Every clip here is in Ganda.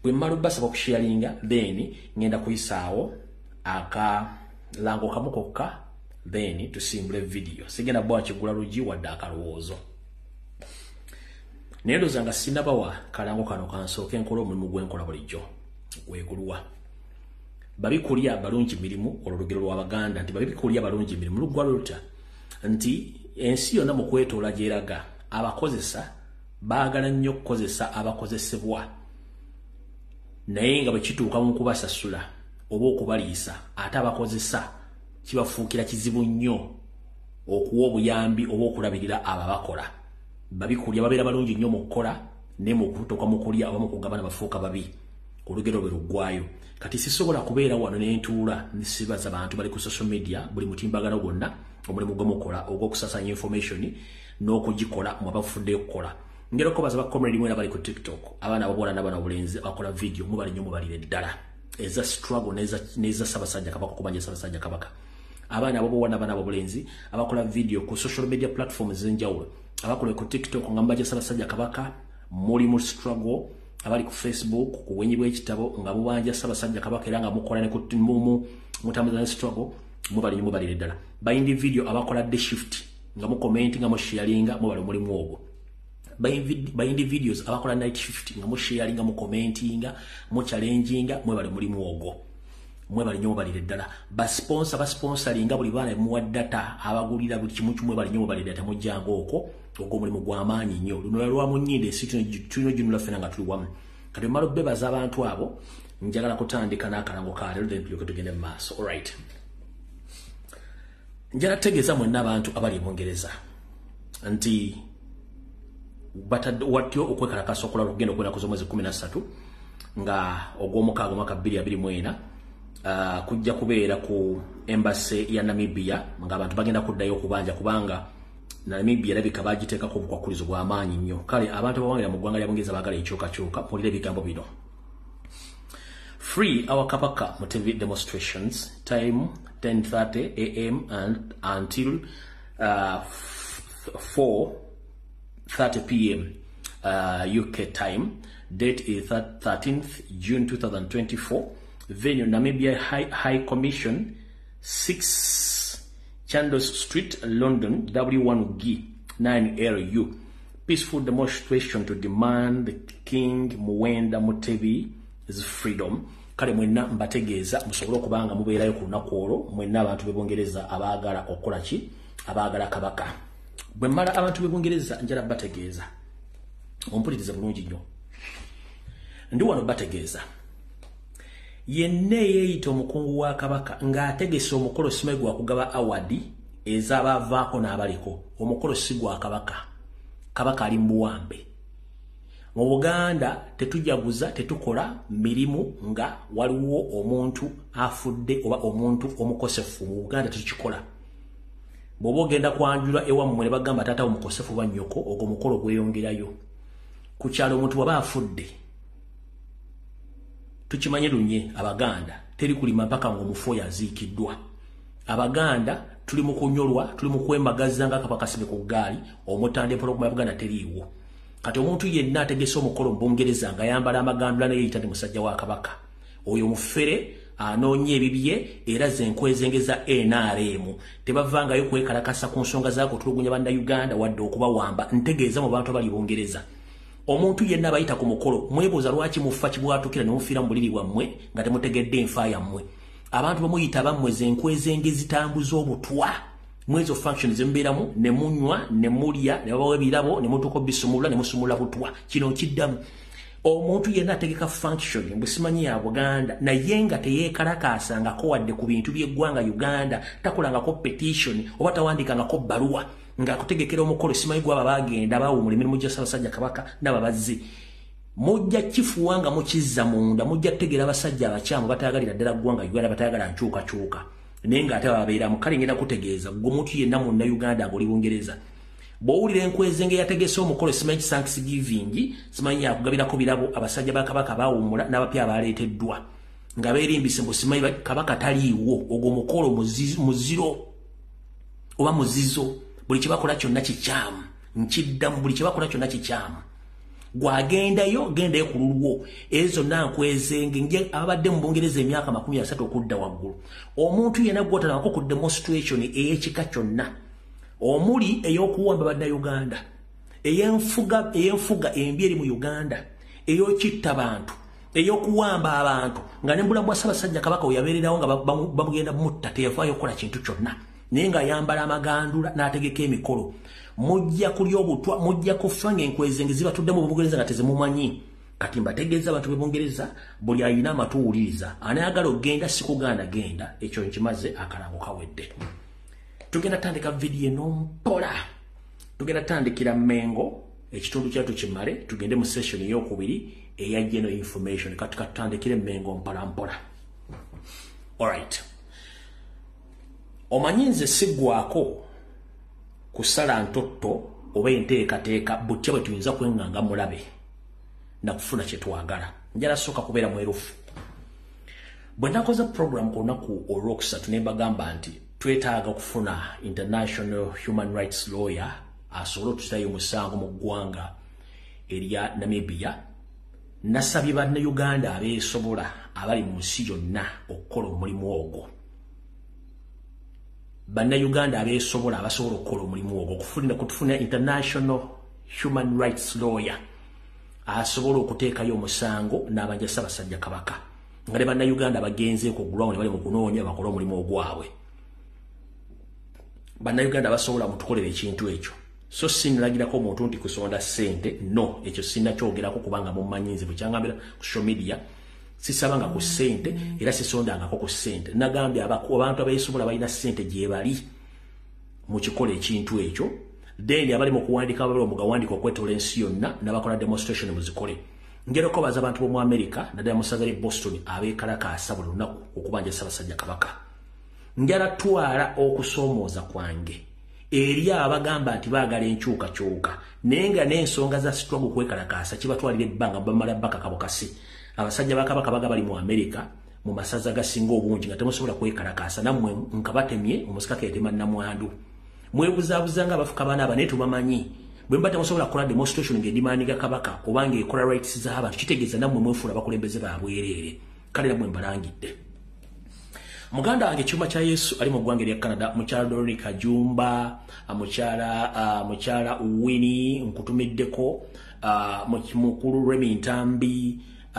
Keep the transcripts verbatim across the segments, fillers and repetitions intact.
bwe mmala basaba okusharinga then ngenda kuyisaawo aka lango kamu kokka then tusimbule video sigenda bwa kigula lugi wadde akalowoozo nero zanga sinabawa kalango kano kansooke nkola omulimu gwenkola bulijjo gwegulwa babikulya balungi mirimu olugero lw'Abaganda nti babikulya balungi mirimu lugwa luta nti ensi yonna mu kwetoola gyeraga abakozesa baagala nnyo kukozesa abakozesebwa naye nga bwe kituuka mu kubasasula oba okubaliisa ate abakozesa kibafuukira kizibu nnyo okuwa obuyambi oba okulabirira ababakola babikulya babeera balungi nnyo mu kukola ne mu kutoka mu kulya oba mu kugabana bafuuka babi olugero lwe luggwayo kati sisobola kubeera wano n'entuula nisibaza abantu bali ku social media buli mutimbagano gwonna omulimu gwemukola ogw'okusasanya information n'okugikola mwabafudde okukola ngero ko baza bakomere limwe bali ku TikTok abana abobola n'abana obulenzi bakola video mubali nnyo mubalire ddala eza struggle neza neza Ssaabasajja Kabaka kubanja Ssaabasajja Kabaka abana abobola n'abana obulenzi abakola video ku social media platforms z'enjawulo abakola ku TikTok ngamba Ssaabasajja Kabaka muri mu struggle abali ku Facebook ku wenyi bw'ekitabo nga mubanja Ssaabasajja Kabaka era nga mukola ne ku mumu mutambuza struggle mubali nnyo mubalire ddala bayindi video abakola the shift nga mu comment nga mu sharinga mubali mulimu ogwo bayindi videos abakola night shift nga mu sharinga mu commentinga mu challenginga mwebale mulimu ogwo mwebale nnyo mubalire ddala ba sponsor ba sponsoringa buli bana muwa data abagulira buli kimu kimwe bali nnyo mubalire data mujjango okwo ogwo mulimu gw'amaanyi nnyo luno lwa munyinde situno tuno junula fena nga tuli wamu kati malo bebaza abantu abo njagala kutandika n'akalango ka leero then tulyoke tugende mu maaso alright njala tegeza mwenna abantu abali mu Bungereza nti batadde watyo okwekalakasa okola lugendo kwena kuzo mwezi kumi na ssatu nga ogw'omukaaga mwaka bbiri abiri mu ena uh, kujja kubeera ku embassy ya Namibia nga abantu bagenda kuddayo okubanja kubanga Namibia labika bagiteekako obukwakulizo bw'amaanyi nnyo kale abantu abawangira mu ggwanga lya Bungereza baagala ekyukakyuka mpulira ebigambo bino Free our Kabaka T V demonstrations time ten thirty a m and until uh, four thirty p m uh, U K time. Date is thirteenth June two thousand twenty-four. Venue Namibia High, High Commission, six Chandos Street, London, W one G nine L U. Peaceful demonstration to demand the King Muwenda Mutebi's freedom. Kale mwenna mbategeeza musobole okubanga mubeerayo ku lunaku olwo mwenna abantu b'e Bungereza abaagala okukola ki abaagala Kabaka. Bwe mmala abantu b'e Bungereza njala bategeeza ompuliriza bulungi nnyo ndi wano bategeeza yenna eyeeyita omukungu wa Kabaka ng'ategese omukolo simayi gwa kugaba award ez'abaavaako n'abaliko omukolo si gwa Kabaka. Kabaka ali mu buwambe. Mu Buganda tetujaguza tetukola mirimu nga waliwo omuntu afudde oba omuntu omukosefu. Mu Buganda tukikola. Bw'oba ogenda kwanjula ewammwe ne bagamba taata omukosefu ba nnyoko ogwo mukolo gweyongerayo. Ku kyalo omuntu bw'aba afudde tukimanye lunye Abaganda teri kulima mpaka ng'omufu yaziikiddwa. Abaganda tuli mu kunyolwa tuli mu kwemagaza nga Kabaka sibe ku ggaali omutande polokumu ya Buganda teriiwo. Kati omuntu yenna ategese omukolo mu Bungereza nga yambala amagandula naye yeyita ndi musajja wa Kabaka. Oyo mufere anoonye ebibye era zenkwezengeza N R M tebavangayo kwekalakasa ku nsonga zaako tulugunya banda Uganda wadde okubawamba ntegeeza mu bantu abali Bungereza. Omuntu yenna abayita ku mukolo mwebuuza lwaki mufa kibwatukira ne mufiira mu buliri bwammwe nga temutegedde enfa yammwe. Abantu bamuyita bammwe zenkwezengezi tambuza obutwa mwezo functions zembeeramu ne munywa ne mulya ne babawa ebirabo ne mutuuka bisumula ne musumula butwa kino kiddamu. Omuntu yenna ategeka function bwe simanyi ya Buganda naye nga teyeekalakaasangako wadde ku bintu by'eggwanga Uganda takolangako petition oba tawandikangako bbaluwa ng'akutegekera omukolo simanyi gwaba baagenda baawumula emirimu gya Ssaabasajja Kabaka n'ababazzi. Mujja kifuwa nga mukizza munda mujja kutegeera abasajja abakyamu bataagalira ddala ggwanga Uganda bataagala nkyukakyuka naye ng'ate babeeramu kale ngenda kutegeeza gwe omuntu yenna munna Uganda ng'oli Bungereza bw'owulira enkwezenge yategese omukolo simanyi Thanksgiving simanyi yakugabirako birabo abasajja ba Kabaka baawumula n'abapya abaaleeteddwa nga beerimbise mbu simanyi Kabaka taliiwo ogwo mukolo muziro oba muzizo buli kye bakola kyonna kikyamu nkiddamu buli kye bakola kyonna kikyamu. gwagenda yo genda yo kululwo ezo nankwezenge nje abadde mu Bungereza emyaka makumi asatu okudda waggulu omuntu yena gwotana wako ku demonstration ey'ekika kyonna omuli ey'okuwamba badda Uganda ey'enfuga ey'enfuga embi eri mu Uganda ey'okitta abantu ey'okuwamba abantu nga ne mbula bwa Ssaabasajja Kabaka oyabeererawo nga bamugenda mutta teyafaayo okukola kintu kyonna naye nga yambala amagandula n'ategeka emikolo mujja kulya obutwa mujja kufa ng'enkwezenge zibatudde mu Bungereza nga tezimumanyi kati mbategeeza abantu b'e Bungereza buli ayina amatuwuliriza anayagala okgenda sikuganda genda ekyo nkimaze akalango kawedde tugenda tandika vidiyo eno mpola tugenda tandikira Mengo ekitundu kyatu kimale tugende mu session ey'okubiri eya general information kati katandikire Mengo mpola mpola. Alright, omanyinze sigwako kusala ntotto oba enteekateeka butya bwe tuyinza kwenganga mulabe na kufuna kye twagala njala soka kubeera mwerufu bwe nakoze program ku lunaku olwokusatu ne mbagamba nti twetaaga okufuna international human rights lawyer asobole okututayo omusango mu ggwanga erya Namibia nasabye bannayuganda abeesobola abali mu nsi yonna okukola omulimu ogwo bannayuganda abeesobola abasobola okukola omulimu ogwo okufuna kutufuna international human rights lawyer asobola okuteekayo omusango n'abanja Ssaabasajja Kabaka nga ne bannayuganda bagenzeeko oggulawo ne bali mu kunoonya bakola omulimu ogwabwe bannayuganda basobola mutukolera ekintu ekyo so siniragirako omuntu nti kusonda ssente no ekyo sinnakyogerako kubanga mumanyinze bukyangambira ku social media sisabanga ku ssente era sisondangako ku ssente nagambye abantu abeesobola balina ssente gye bali mu kikola ekintu ekyo then abali mu kuwandika babala omugawandika okwetola ensi yonna n'abakola demonstration muzikole ngereko baza abantu b'omu America naddala mu ssaza ly'e Boston abeekalakaasa buli lunaku okubanja Ssaabasajja Kabaka njala twala okusoomooza kwange eri abagamba nti baagala enkyukakyuka naye nga n'ensonga za struggle kwekalakaasa kibatwalira ebbanga bamala bakakabokasi abasajja ba Kabaka baga bali mu America mu masaza gasinga obungi nga temusobola kwekalakaasa nammwe nkabatemye omusikaka yatema nnamwandu mwebuzaabuzanga abafuka baana aba naye tubamanyi bwe mba temusobola kukola demonstration ng'edimandiga Kabaka obanga ekola rights z'abantu kitegeeza nammwe mwefuula abakulembeze babwereere kale nammwe mbalangidde muganda wange kyuma kya Yesu ali mu ggwanga erya Canada mukyala Dorothy Kajumba mukyala uh, mukyala Winnie nkutumiddeko uh, mukulu Remy Ntambi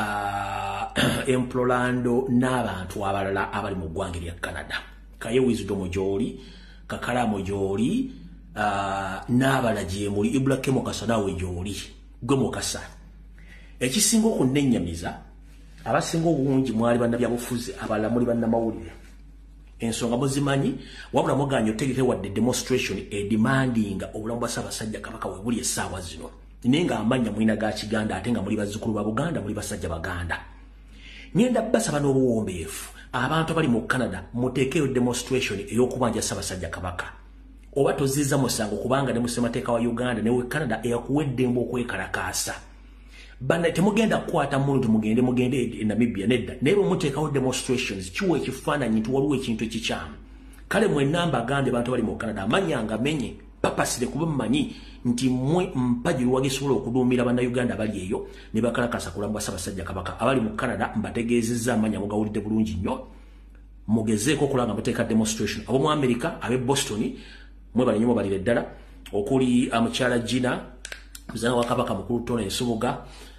uh, Emplorando n'abantu abalala abali mu ggwanga erya Canada kaye Wisdom gy'oli Kakalamo gy'oli uh, n'abala gye muli Ibrahim Mukasa naawe gy'oli gwe Mukasa ekisinga okunennyamiza abasinga obungi mwali bannabyabufuzi abalala muli bannamawulire ensonga muzimanyi wabula muganya otegeke wadde demonstration edemandinga obulamu bwa Ssaabasajja Kabaka we buli essaawa zino naye nga amanya mwina ga Kiganda ate nga muli bazzukulu ba Buganda muli basajja Baganda ngenda basaba n'obuwombeefu abantu abali mu Canada muteekeyo demonstration ey'okubanja Ssaabasajja Kabaka oba toziza musango kubanga ne musemateeka wa Uganda ne we Canada eyakuwedde mbu okwekalakaasa bana temugenda kukwata muntu mugende mugende e Namibia nedda naye muteekawo demonstrations kiwa ekifaananyi nti waliwo ekintu ekikyamu kale mwenna mbagambye abantu bali mu Canada amanyanga menye papasire kuba mmanyi nti mwe mpaji lwagisobola okuduumira bannayuganda bali eyo ne bakalakasa kulambwa Ssaabasajja Kabaka abali mu Canada mbategeezezza amanya mugawulidde bulungi nnyo mugezeeko okulanga muteeka demonstration abo mu America ab'e Boston mwe bali nnyo balire ddala okuli amukyala Gina muzana wa Kabaka mukulu Tone Nsubuga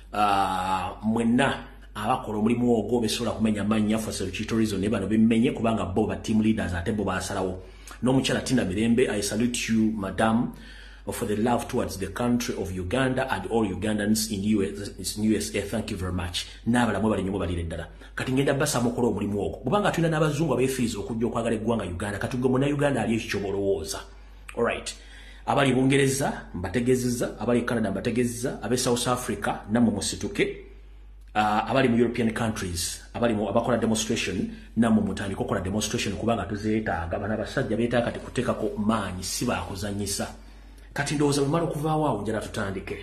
uh, mwenna abakola omulimu ogwo besobola kumenya amannya fase tourism ne bano bimmenye kubanga bo ba team leaders ate bo basalawo n'omukyala Tina Mirembe. I salute you madam for the love towards the country of Uganda and all Ugandans in U S, in U S A. Thank you very much. Nabala mwe bali nnyo balire ddala kati ngenda basa mukola omulimu ogwo kubanga tulina n'abazungu abeefiizi okujja okwagala eggwanga Uganda kati gwe muna Uganda ali ekyobolowooza. Alright, abali Bungereza mbategezeza abali Canada mbategezeza abe South Africa namwe musituke uh, abali mu European countries abali mu abakola demonstration namwe mutandika okukola demonstration kubanga tuzeetaaga bana basajja beetaaga kati kuteekako maanyi si baakuzanyisa kati ndowooza bwe mala okuvaawo awo njala tutandike.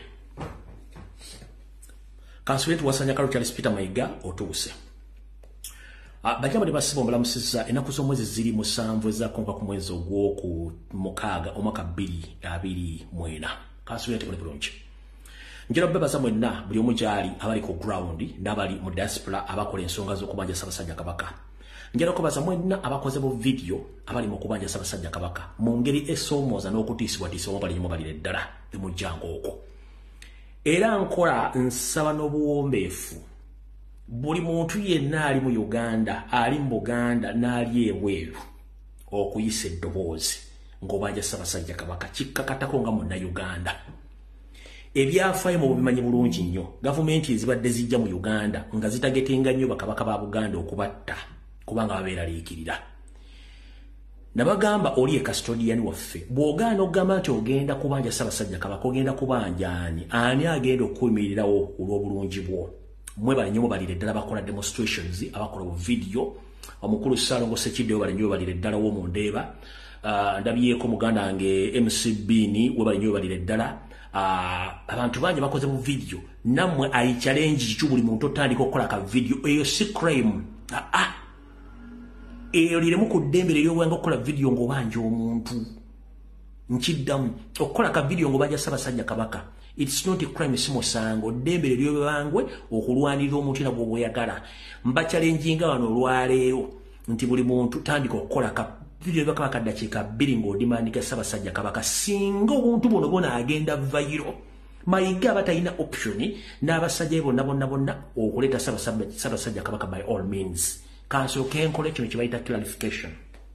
Kansuletu wasanya Karo Charles Peter Mayiga otuuse. Uh, bajja bali basiba omulamusizza ennaku z'omwezi ziri musanvu ezaakonka ku mwezi ogw'oku mukaaga omwaka bbiri abiri mwena. Kansuletu bali bulungi. njira bebaza mwenna buli omu gyali abali ku ground n'abali mu diaspora abakola ensonga z'okubanja Ssaabasajja Kabaka. Njala kubaza mwenna abakoze bu video abali mu kubanja Ssaabasajja Kabaka mu ngeri esoomoza n'okutiisibwatiisibwa bali nyo balire ddala emujjango okwo. Era nkola nsaba n'obuwombeefu buli muntu yenna ali mu Uganda ali mu Buganda n'ali ebweru okuyisa eddoboozi ng'obanja Ssaabasajja Kabaka kikkakatako nga munna Uganda. Ebyafaayo mu bimanyi bulungi nnyo gavumenti ezibadde zijja mu Uganda nga zitagetenga nnyo bakabaka ba Buganda okubatta kubanga babeeraliikirira. Nabagamba oli e custodian waffe bw'ogaana okugamba nti ogenda kubanja Ssaabasajja Kabaka ogenda kubanja ani ani agenda okuyimirirawo olw'obulungi bwo. Mwe bali nnyo balire ddala bakola demonstrations abakola bu video omukulu Ssaalongo Ssekiddewo bali nnyo balire ddala wo mu Ndeeba. Uh, ndabyeko muganda wange M C B ni we bali nnyo balire ddala. Uh, abantu bangi bakoze mu video namwe ayi challenge kichu buli muntu otandika okukola ka video eyo si crime. Ah, ah. Eyo liremu ku ddembe ly'obwanga okukola video ng'obanja omuntu nkiddamu okukola ka video ng'obanja Ssaabasajja Kabaka. It's not a crime, si musango. Ddembe ly'obwangwe okulwanirira omuntu era bw'oyagala. Mba challenginga wano olwaleero nti buli muntu tandika okukola ka video baka bakaddakiika bbiri ng'odimandika Ssaabasajja Kabaka singa obuntu buno bona agenda viral. Mayiga batalina option n'abasajja bonna bonna bonna okuleeta Ssaabasajja Kabaka by all means. Kanso kenkole kino kibayita clarification.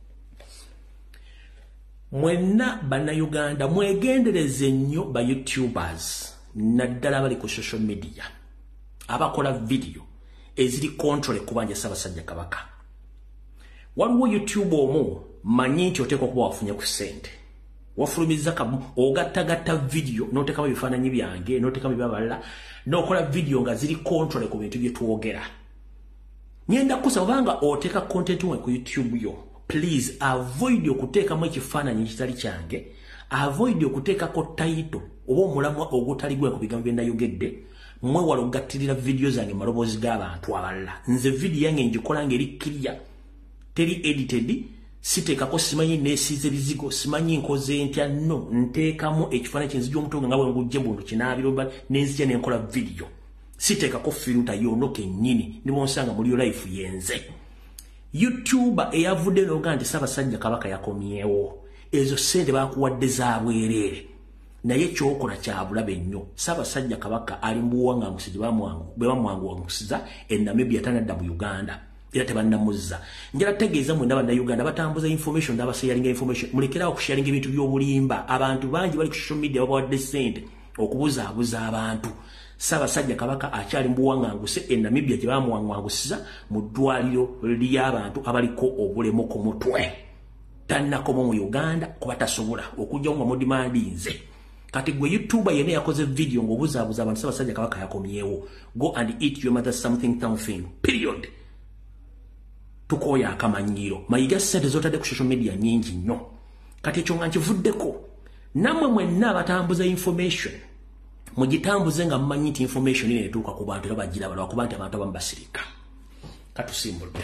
Mwenna banna Uganda mwegendereze nnyo ba YouTubers naddala bali ku social media abakola video eziri control kubanja Ssaabasajja Kabaka. Waliwo YouTube omu manyi nti oteekwa kuba wafunye ku ssente wafulumiza kamu ogattagatta video n'oteekamu ebifaananyi byange n'oteekamu ebyabalala n'okola video nga ziri control ku bintu bye twogera. Nyenda kusaba banga oteeka content we ku YouTube yo. Please avoid okuteekamu ekifaananyi ekitali kyange. Avoid okuteekako title oba omulamwa ogutali gwe ku bigambo bye nayogedde. Mwewala okugattirira video zange maloboozi g'abantu abalala. Nze video yange ngikola ngeri clear. Teri edited. Siteekako simanyi neesiize bizigo. Simanyi nkoze ntya no. Nteekamu ekifaananyi kyenzijja omutongo nga bwe ngujje buntu kinaabiro nenzija nenkola video. Siteekako filter yonoke nnyini nimonsanga muri life yenze. YouTuber eyavudde n'oga nti Ssaabasajja Kabaka yakomyewo. Ezo ssente bakuwadde za bwereere. Naye kyokola kya bulabe nnyo. Ssaabasajja Kabaka ali mu buwaŋŋangusi gye bamwangusiza e Namibia tanadda mu Uganda. Era tebannamuzza. Njala tegeeza mwenda bannayuganda batambuza information n'abasharinga information. Mulekerawo okusharinga ebintu by'obulimba. Abantu bangi bali ku social media babawadde ssente okubuzaabuza abantu. Ssaabasajja Kabaka akyali mu buwaŋŋanguse e Namibia gye bamuwaŋŋangusiza mu ddwaliro ly'abantu abaliko obulemu ku mutwe. Tannakoma mu Uganda kuba tasobola okujjawo nga mudimandinze. Kati gwe YouTuber yenna yakoze video ng'obuzaabuza abantu Ssaabasajja Kabaka yakomyewo. Go and eat your mother something something. Period. Tukoya akamanyiro. Mayiga ssente z'otadde ku social media nnyingi nnyo. Kati ekyo nga nkivuddeko. Nammwe mwenna abatambuza information. Mugitambuze nga mmanyi nti information ine etuuka ku bantu era bagiraba lwakuba nti abantu abamu basirika. Katusimbudde.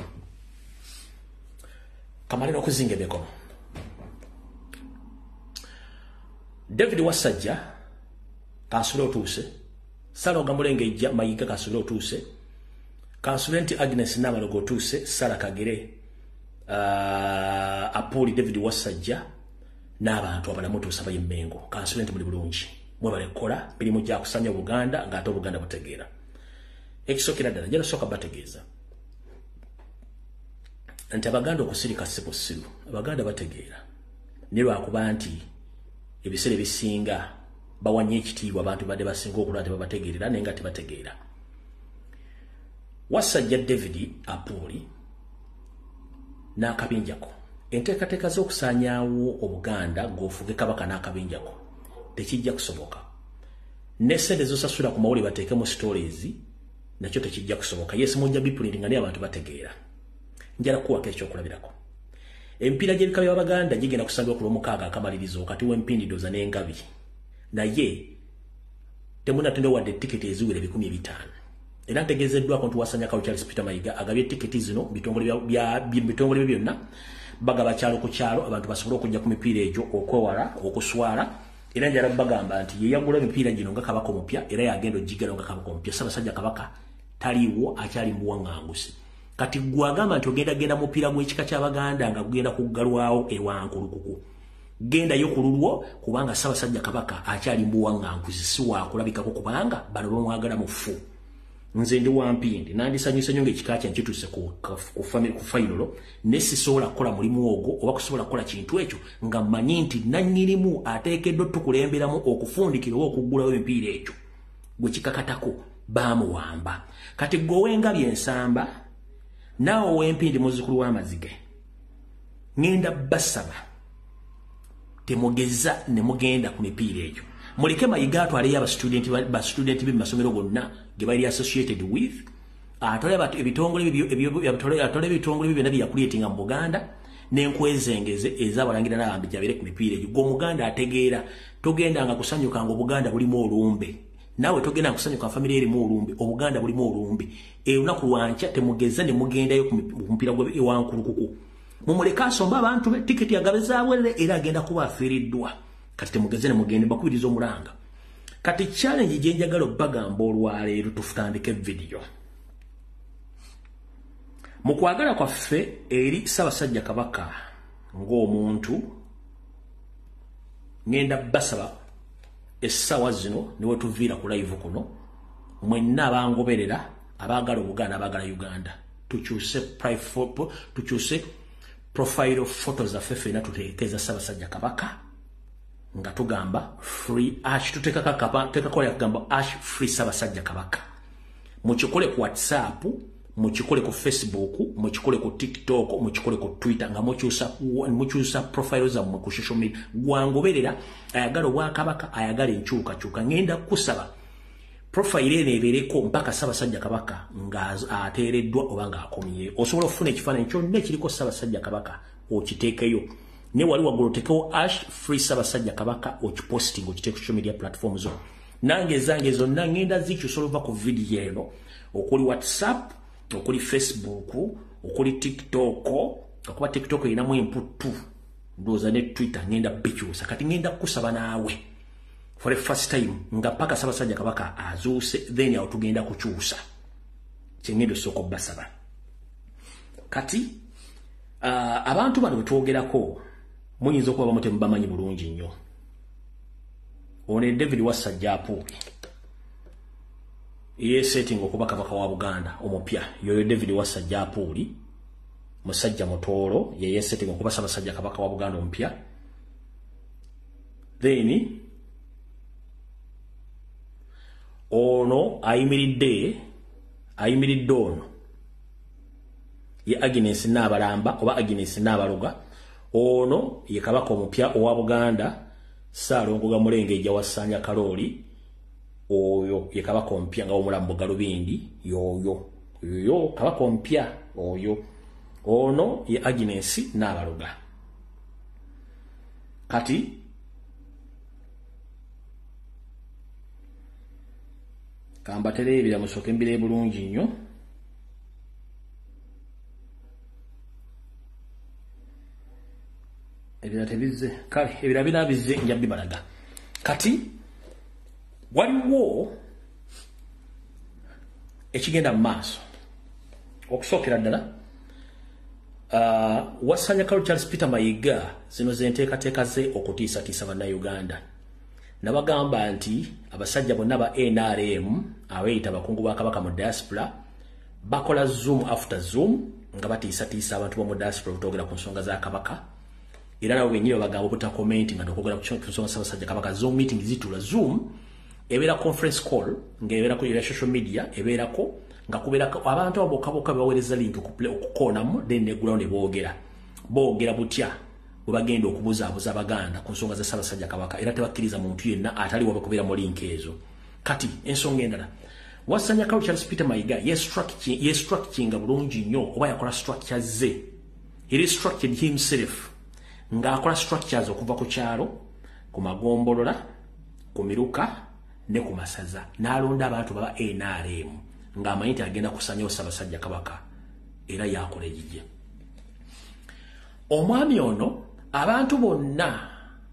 Kamalira okuzinga emikono. David Wasajja kansule otuuse. Ssaalongo Mulenge ejja Mayiga kansule otuuse. Kansulenti Agnes Nabalogo otuuse. Sara Kagere uh, Apoli David Wasajja n'abantu abalamu otuuse abayimmengo. Kansulenti muli bulungi. Mwebale kola mirimu gya kusanya Buganda ng'ate Obuganda butegeera. Ekisokera ddala njala sooka bategeeza nti Abaganda okusirika si busiru. Abaganda bategeera ne lwakuba nti ebiseera ebisinga bawanye ekitiibwa abantu badde basinga okulaba tebabategeerera naye nga tebategeera. Wasajja David Apoli n'akabinjako enteekateeka z'okusaanyaawo Obuganda ng'ofuge Kabaka n'akabinjako tekijja kusoboka. Ne ssente z'osasula ku mawulire bateekemu stories nakyo tekijja kusoboka. Yes munja bipulindi nga ne abantu bategeera. Njala kuwako ekyokulabirako. Empiira gy'ebika by'Abaganda gigenda kusangibwa ku lwomukaaga akamalirizo kati w'empindi doza n'engabi. Naye temunnatenda wadde tiketi eziwera ebikumi bitaano. Era ntegeezeddwako nti Wasanya Charles Peter Mayiga agabye tiketi zino bitongole bya bitongole byonna bagaba kyalo ku kyalo abantu basobole okujja ku mipiira egyo okwewala okuswala era njala bagamba nti ye yagula emipiira gino nga kabaka omupya era yagenda ogigala nga kabaka omupya Ssaabasajja Kabaka taliwo akyali muwaŋŋangusi kati gwagamba nti ogenda genda mupiira gw'ekika ky'Abaganda nga gugenda kuggalwawo ewankulukuku genda yo kululwo kubanga Ssaabasajja Kabaka akyali muwaŋŋangusi si waakulabikako kubanga bano bamwagala mufu nze ndi wampindi nandisanyusa nnyo ng'ekika kye nkituuse ku fayinolo ne sisobola kukola mulimu ogwo oba kusobola kukola kintu ekyo nga mmanyi nti nannyinimu ateekeddwa tukulemberamu okufundikira oba okuggulawo emipiira ekyo gwe kikakatako baamuwamba kati gwe ow'engabi ensamba naawe ow'empindi muzzukulu w'amazige ŋŋenda basaba temugeza ne mugenda ku mipiira egyo muleke Mayiga atwaleyo abastudenti bastudenti be mu masomero gonna ge bali associated with atole ebitongole atole ebitongole byonna byakuleetinga mu Buganda n'enkwezengeze ez'abalangira n'abambi gyabere ku mipiira egyo gw'Omuganda ategeera togendanga kusanyuka nga Obuganda bulimu olumbe nawe togenda kusanyuka family erimu olumbe Obuganda bulimu olumbe olunaku lwankya temugeza ne mugendayo ku mupiira gw'ewankulukuku mumuleka asomba abantu be tiketi yagabezaabwe era agenda kuba afiiriddwa kati temugeze ne mugende bakubiriza omulanga kati challenge gye njagala obbagamba olwaleero tufutandike video mu kwagala kwaffe eri Ssaabasajja Kabaka ng'omuntu ngenda basaba essaawa zino niwe tuviira ku live kuno mwenna abangoberera abaagala Obuganda abaagala Uganda tukyuse private tukyuse profile photos zaffe ffenna tuteekeza Ssaabasajja Kabaka nga tugamba free ash tuteka kakapa teka kwa yakugamba ash free Ssaabasajja Kabaka muchikole ku WhatsApp muchikole ku Facebook muchikole ku TikTok muchikole ku Twitter nga muchusa muchusa profiles za mu social media gwangoberera ayagala wa Kabaka ayagala enchuka chuka ngenda kusaba profile ene ebereko mpaka Ssaabasajja Kabaka nga ateereddwa obanga akomye osobola ofuna ekifaananyi kyonna ekiriko Ssaabasajja Kabaka okiteekeyo ne wali wagoloteko ash free Ssaabasajja Kabaka okiposting okiteeka social media platforms zo nange zange zonna ngenda zikyusolova ku video eno okuli WhatsApp okuli Facebook okuli TikTok okuba TikTok erinamu emputu ndowooza ne Twitter ngenda bikyusa kati ngenda kusaba naawe for the first time nga paka Ssaabasajja Kabaka azuuse then awo tugenda kukyusa kyengendo soko basaba kati uh, abantu bano betwogerako muyinza okuba bamu temubamanyi bulungi nnyo ono David Wasajja Apuuli ye setting okuba Kabaka wa Buganda omupya yoyo David Wasajja Apuuli musajja mutoolo ye ye setting okuba Ssaabasajja Kabaka wa Buganda omupya then ono ayimiridde ayimiridde ono ye Agnes Naabalamba oba Agnes Naabaloga ono ye Kabaka omupya owa Buganda Ssaalongo Mulengejja wa Ssanja Kalooli oyo ye Kabaka omupya nga Omulambo Galubindi yoyo yoyo Kabaka omupya oyo ono ye Agnes Naabaloga kati kambatere ebira musoke mbire bulungi nnyo ebira tebize kale ebira binabize njabbi balaga kati waliwo ekigenda mu maaso okusookera ddala uh, Wasanya Kalooli Charles Peter Mayiga zino zenteekateeka ze okutiisatiisa bannayuganda nabagamba nti abasajja bonna ba N R M abeeyita abakungu ba Kabaka mu diaspora bakola zoom after zoom nga batiisatiisa abantu ba mu diaspora okutwogera ku nsonga za Kabaka era nabo bennyini bagamba buta comment nga nokwogera ku nsonga Ssaabasajja Kabaka zoom meeting zitula zoom ebeera conference call ng'ebeerako ya social media ebeerako nga kubeerako abantu abokaboka baweereza link okukoonamu then negulawo ne boogera boogera butya bwe bagenda okubuzaabuza Abaganda ku nsonga za Ssaabasajja Kabaka era tebakkiriza muntu yenna ataliwo bakubeera mu link ezo kati ensonga endala Wasanya Kalooli Charles Peter Mayiga yestructuringa bulungi nnyo oba yakola structure ze he restructured himself ng'akola structures okuva ku kyalo ku magombolola ku miruka ne ku masaza n'alonda abantu baba N R M ng'amanyi nti agenda kusanyawo Ssaabasajja Kabaka era yakola egijje omwami ono abantu bonna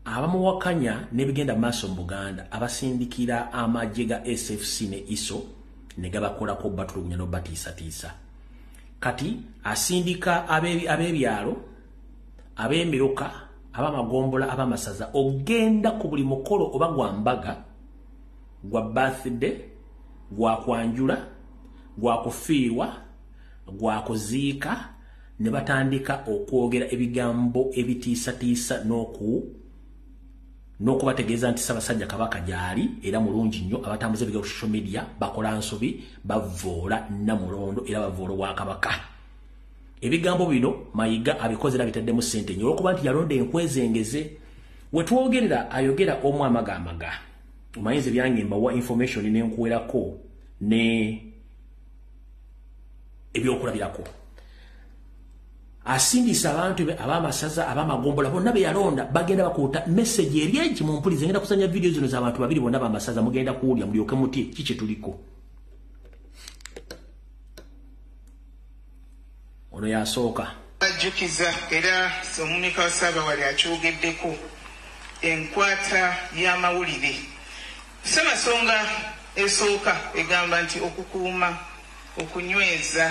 abamuwakanya nebigenda maaso mu Buganda abasindikira amagye ga S F C ne I S O ne gabakolako batulugunya no batiisatiisa. Kati asindika abebyalo ab'emiruka abamagombola abamasaza ogenda ku buli mukolo oba gwa mbaga gwa birthday gwa kwanjula gwa kufiirwa gwa kuziika ne batandika okwogera ebigambo ebitiisatiisa n'oku n'okubategeeza nti Ssaabasajja Kabaka gyali era mulungi nnyo abatambuza ebigambo social media bakola nsobi bavoola Namulondo era bavoola Obwakabaka. Ebigambo bino Mayiga abikozera bitaddemu ssente nnyo olwokuba nti yalonda enkwezengeze wetwogerera ayogera omu amagamaga omayinza ebyange mbawa information n'enkuwerako ne ebyokulabirako asindisa abantu abamasaza abamagombola bonna be yalonda bagenda bakuuta message eri eji mu mpulize ngenda kusanya video zino z'abantu babiri bonna bamasaza mugenda kuwulya mulyoke muti kiki tuliko. Ono yasooka ajjukiza era Omumyuka wa Ssaabawale akyogeddeko enkwata y'amawulire. Ssemasonga esooka egamba nti okukuuma okunyweza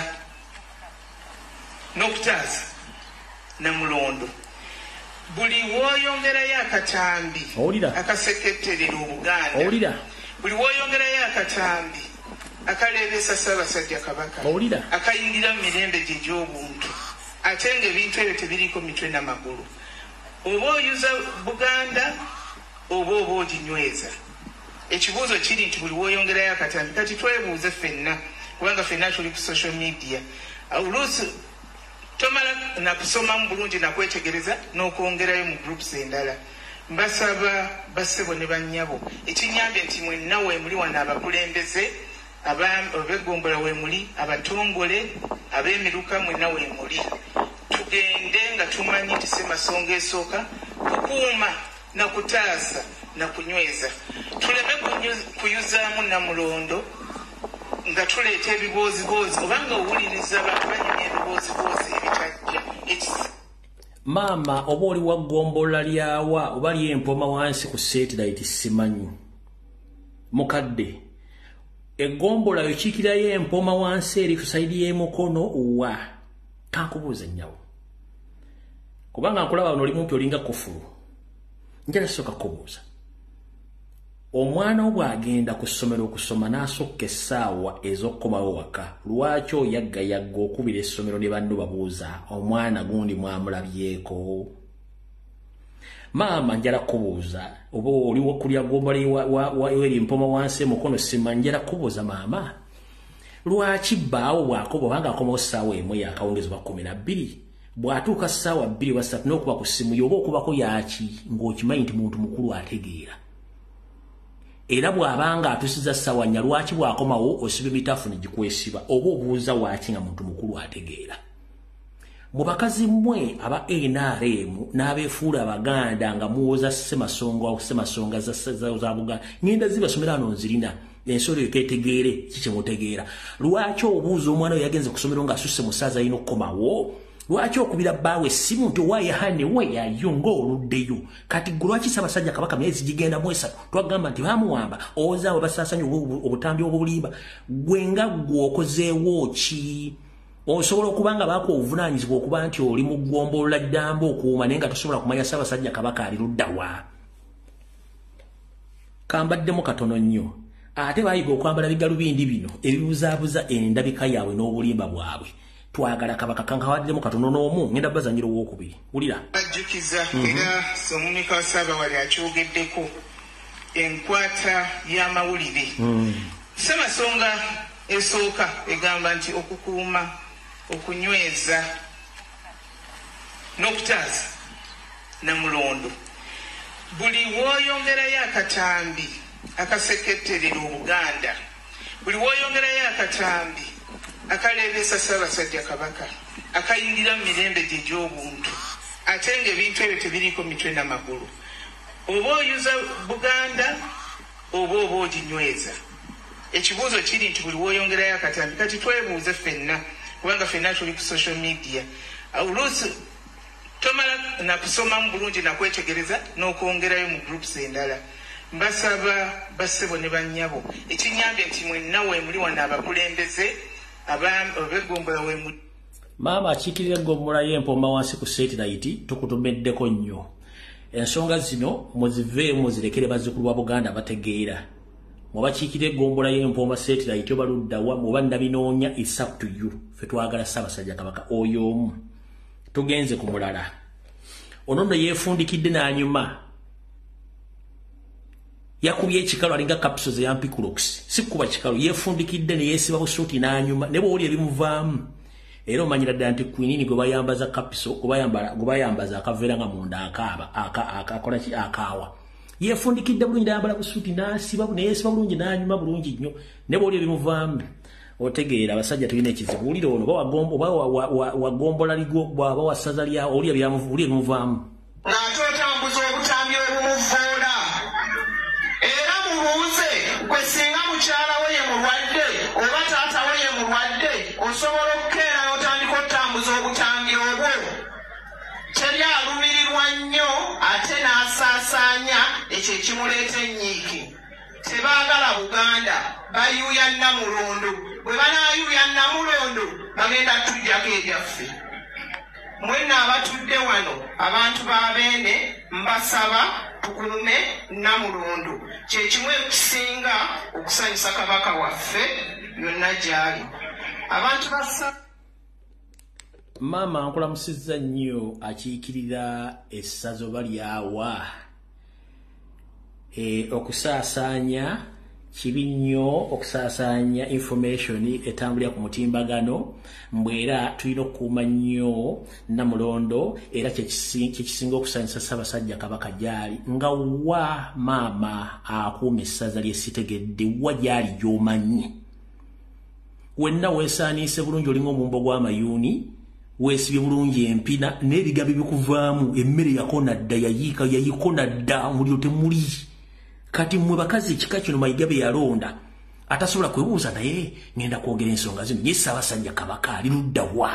n'okutaaza Namulondo buli woyongerayo akatambi akaseketterera Obuganda buli woyongerayo akatambi akaleebesa Ssaabasajja Kabaka akayingira mu mirembe gye gy'obuntu ate ng'ebintu ebyo tebiriiko mitwe n'amagulu oba oyuza Buganda oba oba oginyweza. Ekibuuzo kiri nti buli woyongerayo akatambi kati twebuuze ffenna kubanga ffenna tuli ku social media oluusi tomala nakusomamu bulungi nakwetegereza n'okwongerayo mu groups endala. Mbasaba bassebo ne bannyabo ekinyambye nti mwenna weemuli wano abakulembeze ab'eggombolola weemuli abatongole ab'emiruka mwenna weemuli tugende nga tumanyi nti Ssemasonga esooka kukuuma na kutaasa na kunyweza. Tuleme kuyuzaamu Namulondo nga tuleeta ebiboozibozi obanga owuliriza abantu banyumya ebiboozibozi ebitajja. Maama oba oli wa ggombola lyawa oba ly'empoma wansi ku satellite simanyi mukadde eggombola yokiikirayo empoma wansi eri ku saidi y'emukono wa kankubuuza nnyawo kubanga nkulaba ono oli mumpi olinga kufulu njala sooka kubuuza omwana obwagenda ku ssomero okusoma n'asokka essaawa ez'okkomawo waka lwaki oyaggayagga okubira essomero ne banno babuuza omwana gundi mwamulabyeko? Maama njala kubuuza oba oli kulya gombola eri empoma wansi emukono sima njala kubuuza maama lwaki bbaawo bw'akoba obanga akomawo ssaawa emu yakawongezebwa kkumi na bbiri bw'atuuka ssaawa bbiri wa ssatu n'okuba ku ssimu yoba okubako yaki ng'okimanyi nti muntu mukulu ategeera era bw'abanga atusiza ssaawa nnya lwaki bw'akomawo osiba emitaafu ne gikwesiba oba obuuza waaki nga muntu mukulu ategeera. Mu bakazi mmwe aba N R M n'abeefuula Abaganda nga muwoza Ssemasonga Ssemasonga za Buganda ngenda zibasomera ano nzirina ensolo eketegeere kikyemutegeera lwaki obuuza omwana oyo yagenze ku ssomero ng'asusse mu ssaaza alina okukomawo lwaki okubira bbaawe essimu nti owayahane we yayonga oluddeyo kati ggwe lwaki Ssaabasajja Kabaka myezi gigenda mu esatu twagamba nti bamuwamba owozaawo basaasanya obutambi obulimba gwe nga ggwe okozeewo ki? Osobola okubanga baako obuvunaanyizibwa okuba nti oli mu ggombolola ddamba okuuma naye nga tosobola kumanya Ssaabasajja Kabaka ali luddawa. Kambaddemu katono nnyo ate baayiga okwambala bigalubindi bino ebibuzaabuza endabika yaabwe n'obulimba bwabwe. Twagala Kabaka kankawaddemu katono n'omu ngenda bazanyira ow'okubiri wulira ajjukiza era Omumyuka wa Ssaabawale akyogeddeko enkwata y'amawulire. Ssemasonga esooka egamba nti okukuuma okunyweza n'okutaaza Namulondo buli woyongerayo akatambi akaseketterera Obuganda buli woyongerayo akatambi akaleebesa Ssaabasajja Kabaka akayingira mu mirembe gye gy'obuntu ate ng'ebintu ebyo tebiriiko mitwe n'amagulu oba oyuza Buganda oba oba oginyweza. Ekibuuzo kiri nti buli woyongerayo akatambi kati twebuuze ffenna kubanga ffenna tuli ku social media oluusi tomala nakusoma mu bulungi nakwetegereza n'okwongerayo mu groups endala. Mbasaba bassebo ne bannyabo ekinyambye nti mwenna we muli wano abakulembeze ab'eggombolola we muli. Maama akiikirira eggombolola y'Empoma wansi ku satellite tukutumeddeko nnyo. Ensonga zino muziveemu muzirekere bazzukulu ba Buganda bategeera. Mubakiikirira eggombolola y'Empoma satellite oba luddawa muba nabinoonya it's up to you. Ffe twagala Ssaabasajja Kabaka oyo omu. Tugenze ku mulala. Ono nno yeefundikidde n'anyuma. Yakubye ekikalu alinga capsules ya Ampiclox. Si kuba kikalu yeefundikidde ne yeesiba busuuti n'anyuma ne bw'oli ebimuvaamu. Era omanyira ddala nti kwinini gwe bayambaza capsule gwe bayambaza akaveera nga munda akaaba akakola ki akaawa. Yeefundikidde bulungi n'ayambala busuuti n'asiba ne yeesiba bulungi n'anyuma bulungi nnyo ne bw'oli ebimuvaamu. Otegeera abasajja tulina ekizibu wulira ono oba wagombola ligwo bw'aba wasaza lyawo oli ebimuvaamu. Ng'ate otambuza obutambi obumuvuula. Era mubuuze gwe singa mukyala we ye mulwadde oba taata we ye mulwadde osobola okukeera n'otandika otambuza obutambi obwo. Teri alumirirwa nnyo ate n'asaasaanya ekyo ekimuleeta ennyiiki. Tebaagala Buganda bayuuya Namulondo. Bwe banaayuuya Namulondo bagenda tujjako ebyaffe. Mwenna abatudde wano abantu ba Beene mbasaba tukuume Namulondo. Kye kimu ekisinga okusanyusa Kabaka waffe yonna gy'ali. Abantu basa Maama nkulamusizza nnyo akiikirira essazo balyawa. E, okusaasaanya kibi nnyo okusaasaanya information etambulira ku mutimbagano mbwera tulina okukuuma nnyo Namulondo era kyekisinga okusanyusa Ssaabasajja Kabaka gy'ali nga wa maama akuuma essaza ly'essitegedde wa gy'ali gy'omanyi. Wenna weesaaniise bulungi olinga omumbo gw'amayuuni weesibye bulungi empina n'ebigambo bikuvaamu emmere yakona dda yayiika yayikona dda omuliro temuli. Kati mmwe bakazi ekika kino Mayiga be yalonda atasobola kwebuuza naye ngenda kwogera ensonga zino ye Ssaabasajja Kabaka ali ludda wa.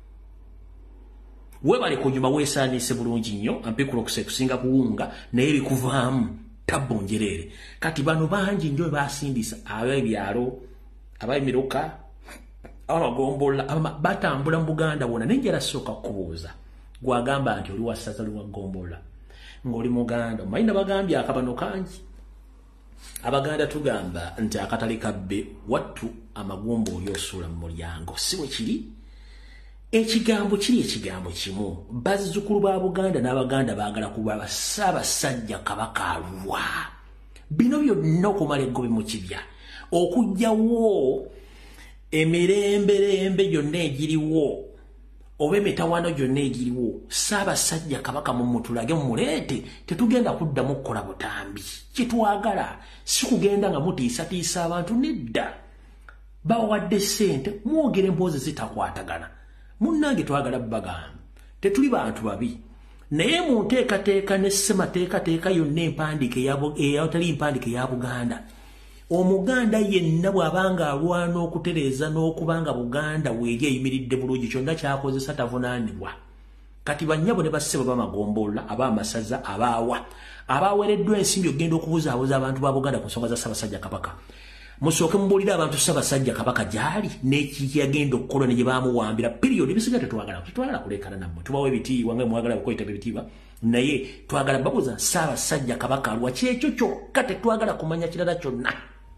Webale ku nyuma weesaaniise bulungi nnyo Ampiclox kusinga kuwunga naye bikuvaamu tabbonjereere. Kati bano bangi nnyo baasindisa ab'ebyalo ab'emiruka abagombola batambula mu Buganda bonna naye njala sooka kubuuza gwagamba nti oli wa ssaza oli wa gombola ng'oli Muganda omanyi nabagambye akabano kangi. Abaganda tugamba nti akatale kabbe wattu amagumba oli osuula mu mulyango si bwe kiri. Ekigambo kiri ekigambo kimu. Bazzukulu ba Buganda n'Abaganda baagala kuba Ssaabasajja Kabaka aluwa. Bino byonna okumala eggobe mu kibya okugyawo emiremberembe gyonna egiriwo oba emitawaano gyonna egiriwo Ssaabasajja Kabaka mumutulage mumuleete tetugenda kuddamu kukola butambi. Kitwagala si kugenda nga mutiisatiisa abantu nedda. Bawadde ssente mwogere emboozi zitakwatagana. Munnange twagala bagamba tetuli bantu babi naye mu nteekateeka ne ssemateekateeka yonna empandiika eyawatali empandiika eya Buganda. Omuganda yenna bw'abanga alwana okutereeza n'okubanga Buganda weeri eyimiridde bulungi kyonna kyakozesa tavunaanibwa. Kati bannyabo ne bassebo b'amagombola ab'amasaza abaawa abaweereddwa ensimbi okugenda okubuzaabuza abantu ba Buganda ku nsonga za Ssaabasajja Kabaka. Musooke mubuulire abantu Ssaabasajja Kabaka gy'ali n'eki yagenda okukola ne gye baamuwambira period ebisiga tetwagala tetwagala kuleekana nammwe tubawo ebitiibwa nga mwagala okukoyita ebitiibwa naye twagala babuuza Ssaabasajja Kabaka aluwa kyekyo kyokka tetwagala kumanya kirala kyonna.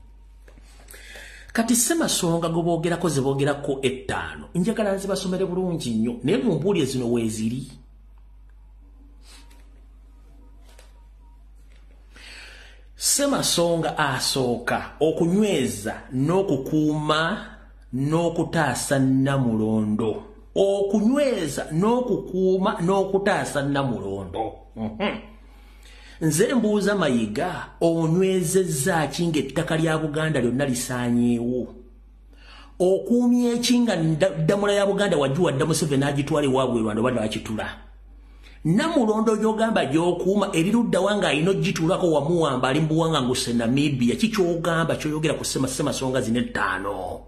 Kati Ssemasonga gwe boogerako ze boogerako ettaano njagala nzibasomere bulungi nnyo naye mumbuulire zino weeziri. Ssemasonga asooka okunyweza n'okukuuma n'okutaasa Namulondo. Okunyweza n'okukuuma n'okutaasa Namulondo. Nze mbuuza Mayiga onywezezza ki ng'ettaka lya Buganda lyonna lisaanyeewo? Okuumya eki nga ddamula ya Buganda wagiwadda Museveni agitwala ewaabwe Rwanda obadde bakitula? Namulondo gy'ogamba gy'okuuma eriruddawa ng'alina ogituulako wamuwamba ali mu buwaŋŋanguse Namibia kikyogamba kyoyogera ku Ssemasonga zino ettaano.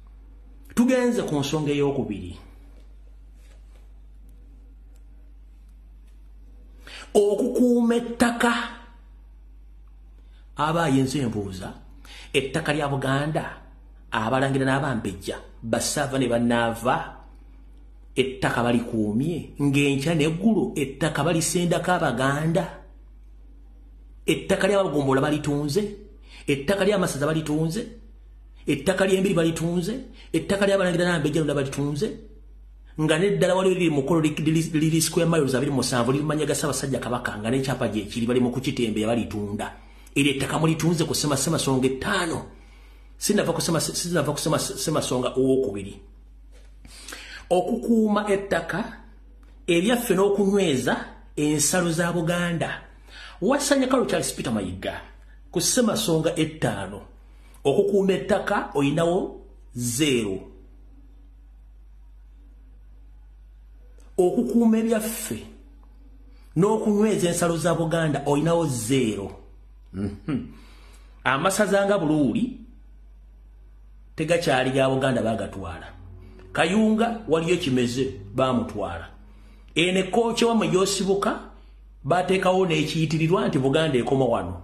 Tugenze ku nsonga ey'okubiri. okukuuma ettaka abaayo ensi embuuza ettaka lya Buganda abalangira n'abambejja basava ne bannaava ettaka balikuumye ng'enkya n'eggulu ettaka balisendako Abaganda ettaka ly'Abagombola balitunze ettaka ly'Amasaza balitunze ettaka ly'Embiri balitunze ettaka ly'abalangira n'abambejja lonna balitunze nga neddala waliwo liri mukolo liri square miles abiri musanvu limanyaga Ssaabasajja Kabaka nga n'ekyapa gye kiri bali mu kukitembe balitunda eri ettaka mulitunze ku Ssemasonga ettaano sinava kusema sinava kusema Ssemasonga owokubiri okukuuma ettaka ebyaffe n'okunyweza ensalo za Buganda wasanya Kalo Charles Peter Mayiga ku Ssemasonga ettaano okukuuma ettaka oyinawo zero okukuuma ebyaffe n'okunyweza ensalo za Buganda oyinawo zero. Mm-hmm. Amasaza nga Buluuli tegakyali ga Buganda bagatwala. Kayunga waliyo Kimeze bamutwala. Ene koche wa Yosibuka bateekawo n'ekiyitirirwa nti Buganda ekoma wano.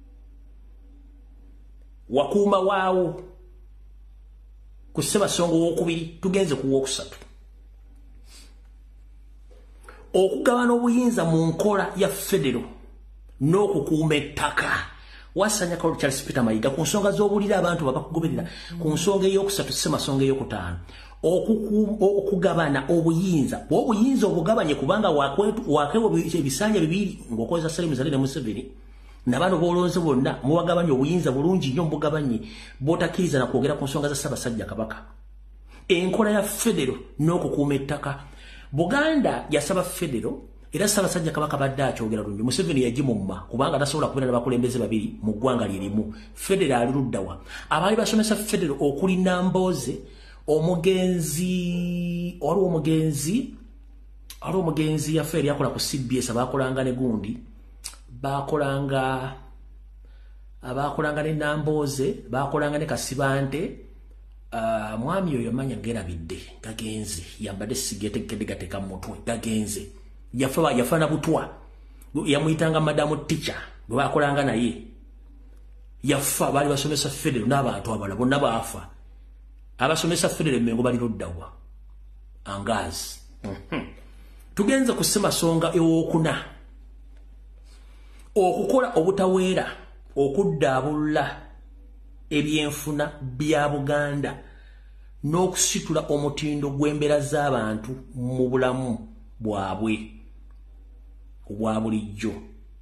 Wakuuma waawo ku Ssemasonga owokubiri tugenze ku wokusatu. Okugabana obuyinza mu nkola ya federo n'okukuuma ettaka wasanya Kalo Charles Peter Mayiga ku nsonga z'obulira abantu babakugoberera ku nsonga ey'okusatu Ssemasonga ey'okutaano okugabana obuyinza obuyinza obugabanye kubanga wakewo ebisanja bibiri ng'okozesa Salimu Zalire Museveni nabano boolonze bonna mubagabanye obuyinza bulungi nnyo mbugabanye bootakkiriza na kwogera ku nsonga za Ssaabasajja Kabaka enkola ya federo n'okukuuma ettaka Buganda yasaba federo era Ssaabasajja Kabaka badde akyogera lungi Museveni yagimumma kubanga tasobola kubeera n'abakulembeze babiri mu ggwanga lirimu federo ali luddawa abaali basomesa federo okuli Nambooze omugenzi waliwo omugenzi waliwo omugenzi yaffe eri akola ku C B S abaakolanga ne gundi baakolanga abaakolanga ne Nambooze baakolanga ne Kasibante. Uh, mwami oyo manya gerabidde gagenze yambadde sigetekedde gateka mutwe gagenze yafa yafana butwa yamuyitanga madamu teacher bwe bakolanga naye yafa bali basomesa federo n'abantu abala bonna baafa abasomesa federo Mengo bali luddawa angazi. Mm-hmm. Tugenze ku Ssemasonga ewokuna okukola obutaweera okuddaabula ebyenfuna bya Buganda n'okusitula omutindo gw'embeera z'abantu mu bulamu bwabwe obwa bulijjo.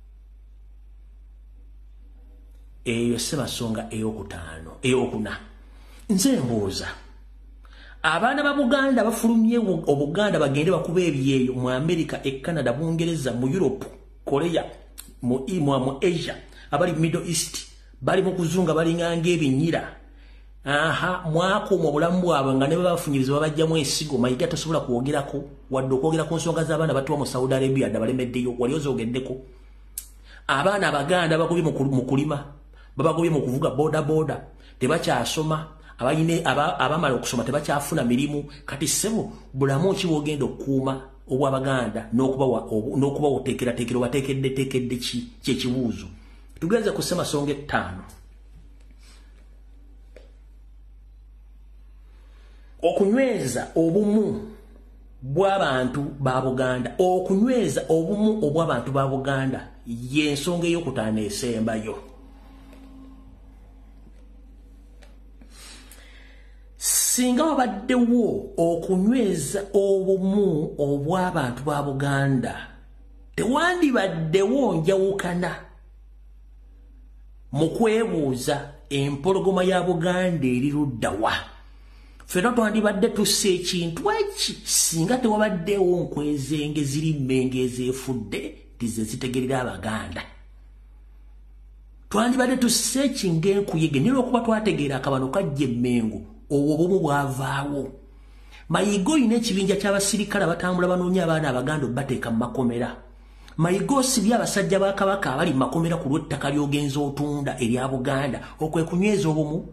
Eyo Ssemasonga ey'okutaano ey'okuna nze mbuuza abaana ba Buganda bafulumye obuganda bagende bakuba ebyeyo mu America e Canada Bungereza mu Europe Korea mu imwa mu Asia abali Middle East bali mu kuzunga balinganga ebinyira aha mwako mu bulamu bwabwe nga ne babafunyiriza babajjamu ensigo Mayiga tasobola kwogerako wadde okwogera ku nsonga z'abaana batuwa mu Saudi Arabia dabalemeddeyo wali ozogeddeko abaana Abaganda bagobye mu kulima babagobye mu kuvuga boda boda tebakyasoma abayine abamala okusoma tebakyafuna mirimu kati ssebo bulamu ki bwogenda okukuuma obw'Abaganda n'okubawa n'okubawa oteekerateekera bateekedde teekedde ki kyekibuuzo. Tugenze ku Ssemasonga ettaano okunyweza obumu bw'abantu ba Buganda okunyweza obumu obw'abantu ba Buganda y'ensonga ey'okutaano esembayo. Singa wabaddewo okunyweza obumu obw'abantu ba Buganda tewandibaddewo njawukana mu kwebuuza empologoma ya Buganda eri luddawa. Ffenna twandibadde tussa ekintu eki singa tewabaddewo nkwezenge ziri mmenge ezeefudde tize zitegerera Abaganda. Twandibadde tussa eki ng'enkuyege naye olw'okuba twategeera akabano kajja emmengo obwo obumu bwavaawo. Mayiga olina ekibinja ky'abasirikale abatambula banoonya abaana Abaganda obbateeka mu makomera. Mayiga osibye abasajja ba Kabaka abali mu makomera ku lw'ettaka ly'ogenza otunda erya Buganda okwe kunyweza obumu.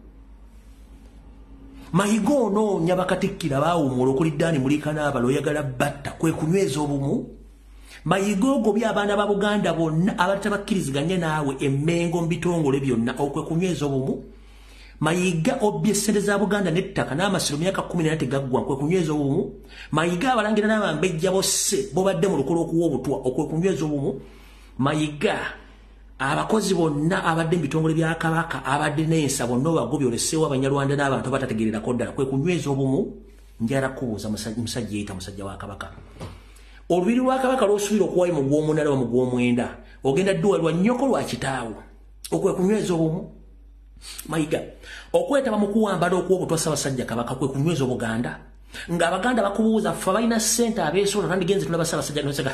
Mayiga onoonya bakatikkira baawummula okuli Ddaani Muliika n'abala oyagala batta kwe kunyweza obumu. Mayigogo bya abaana ba Buganda bonna abatabakkiriziganye naawe emmengo mbitongole byonna okwe kunyweza obumu. Mayiga obye sente za Buganda n'ettaka n'amasiro myaka kumi na nne tegaggwa kwe kunyweza obumu. Mayiga abalangira n'abambejja bosse bo badde mu lukolo okuwa obutwa okwe kunyweza obumu. Mayiga abakozi bonna abadde mu bitongole bya Kabaka abadde n'ensa bonna obagobye oleseewo Abanyarwanda n'abantu batategeererako ddala kwe kunyweza obumu. Njala kubuuza musajja yita musajja wa Kabaka. Olubiri lwa Kabaka lw'osubira okuwayo mu gw'omunaana mu gw'omwenda ogenda dduwa lwa nnyoko lwa kitaawo okwe kunyweza obumu. Mayiga okwetaba mu kuwambala okuwa obutwa Ssaabasajja Kabaka kwe kunyweza Obuganda nga Abaganda bakubuuza ffe balina ssente abeesoola nandigenze tulaba Ssaabasajja noseka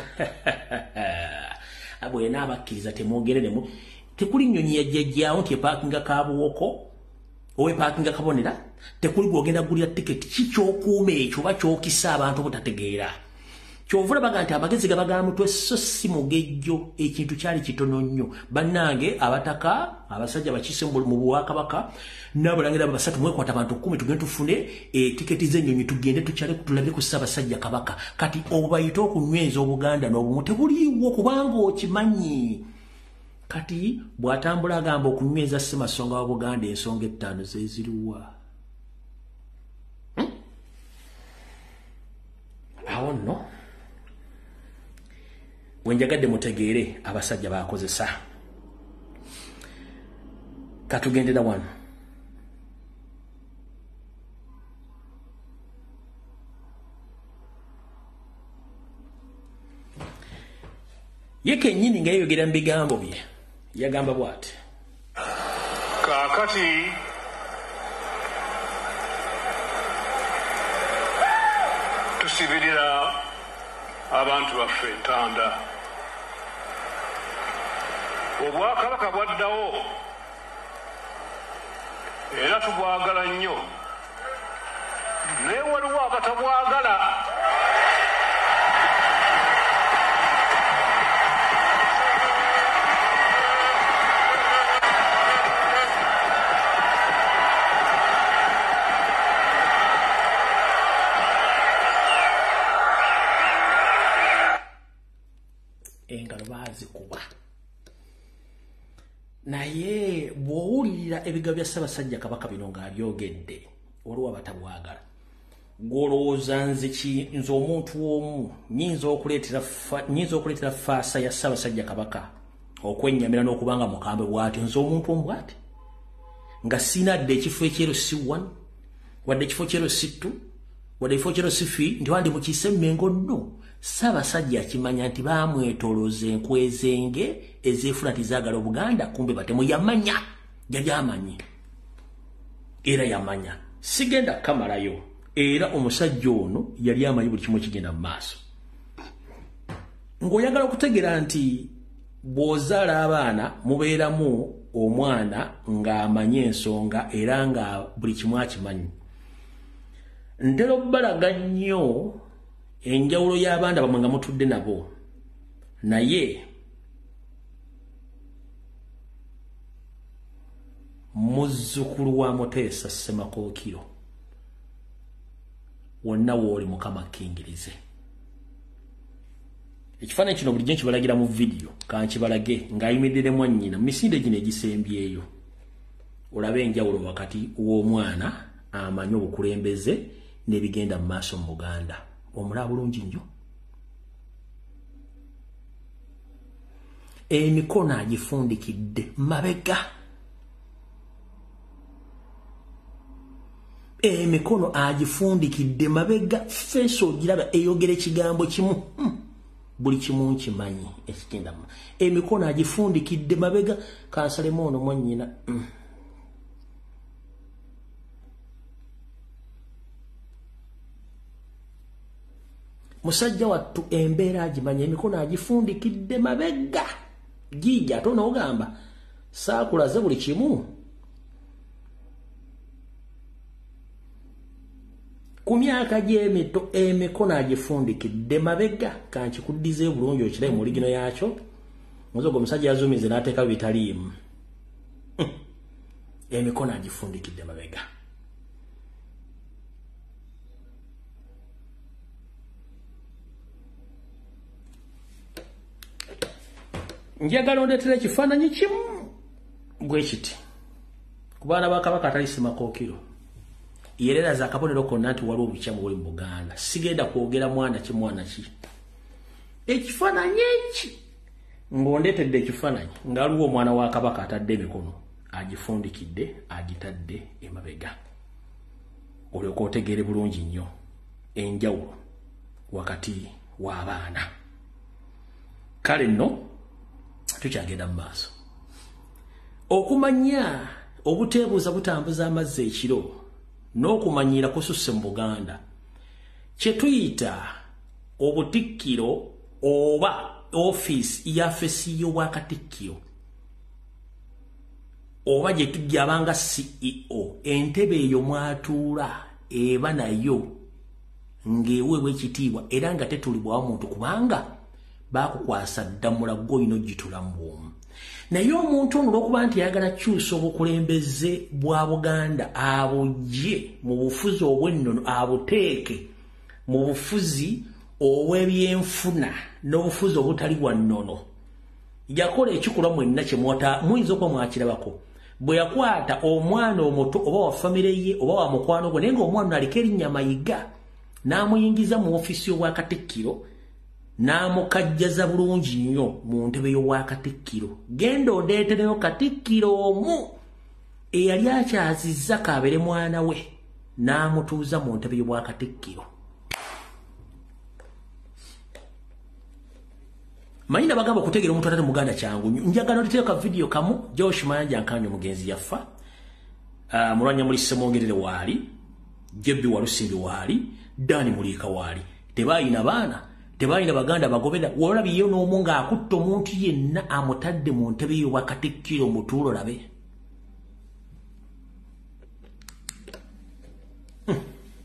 abwe n'abakkiriza temwogereremu tekuli nnyonyi yajjajjaawo nti epaakinga kabuwoko owe paakinga kabonera tekuli gwogenda gulira tiketi kikyokuuma ekyo oba kyokisa abantu butategeera kyovula baga nti amagezi gabaga mutwe so si mugejjo ekintu kyali kitono nnyo bannange abataka abasajja bakise mu Bwakabaka n'abalangira basatu mwekwata abantu kumi tugende tufune etiketi z'ennyonyi tugende tukyale kutulabe ku Ssaabasajja Kabaka kati obayita okunyweza Obuganda n'obumu tebuliiwo kubanga okimanyi kati bw'atambula agamba okunyweza Ssemasonga wa Buganda ensonga ettaano zeziriwa hmm? awo nno wenjagadde mutegeere abasajja bakozesa katugendera wano ye kennyini nga yeyogera mu bigambo bye yagamba bw'ati kaakati tusibirira abantu baffe entanda Obwakabaka bwaddawo era tubwagala nnyo naye waliwo abatabwagala engalo baazikuba naye bw'owulirira ebigambo bya Ssaabasajja Kabaka bino ng'abyogedde waliwo abatabwagala gw'olowooza nze ki nze omuntu omu nyinza okuleetera faasa ya Ssaabasajja Kabaka okwennyamira n'okubanga mukambe bw'ati nze omuntu omu bw'ati nga sinadde ekifo ekyero si wanu wadde ekifo kyero si ttu wadde ekifo kyero si fi nti wandi mukiise mmengo nno Ssaabasajja akimanya nti baamwetolooza enkwezenge ezeefuna nti zaagala Obuganda kumbe batemu yamanya yali amanyi era yamanya sigenda kamalayo era omusajja ono yali amanyi buli kimu kigenda mu maaso ng'oyagala okutegeera nti bw'ozaala abaana mubeeramu omwana ng'amanyi ensonga era nga buli kimu akimanyi ntera obbalaga nnyo enjawulo y'abaana bamwe nga mutudde nabo naye muzzukulu wa Muteesa Ssemakookiro wonna wooli Mukama akkingirize ekifaananyi kino bulijjo nkibalagira mu vidiyo kankibalage ng'ayimiddire mwannyina mu misinde gino egisembyeyo olabe enjawulo wakati w'omwana amanyi obukulembeze n'ebigenda mu maaso mu Buganda omulaba bulungi nnyo emikono agifundikidde mabega emikono agifundikidde mabega feeso ogiraba eyogera ekigambo kimu hmm. buli kimu nkimanyi ekigenda emikono agifundikidde mabega kansalemu ono mwannyina hmm. musajja wattu embeera agimanya emikono agifundikidde mabega gijja ate onoogamba saakulaze buli kimu ku myaka gy'emito emikono agifundikidde mabega kankikuddize bulungi okirabe mu oligino yakyo muzogo omusajja yazumize n'ateeka bitaliimu emikono agifundikidde mabega njagala ondeetera ekifaananyi kimu bwe kiti ku baana ba Kabaka atalisi Makookiro yerera za kabonero konna nti waliwo obukyamu buli mu Buganda sigenda kwogera mwana ki mwana ki ekifaananyi eki ng'ondeetedde ekifaananyi ng'aliwo omwana wa Kabaka atadde emikono agifundikidde agitadde emabega olyoka otegeere bulungi nnyo enjawulo wakati w'abaana kale nno tukyagenda mu maaso okumanya obuteebuuza butambuza amazzi ekiro n'okumanyiira kususse mu Buganda kye tuyita obutikkiro oba office yaffe C E O wa Katikkiro oba gye tujja abanga C E O entebe eyo mwatuula eba nayo ng'eweebwa ekitiibwa era nga tetulibwawo muntu kubanga baakukwasa ddamula gw'olina ogitula mu bwomu naye omuntu ono olw'okuba nti yagala kyusa obukulembeze bwa Buganda abugye mu bufuzi obw'ennono abuteeke mu bufuzi obw'ebyenfuna n'obufuzi obutali bwa nnono yakola ekikolwa mwenna kye muyinza okuba mwakirabako bwe yakwata omwana omuto oba wa famire ye oba wa mukwano gwe naye ng'omwana aliko erinnya Mayiga n'amuyingiza mu ofisi y'obwa Katikkiro n'amukajjaza bulungi nnyo mu ntebe y'obwa Katikkiro genda ondeetereyo Katikkiro omu eyali akyazizza kaabere mwana we n'amutuuza mu ntebe y'obwa Katikkiro. Mayina bagamba okutegeera omuntu atali Muganda kyangu njagala nditeeka video kamu Josh Mayanja nkanyo mugenzi yafa uh, mulwanya muri Semongerere waali Jebbi Walusimbi waali Dani Mulika waali tebayina baana tebayina Baganda bagobera wolabiyo n'omunga akutta omuntu yenna amutadde mu ntebe y'obwa Katikkiro mutuulo labe hmm.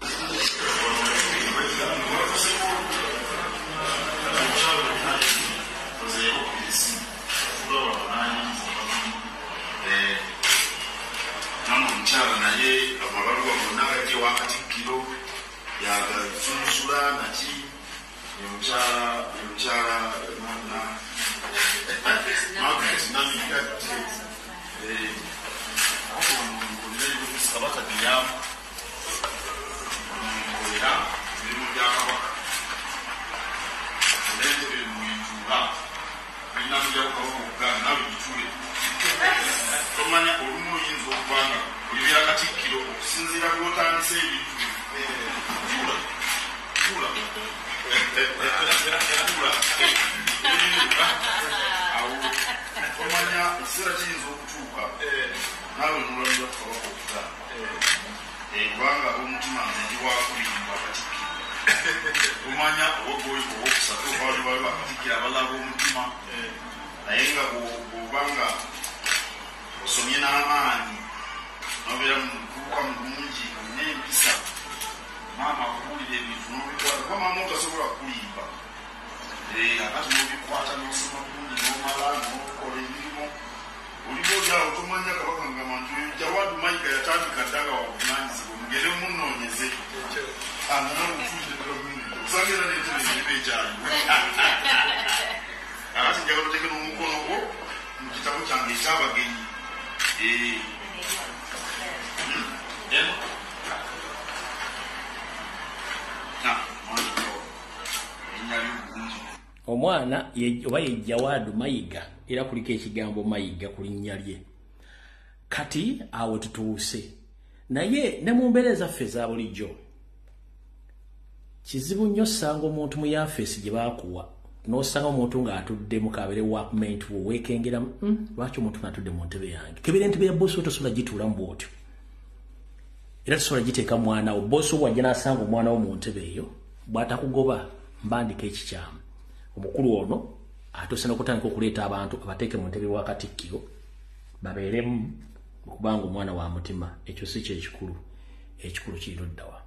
Omwana oba ye Jawadu Mayiga era kuliko ekigambo Mayiga ku linnya lye kati awo tutuuse naye ne mu mbeereza ffe za bulijjo kizibu nnyo sanga omuntu mu yafeesi gye baakuwa n'osanga omuntu ng'atudde mu kaabere workmate wo weekengera mm, lwaki omuntu n'atudde mu ntebe yange kebera entebe ya boosi wo tosobola gituulamu bw'otyo era tosobola giteeka mwana wo boosi wo wajja n'asanga omwana wo mu ntebe eyo bw'atakugoba mbandika ekikyamu omukulu ono atose n'okutandika okuleeta abantu abateeke mu ntebe wa Katikkiro babeeremu okubanga omwana wa mutima ekyo si kyekikulu ekikulu kiri ddawa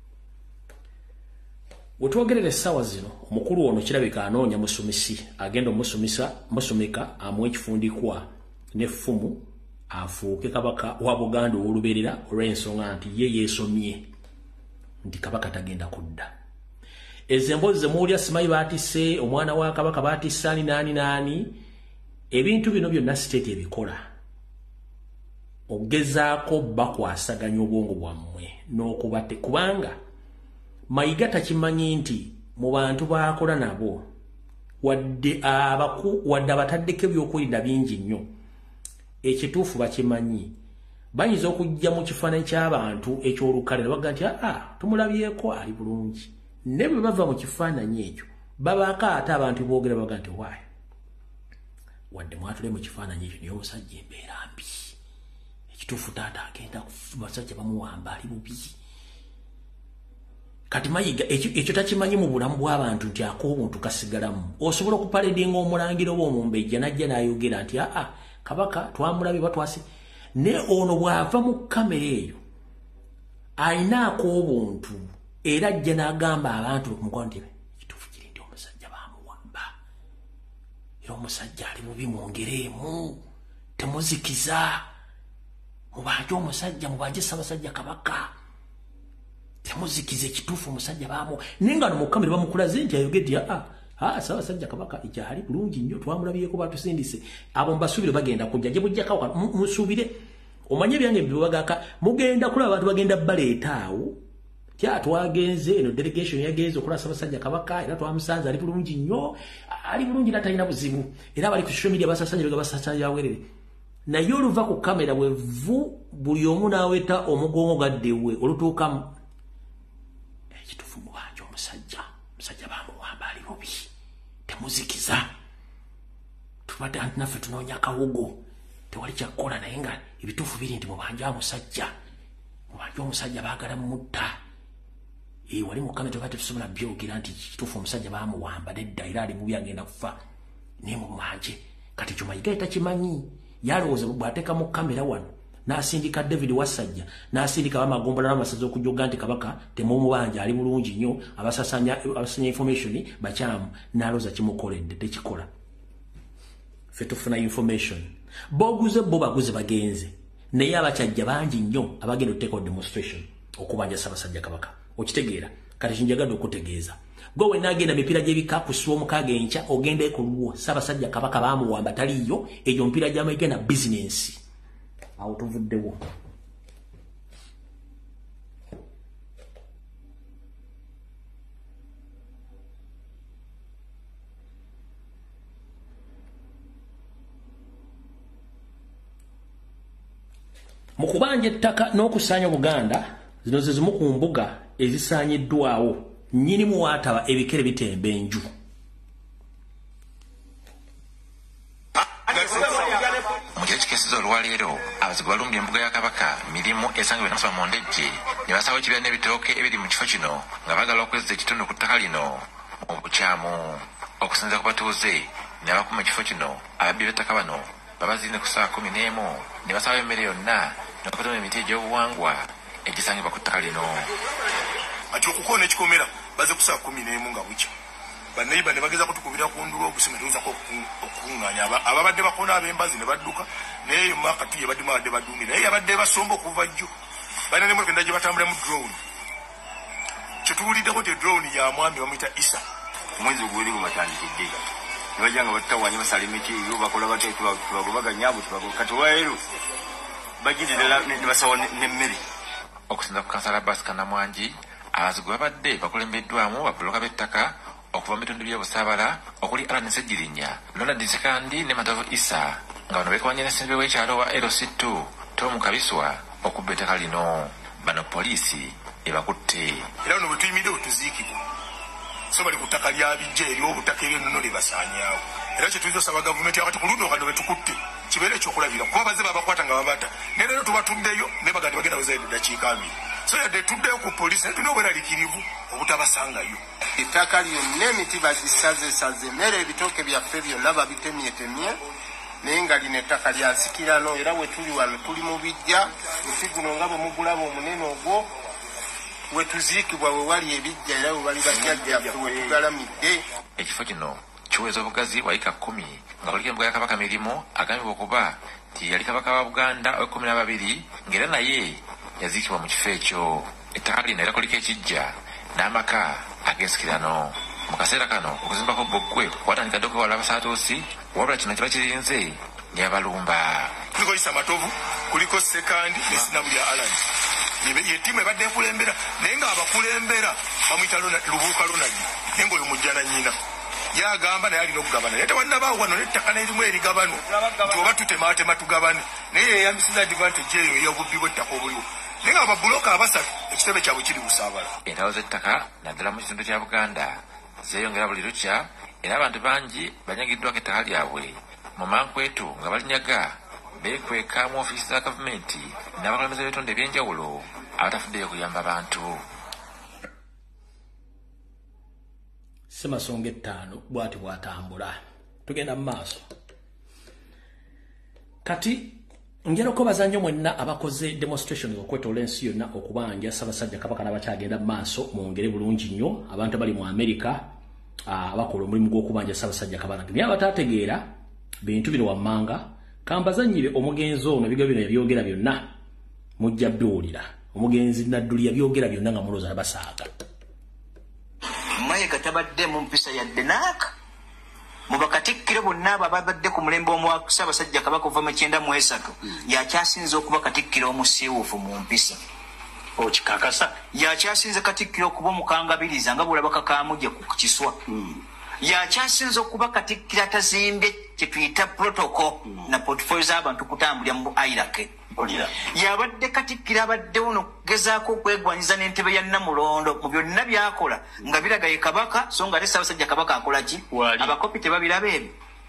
wetwogerera essaawa zino omukulu ono kirabika anoonya musomesi agenda omusomesa musomeka amuwa ekifundikwa n'effumu afuuke kabaka wa Buganda ow'olubeerera olw'ensonga nti ye yeesomye nti kabaka tagenda kudda ezembozi zemuulya simayi baatisse omwana wa kabaka baatisse ani naani naani ebintu bino byonna state ebikola ogezaako bakwasaganya obwongo bwammwe n'okubate kubanga Mayiga takimanyi nti mu bantu bakola nabo wadde abaku wadde abataddeko ebyokwerinda bingi nnyo ekituufu bakimanyi bayinza okujja mu kifaananyi ky'abantu ekyolukale ne baga nti aa tumulabyeko ali bulungi ne bwe bava mu kifaananyi ekyo babaako ate abantu boogera baga nti waayo wadde mwatule mu kifaananyi ekyo naye omusajja embeera mbi ekituufu taata agenda basajja bamuwamba ali bubi kati Mayiga ekyo takimanyi mu bulamu bw'abantu nti ak'obuntu kasigalamu osobola okupaledinga omulangira oba omumbejja najja n'ayogera nti aa kabaka twamulabye batwasi ne ono bw'ava mu kamera eyo alina ak'obuntu era ajja n'agamba abantu okumukola nti ekituufu kiri nti omusajja baamuwamba era omusajja ali bubi mwongereemu temuzikiza mubanje omusajja mubanje Ssaabasajja Kabaka temuzikize ekituufu omusajja baamu nenga no mu kamera bamukulaze nti ayogedde aa ah Ssaabasajja Kabaka ekyali bulungi nnyo twamulabyeko batusindise abo mbasubire bagenda kujja gye bujjako musubire omanye byange bibagaka mugenda kulaba abantu bagenda baleeta awo kya twagenze eno delegation yagenze okulaba Ssaabasajja Kabaka era twamusanze ali bulungi nnyo ali bulungi natalina buzibu era bali ku social media basasanya basasanya werere naye oluva ku kamera bwe vu buli omu n'aweta omugongo gaddewe olutuukamu ekituufu mubanje omusajja omusajja bamuwamba ali bubi temuzikiza tubadde anti naffe tunoonya kawogo tewali kyakukola naye nga ebituufu biri nti mubanje omusajja mubanje omusajja baagala mutta wali mu kamera tebate tusobola byogera nti ekituufu omusajja bamuwamba nedda era ali bubi agenda kufa naye mumanje kati ekyo Mayiga takimanyi yalowooza bw'ateeka mu kamera wano n'asindika David Wasajja n'asindika bamagombolola n'amasaza okujoga nti Kabaka temumubanja ali bulungi nnyo abasasanya abasasanya information bakyamu n'alowooza kimukoledde tekikola ffe tufuna information boguze bo baguze bagenze naye abakyajja bangi nnyo abagenda okuteeka demonstration okubanja Ssaabasajja Kabaka okitegeera kati kinjagadde okutegeeza gwe we n'agenda mipiira gy'ebika kusiba omukaaga enkya ogenda ekolwo Ssaabasajja Kabaka baamuwamba taliyo egyo mpiira gya Mayiga na bizinensi awo tuvuddewo mu kubanja ettaka n'okusaanya Buganda zino ze zimu ku mbuga ezisaanyiddwawo nnyinimu waataba ebikere bitemba enju mu kyekikesiza olwaleero abazigu balumbye embuga ya Kabaka mirimu esangibwa nasaba mu ndejje ne basawo ekibira n'ebitooke ebiri mu kifo kino nga baagala okwezza ekitundu ku ttaka lino mu bukyamu okusinza ku batuuze ne abakuma ekifo kino ababbi b'ettaka bano babazirine ku ssaawa kumi n'emu ne basaba emmere yonna n'okutema emiti egy'obuwangwa egisangibwa ku ttaka lino ati okukoona ekikomera baze ku ssaawa kumi n'emu nga bukya bannayibba ne bageza kutukubira ku ndulu obusime tuuzako okukuŋŋaanya ababadde bakoona ab'embazi ne badduka naye eyo makati ye baddemu abadde badungi naye yabadde basomba okuva jjo balina nemotoka endala gye batambula mu drone kyetuwuliddeko ti drone ya mwami bamuyita Isa omwezi ogweri gumatandikidde ne bajja nga batutawanya basala emiti yo bakola bate tubagobaganya abo kati olwaleero bagirira ne basawa n'emmere okusinza ku kansala Basika Namwangi abazigu babadde bakulembeddwamu babuloka b'ettaka okuva mu bitundu by'obusaabala okuli Alan Ssegirinnya Ronald Nsekandi ne Matavu Isa nga bano beekawanya n'essembe w'ekyalo wa L C two Tom Kabiswa okubba ettaka lino bano poliisi ebakutte era bano bwe tuyimiridde wetuziikibwa so bali ku ttaka lya bijja ery'obutaka eryonnono libasaanyaawo era kye tuyinza osaba gavumenti akati ku luno kano betukutte kibeere ekyokulabira kuba bazze babakwata nga babata naye leero tubatuddeyo ne baga nti bagenda bazaire eddakiika abiri so yadde tuddeyo ku poliisi tulina obweraliikirivu obutabasangayo ettaka lyonna emiti bagisazesaze mmere ebitooke byaffe byonna babitemyetemye naye nga lino ettaka lya nsikirano era we tuli wano tuli mu bijja muti guno nga bwe mugulaba omunene ogwo we tuziikibwa we wali ebijja era we bali bajjajjaffe we tugalamidde ekifo kino kiweza obugazi waika kumi nga kuliko embuga ya Kabaka Mirimu agambibwa okuba ti yali Kabaka wa Buganda ow'ekkumi n'ababiri ng'era naye yaziikibwa mu kifo ekyo ettaka lino era kuliko ekijja n'amaka ag'ensikirano mu kaseera kano okuzimbako Boggwe kwatandikadde okwewala abasaatuusi wabula kino kiba kirinze yabalumba. Kuliko Isa Matovu, kuliko Sekandi ne Sinabulya Alan. Ye timu ebadde ekulembera naye nga abakulembera bamuyita Lubuuka Ronald naye ng'oyo mujjana nnyina yagamba naye alina okugabana naye tewannabaawo wano n'ettaka n'erimu erigabano nti oba tutemaatema tugabane naye yeyambisiza advantage eyo ey'obubbi bw'ettaka obuliwo naye nga ababuloka abasatu ekitebe kyabwe kiri busaabala. Entawo z'ettaka naddala mu kitundu kya Buganda zeeyongera buli lukya era abantu bangi banyagiddwako ettaka lyabwe mu Mankwetu nga balinyaga beekweka mu ofiisi za gavumenti n'abakulembeze b'ebitundu ebyenjawulo abatafuddeyo kuyamba abantu. Ssemasonga ettaano bw'ati bw'atambula. Tugenda mu maaso. Kati njala okubaza nnyo mwenna abakoze demonstration okwetoola ensi yonna okubanja Ssaabasajja Kabaka n'abakyagenda mu maaso mwongere bulungi nnyo abantu abali mu Amerika abakola omulimu gw'okubanja Ssaabasajja Kabaka. Naye abataategeera bintu bino wammanga kambazanyire omugenzi ono ebigo bino yabyogera byonna mujja biwulira. Omugenzi Nadduli yabyogera byonna nga mulooza basaaga. Mayiga tabadde mu mpisa yadde naaka mu bakatikkiro bonna abo ababadde ku mulembe omwa Ssaabasajja Kabaka okuva mu kyenda mu esatu yakyasinze okuba katikkiro omusiiwuufu mu mpisa. Okikakasa yakyasinze katikkiro okuba omukangabiriza nga bulaba kakamuje ku kiswa. Yakyasinze okuba katikkiro atazimbye kye tuyita protocol na portfolio z'abantu kutambulira mu Iraq. Yabadde katikkiro abaddewo n'okugezaako okwegwanyiza n'entebe ya Namulondo mu byonna byakola nga biraga ye Kabaka so nga ate Ssaabasajja Kabaka akola ki? Abakopi tebabiraba ebyo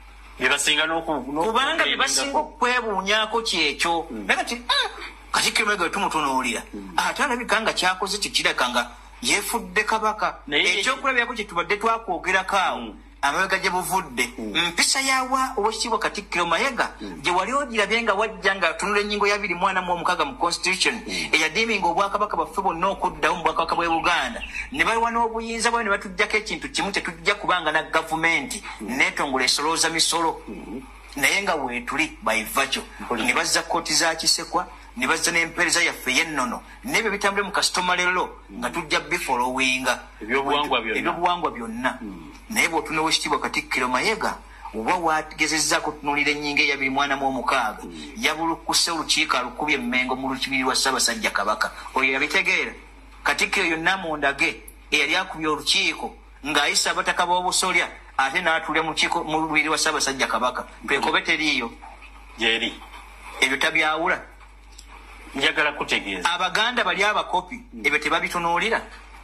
kubanga bye basinga okwebuunyaako kyekyo naye kati katikkiro mwega tumutunuulira ate alabika nga kyakoze kikireka nga yefudde Kabaka. Ekyokulabirako kye tubadde twakwogerako awo amabega gye buvudde mpisa yawa Oweekitiibwa Katikkiro Mayiga gye wali ogirabye nga wajja nga atunula ennyingo ya abiri mu ana mu omukaaga mu constitution eyadiiminga obwakabaka baffe bonna okuddawo mu bwakabaka bw'e Buganda ne bawa n'obuyinza bwayo ne batuggyako ekintu kimu tetujja kubanga na gavumenti neetongola esolooza misolo naye nga weetuli by virtue ne bazza kkooti za Kisekwa ne bazza n'empeereza yaffe y'ennono n'ebyo bitambule mu kasitoma lero nga tujja bifolowinga ebyobuwangwa byonna. Naye bw'otuna Oweekitiibwa Katikkiro Mayiga oba wategezezza kutunuulira ennyingo eyabiri mu ana mu omukaaga yabulukkuse olukiiko alukubye emmengo mu lukibiri lwa Ssaabasajja Kabaka. Oyo yabitegeera Katikkiro yonna mundage eyali akubye olukiiko ng'ayisa abataka b'obusolya ate n'atuulira mu lukiiko mu lubiri lwa Ssaabasajja Kabaka. Twekobe teriiyo gyeri ebyo tabyawula. Njagala kutegeeza Abaganda bali abakopi ebyo tebabitunuulira.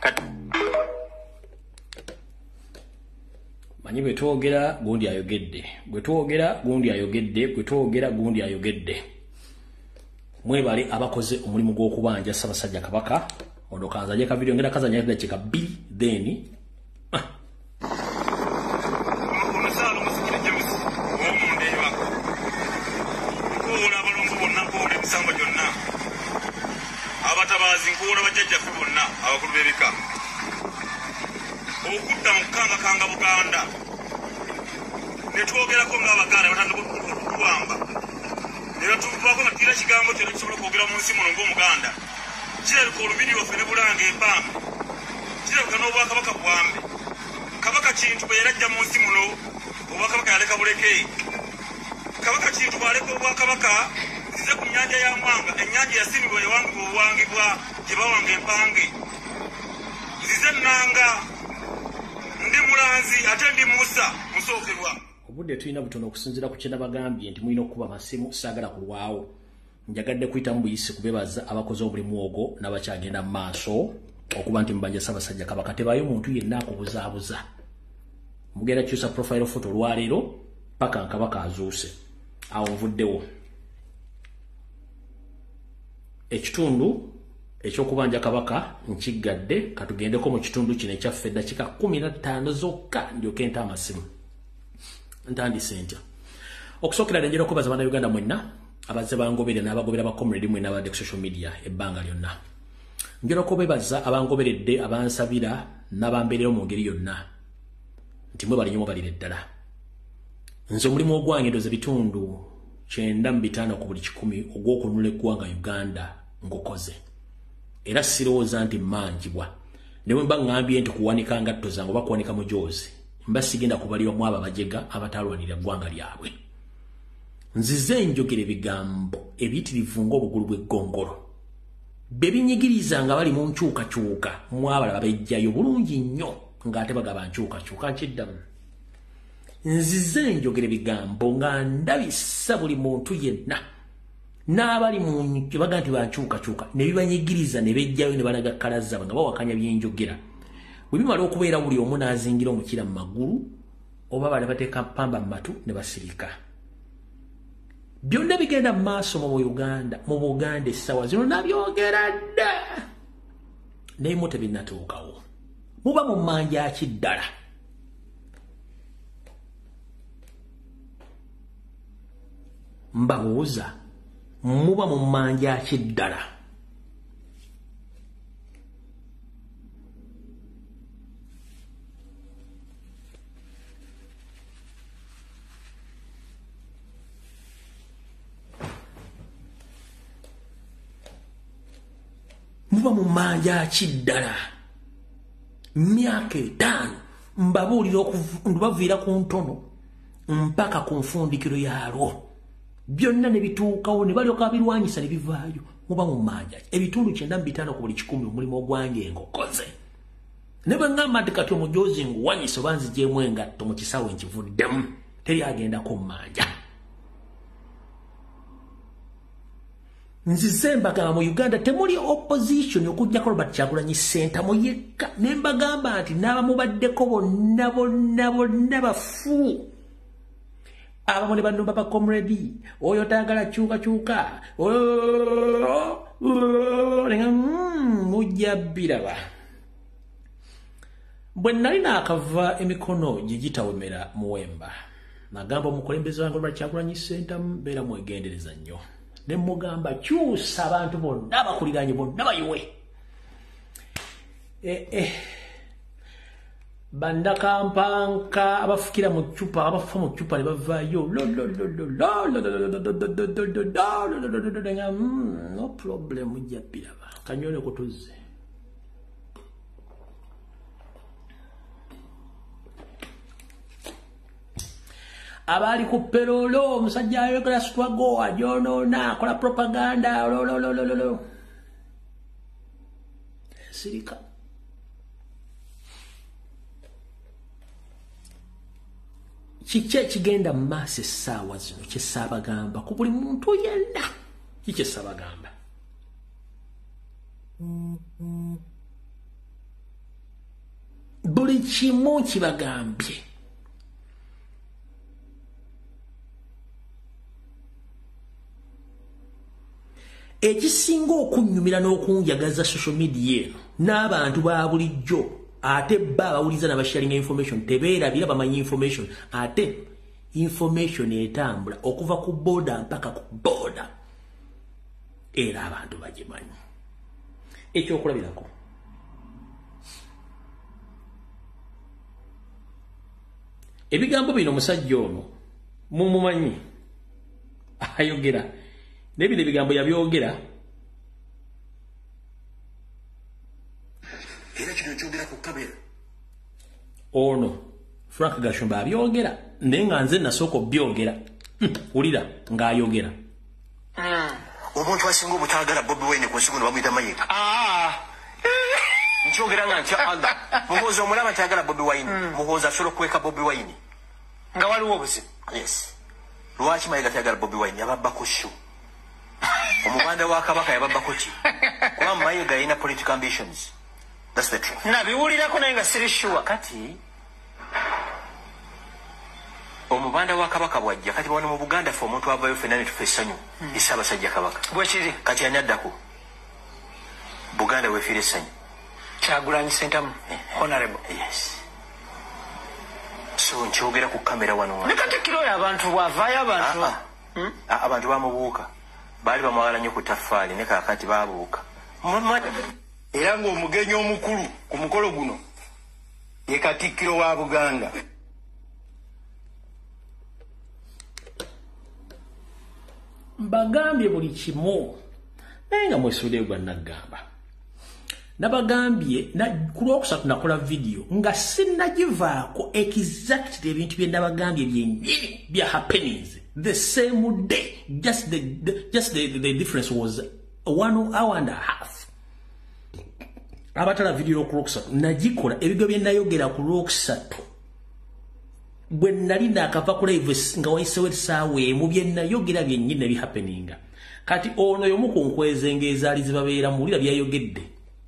Manyi bwe twogera gundi ayogedde bwe twogera gundi ayogedde bwe twogera gundi ayogedde. Mwebale abakoze omulimu gw'okubanja Ssaabasajja Kabaka ono kanzaje ka video ngenda kazanya eddakiika bbiri then abatabazi nkuula bajjajjaffe bonna abakulu b'ebika okudda mu kukangakanga Buganda ne twogerako ng'Abaganda batandika okutuwamba ne batuvaako nga tugira kigambo kyonna kisobola okwogera mu nsi muno ng'Omuganda kirabika olubiri waffe ne Bulanga empambe kirabika n'Obwakabaka bwambe Kabaka Kintu bwe yarajja mu nsi muno Obwakabaka yaleka buleke Kabaka Kintu bw'aleka Obwakabaka zize ku nnyanja ya Mwanga ennyanja yasimbibwa yawangibwa obuwangibwa gye bawanga empange zize nnanga ndi mulanzi ate ndi Musa musookerwa. Obudde tulina butono okusinziira ku kye nabagambye nti mulina okuba masimu saagala kulwawo. Njagadde kuyita mu buyisi kubebaza abakoze omulimu ogwo n'abakyagenda mu maaso okuba nti mbanja Ssaabasajja Kabaka tebaayo muntu yenna akubuzaabuza. Mugenda kyusa profile photo olwaleero paka Kabaka azuuse awo nvuddewo. Ekitundu ekyokubanja Kabaka nkigadde katugendeko mu kitundu kino ekyaffe eddakiika kumi na ttaano zokka ndyoke nta amasimu ntandise ntya. Okusookera ddala njira okubaza bannayuganda mwenna abazze bangobere n'abagobera ba comrade mwenna abadde ku social media ebbanga lyonna. Njira okubebaza abangoberedde abansabira n'abambeerera mu ngeri yonna nti mwe balinyo mubalire ddala. Nze omulimu ogwange ndoza bitundu kyenda mu bitaano ku buli kikumi ogw'okununula eggwanga Uganda ngukoze. Era sirowooza nti mmanjibwa newe mba ngambye nti kuwanika ngatto zangu bakuwanika mujozi mba sigenda kubalira mwaba bajega abatalwanira gwanga lyabwe nzize njogere bigambo ebitirivu ng'obugulu bw'eggongolo bebinyigiriza nga bali mu nkyukakyuka mwabala babejjayo bulungi nnyo ng'ate bagaba nkyukakyuka nkiddamu nzize njogere bigambo nga ndabisa buli muntu yenna n'abali mu baga nti bankyukakyuka ne bibanyigiriza ne bejjayo ne balaga kalaza nga bawakanya byenjogera bwe bimala okubeera buli omu n'azingira omukira mu magulu oba bali bateeka ppamba mu matu ne basirika byonna bigenda mu maaso mu Uganda mu Buganda essaawa zino nabyogera dda naye mu tebinnatuukawo muba mu mmanja kiddala mbabuuza muba mu mmanja kiddala muba mu mmanja kiddala myaka etaano mbabuulira okubaviira ku ntono mpaka ku nfundikiro yaalwo byonna ne bituukawo ne balyoka birwanyisa ne bivaayo muba mu mmanja ebitundu kyenda mu bitaano ku buli kikumi omulimu ogwange ngokoze ne bwe ngamba nti kati omujozi nguwanyisa oba nzigyemu engatto mu kisawo nkivuddemu teri agendako mmanja nzize mbagamba mu Uganda temuli opposition okujjako Robert Kyagulanyi Ssentamu yekka ne mbagamba nti n'abamubaddeko bonna bonna bonna bafu abamu ne banno baba comrade oyo tayagala kyukakyuka nenga mujja biraba bwe nali naakava emikono gye gitawemera muwemba nagamba omukulembeze wange Robert Kyagulanyi Ssentamu beera mwegendereza nnyo ne mugamba kyusa abantu bonna abakuliranye bonna bayiwe eh, eh. bandakampanka abafukira mu ccupa abafa mu ccupa ne bavaayo no problem ujja biraba kanyone kutuzze abali ku perolo omusajja ayogera sitwago ajonoona akola propaganda lololololo sirika kiki ekigenda mu maaso essaawa zino kyesaabagamba ku buli muntu yenna kikyesaabagamba buli kimu kibagambye ekisinga okunnyumira n'okunjagaza social media eno n'abantu ba bulijjo ate bba abawuliza n'abasharinga information tebeerabira bamanyi information ate information etambula okuva ku boda mpaka ku boda era abantu bagimanyi ekyokulabirako ebigambo bino omusajja ono mumumanyi ayogera nebino ebigambo yabyogera era kino kyogera ku kamera ono Frank Gashumba abyogera naye nga nze nasooka byogera wulira ng'ayogera omuntu asinga obutaagala Bobi Wine ku nsi guno bamuyita Mayiga nkyogera nga ntya Allah muhoozi omulaba ntyagala Bobi Wine muhoozi asobola okukweka Bobi Wine nga waliwo obuzibu yes lwaki Mayiga tyagala Bobi Wine yababbako shu omuganda wa kabaka yababbako ki kuba Mayiga yalina political ambitions. That's the truth. nabiwulirako naye nga siri sure kati omubanda wa kabaka bwajja kati bano mu Buganda fe omuntu avayo fenna ne tufa essanyu Ssaabasajja kabaka bwekiri kati anyaddako Buganda weefiira essanyu Kyagulanyi Ssentamu honorable yes so nkyogera ku kamera wano ne Katikkiro oyo abantu bwavaayo abantu abantu bamubuuka baali bamwagala nnyo ku taffaali ne kaakati baabuuka era ng'omugenyi omukulu ku mukolo guno ye Katikkiro wa Buganda. Mbagambye buli kimu naye nga mwesudde gwa nagamba nabagambye na kulwokusatu nakola video nga sinnagivaako exactly ebintu bye nabagambye byennyini bya happenings the same day, just the, the just the, the, the difference was one hour and a half. Abatala video kulwokusatu nagikola ebigo bye nayogera kulwokusatu bwe nali nakava ku live nga wayisewo essaawa mu bye nayogera byennyini bi happening. Kati ono yomu ku nkwezenge ezaali zibabeera muwulira byayogedde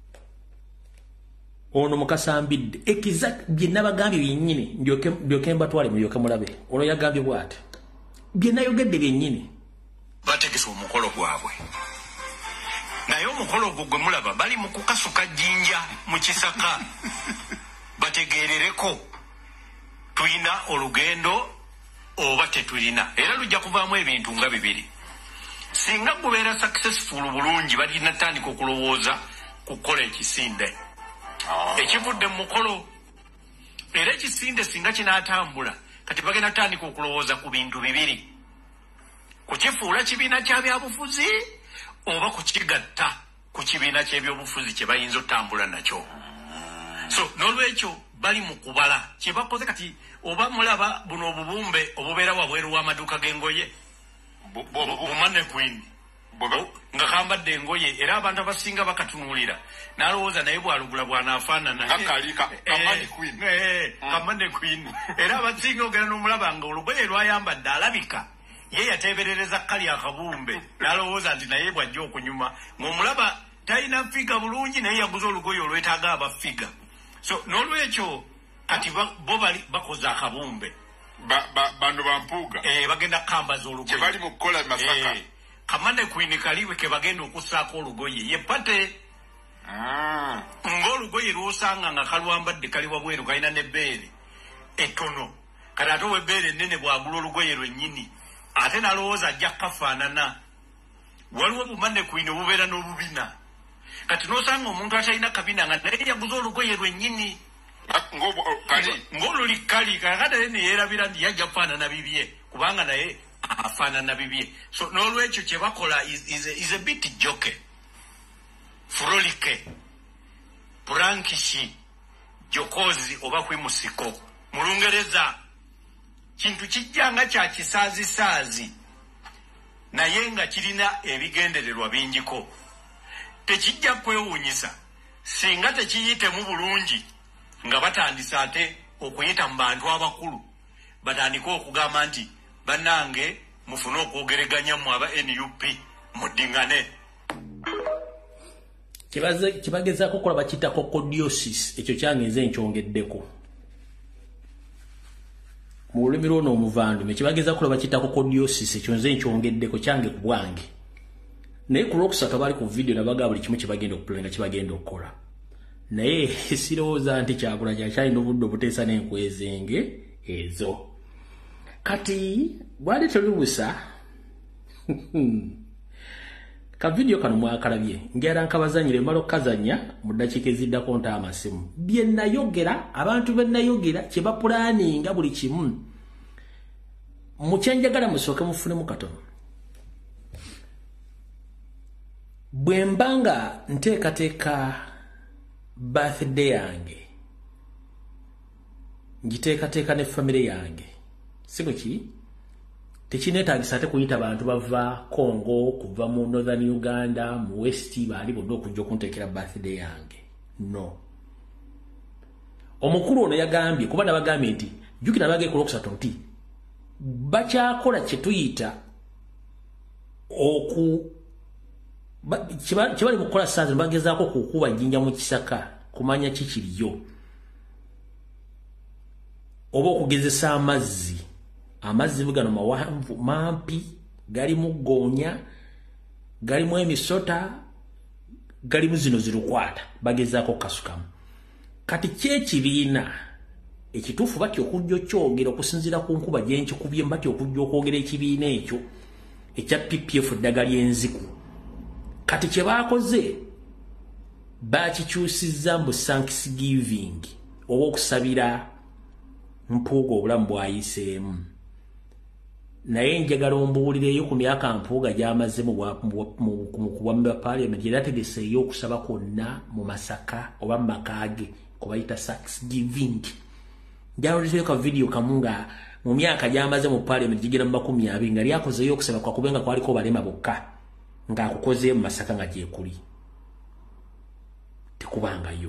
ono mukasambidde exact bye nabagambye byennyini ndyoke mbatwale mulyoke mulabe ono yagambye bw'ati bye nayogedde byennyini bategesa omukolo gwabwe naye omukolo ogwo gwe mulaba bali mu kukasuka jjinja mu kisaka bategeerereko tulina olugendo oba tetulina era lujja kuvaamu ebintu nga bibiri. Singa gubeera successful bulungi balina tandika okulowooza kukola ekisinde ekivudde mu mukolo era ekisinde singa kinaatambula kati bagenda tandika okulowooza ku bintu bibiri: kukifuula kibiina kya byabufuzi oba kukigatta ku kibiina ky'ebyobufuzi kye bayinza otambula nakyo. So n'olwekyo bali mu kubala kye bakoze. Kati oba mulaba buno obubumbe obubeera wabweru w'amaduuka g'engoye bumane queen nga kambadde engoye era abantu abasinga bakatunuulira n'alowooza naye bwalugula bwanaafaanana kamane queen era abasinga ogera n'omulaba nga olugoye lwayambadde alabika ye yateeberereza kali akabumbe n'alowooza nti naye bwajja okunyuma ng'omulaba talina figa bulungi naye yaguza olugoye olwetaaga abafiga. So n'olwekyo kati bo bali bakoze akabumbe bano bampuuga bagenda kambaza olugoye bali mu kukola Masaka. Kamane Queen kaliwe ke bagenda okusaako olugoye ye pate ng'olugoye lwosanga nga kalwambadde kali wabweru kalina n'ebbeere ettono kati ate ow'ebbeere ennene bwagula olugoye lwennyini ate nalowooza ajja kafaanana. Waliwo Bumane Queen obubeera n'olubina kati n'osanga omuntu atalina kabina nga naye yaguza olugoye lwennyini ng'oluli kali kakati naye neyeerabira nti yajja kufaanana bibye kubanga naye afaanana bibye. So n'olwekyo kye bakola is, is a bit joke frolike prankishi jokozi oba kwimusiko mu Lungereza kintu kijjanga kya kisaazisaazi naye nga kirina ebigendererwa bingiko. Tekijja kwewuunyisa singa tekiyitemu bulungi nga batandisa ate okuyita mu bantu abakulu batandika okugamba nti bannange mufune okwogeraganya mu aba N U P muddingane. Kibagezaako kola bakiyita coccidiosis, ekyo kyangenze nkyongeddeko mu lulimi lwono omuvandume kibagezaako kola bakiyita coccidiosis, ekyo nze nkyongeddeko kyange ku bwange. Naye ku lwokusatu bali ku video nabaga buli kimu kibagenda okupulenga kibagenda okukola naye sirowooza nti kyagula kyakyalina obudde obuteesa n'enkwezenge ezo. Kati bwali tolubusa ka video kano mwakalabye ngera nkabazanyire mmalo kazanya mu ddakiika eziddako nta amasimu bye nayogera abantu be nayogera kye bapulaninga buli kimu mu kyenjagala musooke mufunemu katono. Bwe mbanga nteekateeka birthday yange ngiteekateeka ne famire yange sigo ki tekineetaagisa ate kuyita bantu bava Congo kuva mu Northern Uganda mu West baali bonna okujja okunteekera birthday yange no. Omukulu ono yagambye kuba nabagambye nti jjukira nabagee ku lwokusatu nti bakyakola kye tuyita oku kibali mukola saazi mbagezaako kukuba jjinja mu kisaka kumanya kikiriyo oba okugezesa amazzi amazzi bugano mawanvu mampi galimu ggoonya galimu emisota galimu zino zirukwata bagezaako kasukamu. Kati kyekibiina ekituufu batya okujja okyogera okusinziira ku nkuba gye nkikubye batya okujja okwogera ekibiina ekyo ekya P P F eddagala ly'enziku. Kati kye baakoze bakikyusizza mu Thanksgiving oba okusabira mpuuga obulamu bwayiseemu. naye njagala ombuulireyo ku myaka mpuuga gy'amaze mu kuwamba parliament era ategeseeyo okusaba kwonna mu Masaka oba mu makaage kubayita Thanksgiving. Njaloleseyo ka video kamu nga mu myaka gy'amaze mu parliament gigera mu makumi abiri nga lyakozeeyo okusaba kwa kubenga kwaliko balema bokka ng'akukozeeyo mu Masaka nga gyekuli tekubangayo.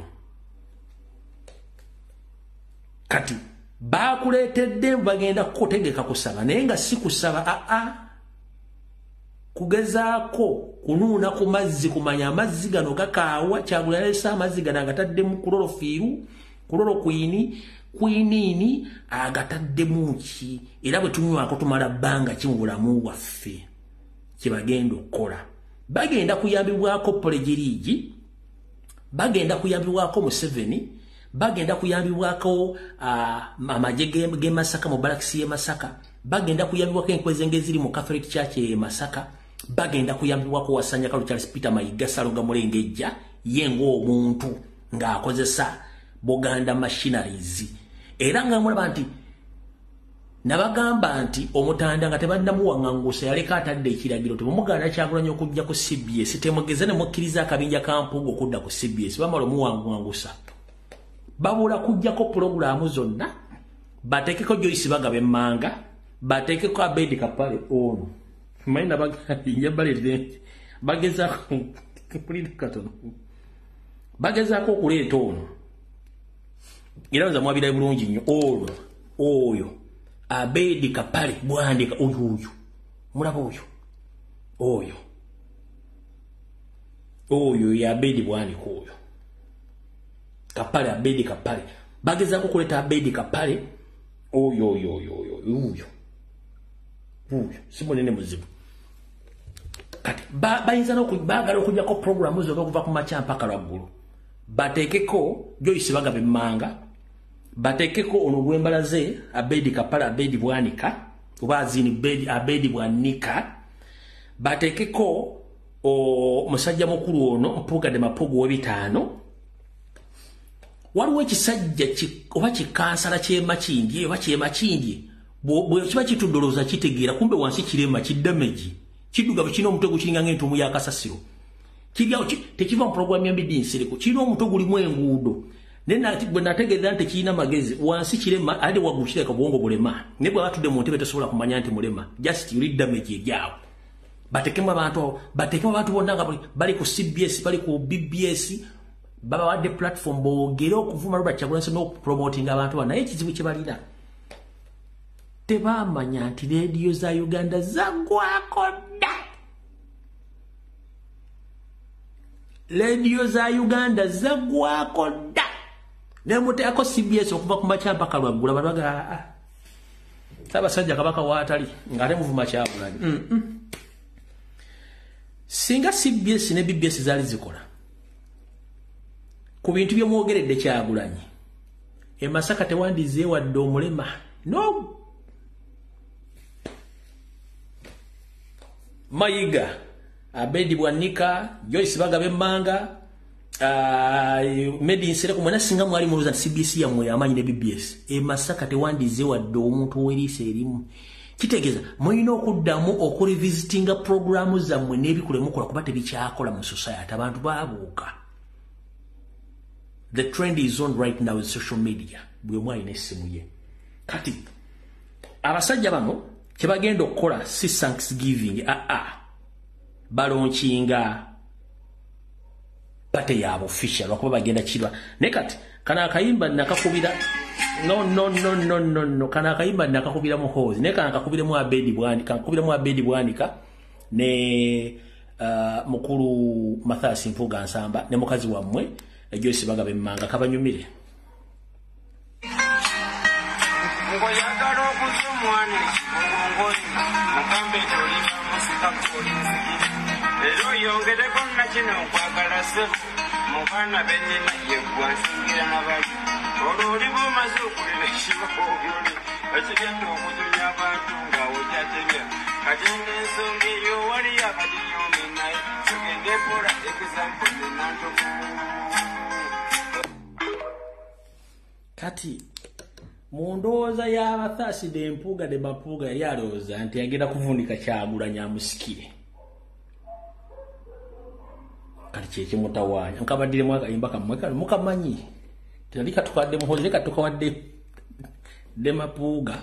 Kati bakuleetedde bagenda kutegeka kusaba naye nga si kusaba aa kugezaako kunuuna ku mazzi kumanya amazzi gano gakaawa Kyagulanyi yalesa amazzi gano agataddemu kulorofiiru kulorokwini kwiniini agataddemu ki era bwe tunywako tumala bbanga ki mu bulamu bwaffe kye bagenda okukola. Bagenda kuyambibwako Polejirigi, bagenda kuyambibwako Museveni, bagenda kuyambibwako uh, amagye ge Masaka mu Barracks ye Masaka, bagenda kuyambibwako enkweze ngeziri mu Catholic Church ye Masaka, bagenda kuyambibwako Wasanya Kalu Charles Peter Mayiga Salonga Mulengejja yengo omuntu ng'akozesa Buganda machineries. Era nga mulaba nti nabagamba nti omutanda nga tebannamuwaŋŋangusa yaleka atadde ekiragiro tebamuganda Kyagulanyi okujja ku C B S temugeze ne mukkiriza akabinja ka Mpuuga okudda ku C B S bamala omuwaŋŋangusa. Babula kujjako programu zonna bateekeko Joyce Bagabe Manga bateekeko Abedi Kapale ono maina bagambye bagezaako kulida katono bagezaako okuleeta ono era nza mwabirayo bulungi nnyo ono oyo Abedi Kapale bwandika oyo oyo mulaba oyo oyo oyo ya Abedi bwandika oyo Kapale Abedi Kapale bagezaako kuleta Abedi Kapale oyo oyo oyo oyo oyo oyo simunene muzibu. Kati bayinza n'okubagala okujjako programu zonna okuva ku makya mpaka lwaggulu bateekeko Joyce Bagabe Manga bateekeko ono gwembalaze Abedi Kapale Abedi Bwanika oba azini Abedi Bwanika bateekeko omusajja mukulu ono Mpuuga de Mapogo w'ebitaano. Waliwo ekisajja oba kikansala ky'emakindi oba ky'emakindi bwe kiba kitudoloza kitegeera kumbe wansi kirema kiddamagi kiddugavu kirina omutwe kiringa ng'entumu ya kasasiro tekiva mu programu ya Mbidde Nsereko kirina omutwe gulimu enguudo naye bwe nategeeza nti kirina magezi wansi kirema ate waggulu kireka bwongo bulema naye bwe batudde mu ntebe tosobola kumanya nti mulema just yuli damage egyawo. Bateekemu abantu bateekemu abantu bonna nga bali ku C B S bali ku B B S baba wadde platform boogere okuvuma Robert Kyagulanyi n'okupromotinga abantu bana naye ekizibu kye balina tebaamanya nti leediyo za Uganda zaggwako dda. Leediyo za Uganda zaggwako dda ne muteekako C B S okuva ku makya mpaka lwaggula balwaga Ssaabasajja Kabaka waatali ng'ate muvuma Kyagulanyi. Singa C B S ne B B S zaali zikola ku bintu by'omwogeredde Kyagulanyi e Masaka tewandize wadde omulema no. Mayiga Abedi Bwanika Joyce Bagabe Manga uh, Mbidde Nsereko mwena singa mwali muluza C B S yamwe amanyi ne B B S e Masaka tewandize wadde omuntu w'eriisa erimu kitegeeza mulina okuddamu okurevisitinga programu zammwe n'ebikula mukola kuba tebikyakola mu society abantu baabuuka. The trend is on right now in social media. Bwe mwalina essimu ye. Kati abasajja bano kye bagenda okukola si Thanksgiving a a balonkinga pate yabo official lwakuba bagenda kirwa naye kati kana akayimba nakakubira no no no no no no kana akayimba nakakubira mu hozi naye kana akakubira mu Abedi Bwanika kakubira mu Abedi Bwanika ne uh, mukulu Mathias Mpuuga Nsamba ne mukazi wammwe Joyce Bagabe Manga kabanyumire. Ngoyagala okuzumwane omongoli mukambe tolinga musika polisi lero yongereko nakino nkwagala sebo mukana benina yegwansingira nabali olwo oli bwomaze okulira ekibaobyoli ekigenda okuzunya abantu ngaawe kyatebya kati n'ensonga eyo wali akadinyomi naye tugende mpola ekizampo zinantoku kati Mundoza ya bathasi de mpuga de mapuga yaloza anti agenda kuvunika kyagula nyamusikire. Kali kyekye mutawanya nkabadire mwaka imbaka mweka mukamanyi. Talika tukwadde muhoze katukawadde de mapuga.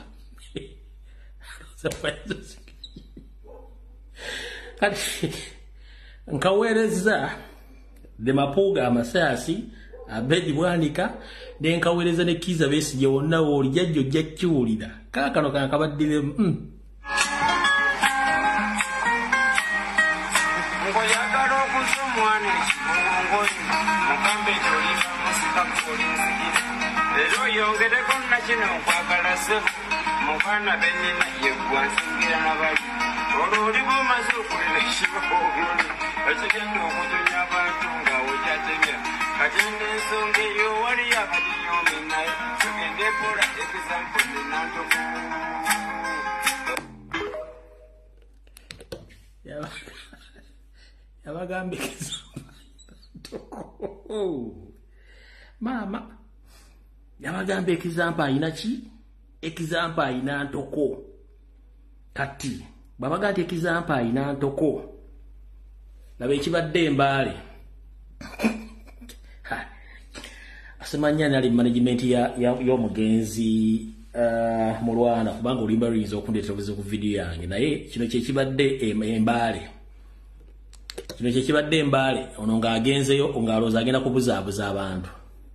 Kali nkawereza de mapuga amasasi abedi bwanika ne nkawereza ne kiza besi je wonna woli jajjo jackyulira kakano kankabadire mm. Ngoyagala okuzumwana ekibongoli mukambe gyoliva musika kulinzigire leero yongereko nakino nkwagala sebo mukwana benina yegwansingira nabali olwo oliba omaze okulira ekibongoli ekigenda okutonya abantu ngaawe kyatemya kagenda ensonga eyo wali abadinyomi naye tugende kola ekizampo nenantoku yabagambe mama yabagambe ekizampa ayina ki ekizampa ayina ntoko kati babaga nti ekizampa ayina ntoko laba ekibadde embaale asemanya nali management ya y'omugenzi uh, mulwana kubanga olimba luyinza okundetera obuzibu ku video yange naye kino kyekibadde embaale kino kyekibadde embaale ono ng'agenzeyo ng'alowooza agenda kubuzaabuza abantu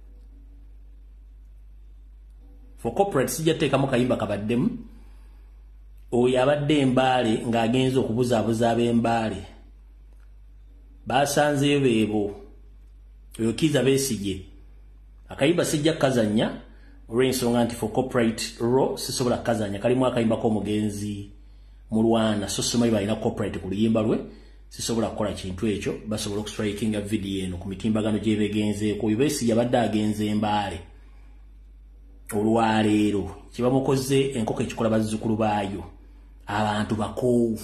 for corporate sijja teekamu kayimba kabaddemu oyo abadde embaale ng'agenze okubuzaabuza ab'embaale basanzeyo beebo oyo Kiza Besigye akayimba sijja kazanya olw'ensonga nti for corporate ro sisobola kazanya kalimu akayimba k'omugenzi mulwana so simanyi balina corporate ku luyimba lwe sisobola kukola kintu ekyo basobola okustrikinga video eno ku mitimbagano gyebegenzeeko oyo Besigye abadde agenze embaale olwaleero kibamukoze enkoko ekikola bazzukulu baayo abantu bakoowu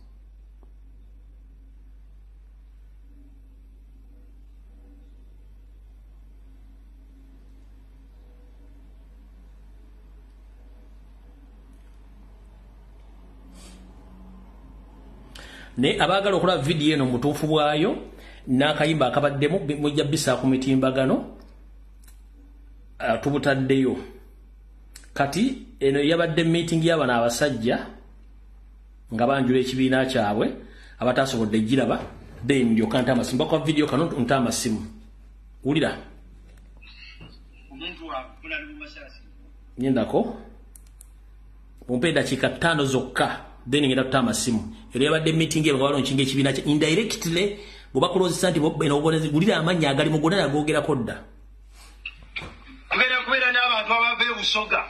ne abagala okulaba video eno mutuufu bwayo n'akayimba akabaddemu mujja bisa ku mitimbagano uh, tubutaddeyo kati eno yabadde meeting y'abana abasajja nga banjula ekibiina kyabwe abatasobodde giraba then ndio kanta amasimba kwa video kano nta amasimu ulira omuntu wa kula mu masasi nyendako mumpe dakika tano zokka then ngenda tuta amasimu eri yabadde meeting y'abagabo balonkinga ekibiina kya indirectly boba kulozesa nti eno obonezi gulira amanya agali mugona yagogera kodda kubera kubera n'abantu abave Busoga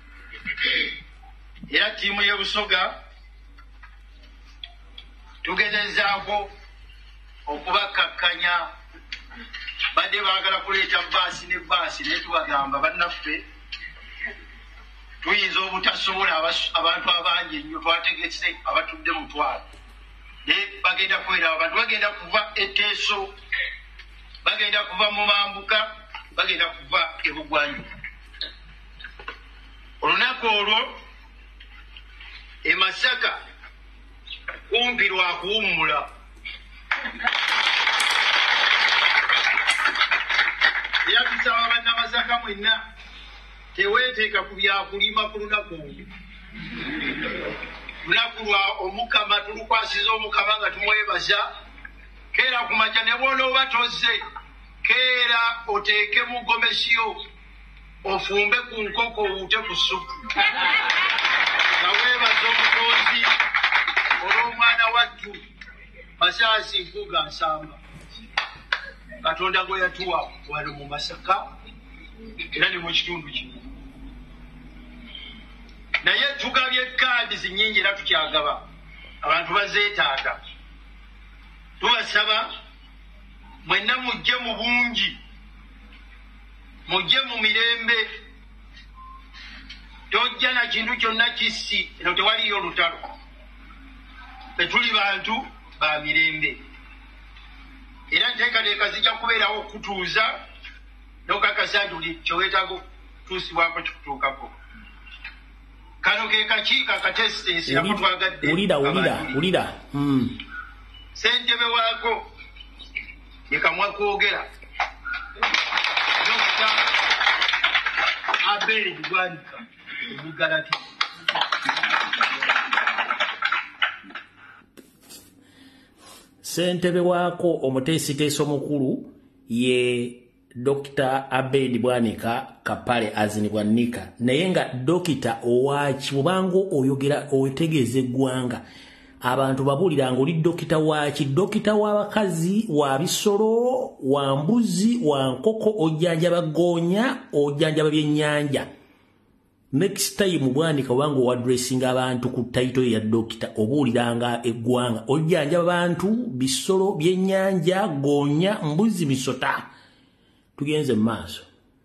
era tiimu ye Busoga tugezezaako okubakakkanya badde baagala kuleeta baasi ne baasi naye tubagamba bannaffe tuyinza obutasobola abantu abangi ennyo twategese abatudde mu twala naye bagenda kwera abantu bagenda kuva eteeso bagenda kuva mu mambuka bagenda kuva ebugwanyu olunaku olwo e Masaka kumpi lwakuwummula era tusaba bannamasaka mwenna teweeteeka ku byakulima ku lunaku olwo lunaku lwa omukama tulukwasiza omukama nga tumwebaza keera ku majja ne bwona oba tozze keera oteeke mu gomesiyo ofumbe ku nkoko owute ku supu nga weebaza omutonzi olw'omwana wattu Masaasi Nkuga Nsamba Katonda gwe yatuwa wali mu Masaka era ne mu kitundu kino naye tugabye kaadi zinyingi era tukyagaba abantu bazeetaaga tubasaba mwenna mujje mu bungi mujje mu mirembe tojja na kintu kyonna kissi eno tewaliyo lutalo tetuli bantu ba mirembe era nteekateeka zijja kubeerawo okutuuza n'okakasa nti buli kyoweetaaga okutuusibwako kikutuukako kano ke kakiika katesitesi akutwagadde ulira ulira ulira mm. Ssentebe waako yekamwa kwogera Dokita Abedi Bwanika Bugalati Ssentebe waako omuteesiteesi omukulu ye Dokita Abedi Bwanika Kapale azinibwa Nika naye nga dokita owaki bw'obanga oyogera otegeeza eggwanga abantu babulira ng'oli dokita waki dokita w'abakazi wa bisolo wa mbuzi wa nkoko ojjanjaba goonya ojjanjaba byennyanja next time Bwanika obanga owadressinga abantu ku title ya dokita obuuliranga eggwanga ojjanjaba abantu bisolo byennyanja goonya mbuzi misota tugenze maaso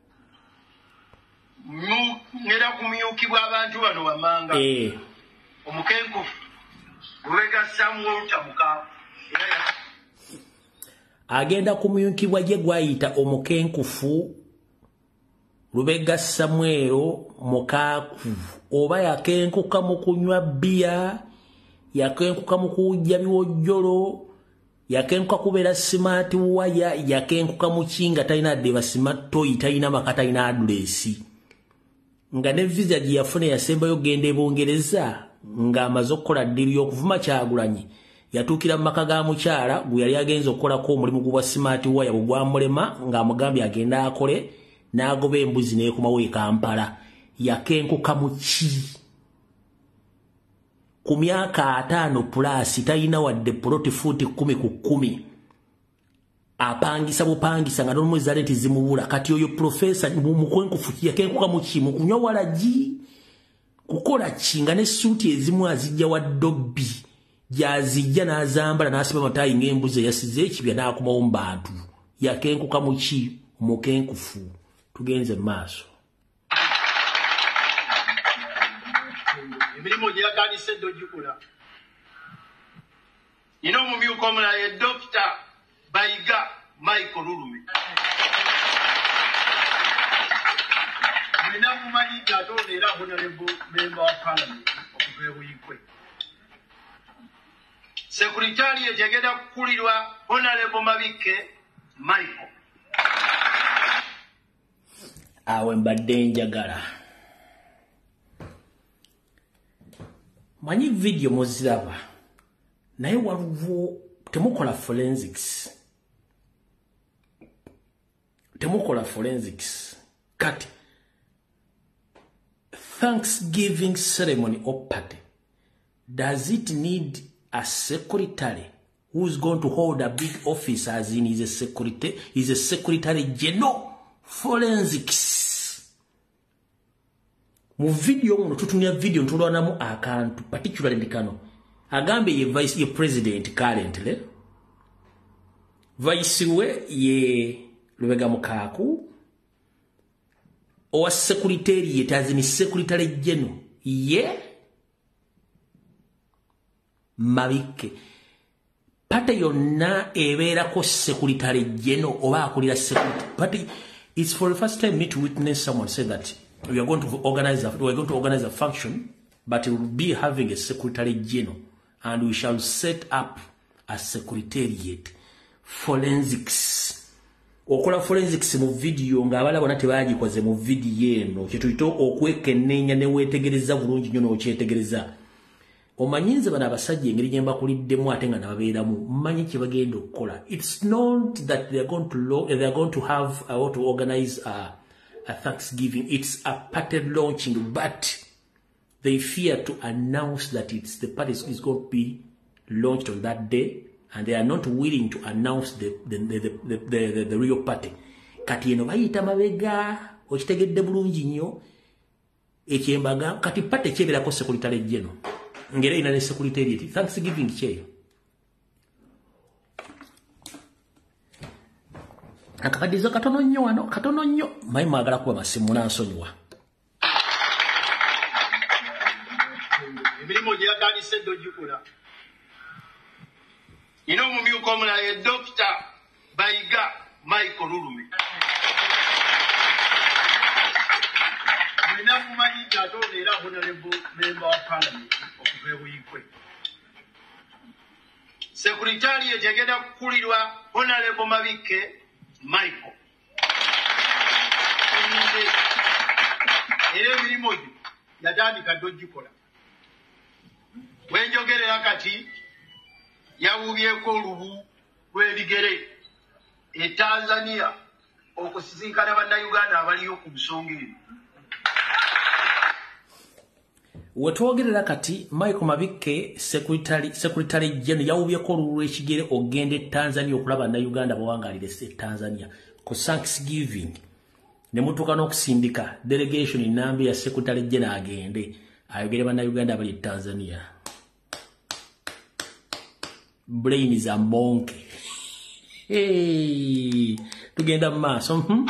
ngera kumyukibwa abantu bano wamanga eh omukenkufu Lubega Samuel Tamuka agenda kumyukibwa je gwayita omukenkufu Lubega Samuel Mukaku oba yakenkuka mu kunywa bia yakenkuka mu kujja biwojjolo yakenkuka kubera smart waya yakenkuka mu kinga talina deba smart toy talina makata talina address nga ne visa gye yafuna yasembayo gende Bungereza nga amaze okukola ddiri y'okuvuma Kyagulanyi yatuukira mu maka ga mukyala gwe yali agenza okukolako omulimu gwa smart waya bugwamulema ng'amugambye agenda akole n'agoba embuzi n'ekomawo e Kampala yakenkuka mu ki ku myaka ataano plus talina wadde ploti fuuti kumi ku kumi apangisa bupangisa nga n'omwezi alenti zimubula kati oyo profesa mukwenkufu yakenkuka mu ki mu kunywa walagi kukola kinga ne suuti ezimu azijja wa dobbi gyazijja n'azambala n'asiba matayi ng'embuzi yasize ekibya n'akomawo mu bantu yakenkuka mu ki mukenkufu tugenze maaso emirimu gye yakanise eddo gikola ino omumyuka omulala ye Dokita Bayiga Michael Lulumi mulina kumanyi nti ate ono era honorable member wa parliament okuva ebuyikwe Secretariat egenda kukulirwa honorable Mabike Michael awe mbadde njagala manyi video muziraba naye waliwo temukola forensics temukola forensics kati Thanksgiving ceremony or party does it need a secretary who's going to hold a big office as in is a secretary is a secretary general forensics mu video muno tutunya video ntulwanamu akantu particularly ndikano agambe ye vice ye president currently vice we ye Lubega Mukaku owa secretary yet as in secretary general ye Mabike pate yonna ebeera ko secretary general oba akulira secretary pate it's for the first time me to witness someone say that we are going to organize a, we are going to organize a function but we will be having a secretary general and we shall set up a secretariat forensics okola forensics mu video ng'abala bona tebagikoze mu video eno kyetuyita okwekenneenya ne weetegereza bulungi nnyo n'okyetegereza omanyinze bana abasajja engeri gye mbakuliddemu ate nga nababeeramu mmanyi kye bagenda okukola it's not that they are going to lo they are going to have uh, or to organize a, a Thanksgiving it's a party launching but they fear to announce that it's the party is going to be launched on that day and they are not willing to announce the the the the, the, the, the, the real party kati eno bayita mabega okitegedde bulungi nnyo ekyembaga kati party kyeberako secretary general ngere ina ne secretariat Thanksgiving kyeyo akakadiza katono nnyo wano katono nnyo mayi mwagala kuba masimu nansonyiwa emirimu gye yakanisa eddo gikola ino omumyuka omulala ye Dokita Bayiga Michael Lulumi mulina era mumanyi nti ate ono era honorable member wa parliament okuva ebuyikwe Secretariat egenda kukulirwa honorable Mabike Michael era emirimu gyo yatandika ddogikola wenjogerera kati yawubyeko olubu lw'ebigere e Tanzania okusisinkana bannayuganda abaliyo ku nsonga eno wetwogerera kati Michael Mabike secretary secretary general yawubyeko olubu lw'ekigere ogenda e Tanzania okulaba bannayuganda bawangalire e Tanzania ku Thanksgiving ne mutuka n'okusindika delegation nambi ya secretary general agende ayogere bannayuganda abali e Tanzania brain za monke hey tugenda maaso mhm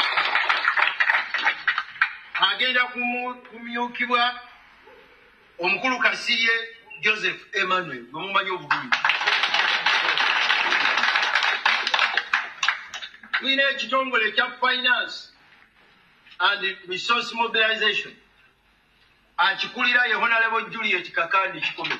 agenda kumyukibwa omukulu Kasiye Joseph Emmanuel gumumanyi obulungi twine ekitongole kya finance and resource mobilization akikulira ye Honorable Juliet Kakandi Kikomero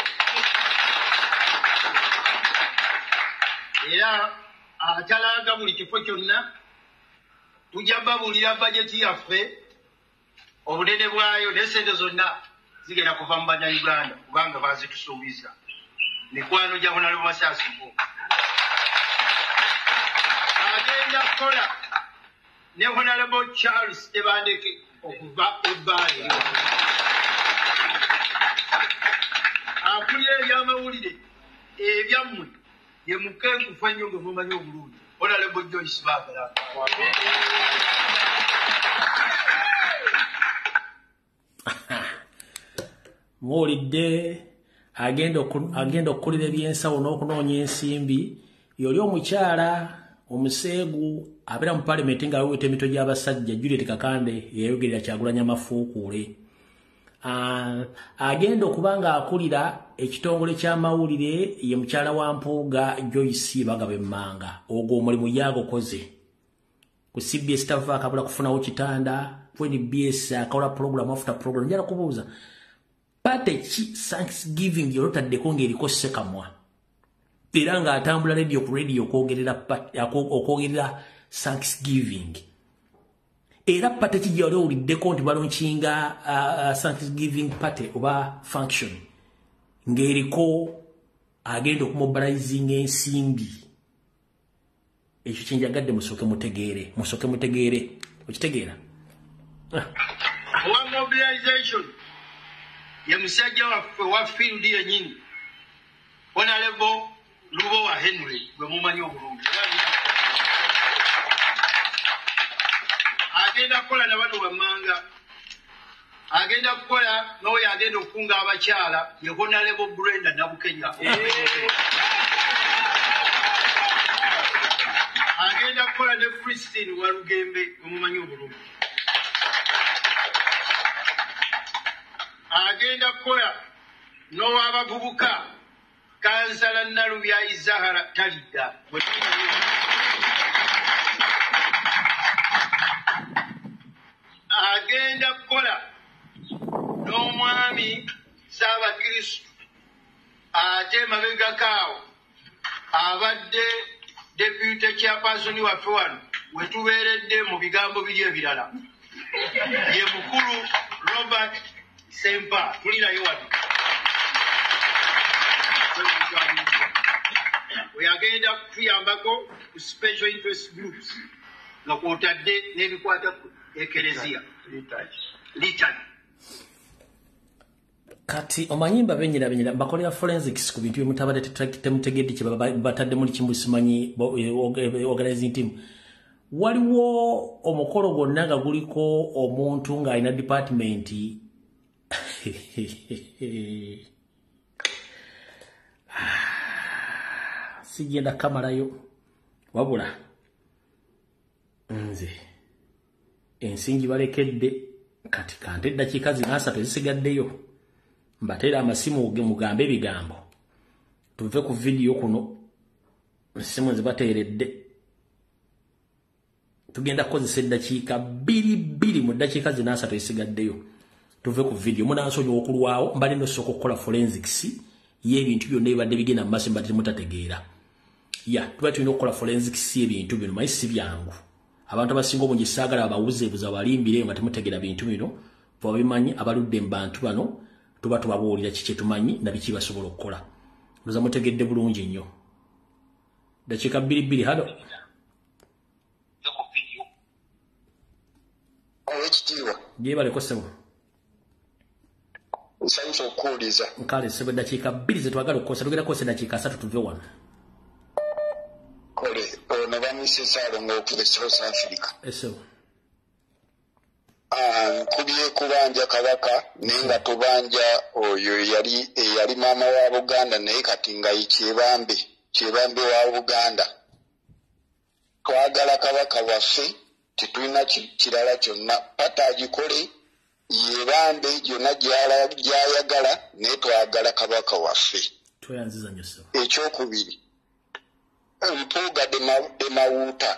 era atalaga buli kifo kyonna tujja babulira bajeti yaffe obunene bwayo n'esente zonna zigenda kuva mu bannayuganda kubanga bazitusuubiza mikwano gya Honorable Masasi Mpo agenda kukola ne Honorable Charles Tebandeke okuva ebbaale akulira ebyamawulire ebyammwe ye mukenku fanyo ngo mumanyi obulungi Honorable Joyce Bagala mwolidde agenda agenda okukulira ebyensawo n'okunoonya ensimbi yoli omukyala omuseegu abera mu parliament nga aweta emito gy'abasajja Juliet Kakande yayogerera Kyagulanyi amafuukuule Uh, agenda okubanga akulira ekitongole ky'amawulire ye mukyala wa Mpuuga Joyce Bagabe Mmanga ogwo omulimu yagokoze ku C B S tava akabula kufunawo kitanda ku N B S akola program after program njala kubuuza pate ki Thanksgiving yolotaddeko ng'eriko sekamwa era nga atambula radio ku radio okwogerera okwogerera Thanksgiving era pate kijjalo uliddeko nti balonkinga uh, uh, Thanksgiving party oba function ng'eriko agenda okumobilizing ensimbi ekyo kyenjagadde musooke mutegeere musooke mutegeere okitegeera owa mobilization ye musajja waffe wa field yennyini Honorable Lubowa Henry gwe mumanyi obulungi agenda kukola na bano bammanga agenda kukola n'oyo agenda okukunga abakyala ye Honorable Brenda Nabukenya agenda kukola ne Christine Walugembe omumanyi obulungi agenda kukola n'owabavubuka kansala Nalubya Izahara Talidda agenda kukola n'omwami Ssaabakristu ate mabega kaawo abadde deputy chairperson waffe wano wetubeeredde mu bigambo biri ebirala ye mukulu Robert Sempa tulirayo wano we agenda kutuyambako ku special interest groups nga kwotadde n'ebikwata ku ekelezia litani kati omanyimba benyera benyera bakolera forensics ku bintu byemutabade temutegedde kye batadde muli kimbusimanyi organizing team waliwo omukolo gwonna nga guliko omuntu nga alina department sijenda kamalayo wabula nze ensingi balekedde kati kante eddakiika zina asatu ezisigaddeyo mbateera amasimu mugambe ebigambo tuve ku vidiyo kuno simu zibateeredde tugenda kukozesa eddakiika bbiri bbiri mu ddakiika zina asatu ezisigaddeyo tuve ku video munansonyi okulwawo mbali no soko kola forensics y'ebintu byonna ebadde bigenda mu maaso mbadde mutategeera ya tuba tulina okukola forensics y'ebintu bino mayi si byangu abantu abasinga obungi saagala abawuzeebuza balimbire nga temutegeera bintu bino babimanyi abaludde mu bantu bano tuba tubabuulira kiki tumanyi na biki basobola okukola ndoza mutegedde bulungi nnyo dakiika bbiri bbiri halo gyebaleko sebo nsanyusa okukuwuliza nkale sebo dakiika bbiri zetwagala okukosa tugenda kukosa dakiika asatu tuve wano kole ono bamwise Ssaalongo South Africa esebo nkubye kubanja kabaka naye nga tubanja oyo yali yali maama wa Buganda naye kati nga Kyebambe Kyebambe wa Buganda twagala kabaka waffe tetulina kirala kyonna pata agikole yebambe gyonna gyayagala naye twagala kabaka waffe tweyanziza nnyo sebo ekyokubiri Mpuuga de Mawuuta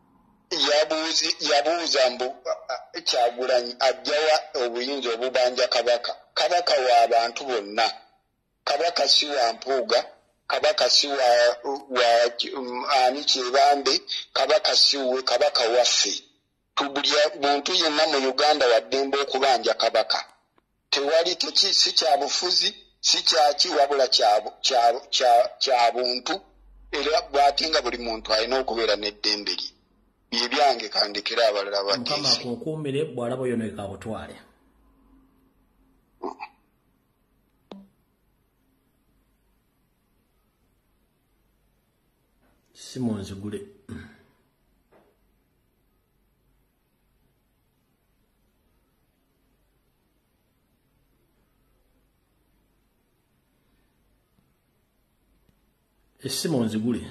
yabuuza mbu Kyagulanyi ajjawa obuyinza obubanja kabaka kabaka wa abantu bonna kabaka si wa Mpuuga kabaka si wa ani Kyebambe kabaka si we kabaka waffe tubulya muntu yenna mu Uganda waddembe okubanja kabaka tewali teki si kya bufuzi si kyaki wabula kya buntu era bwatinga buli muntu alina okubeera n'eddembe lye bye byange kandekera abalala batiisi mukama akukuumire bw'alaba oyoneka abutwale simunzigule esimu nzigule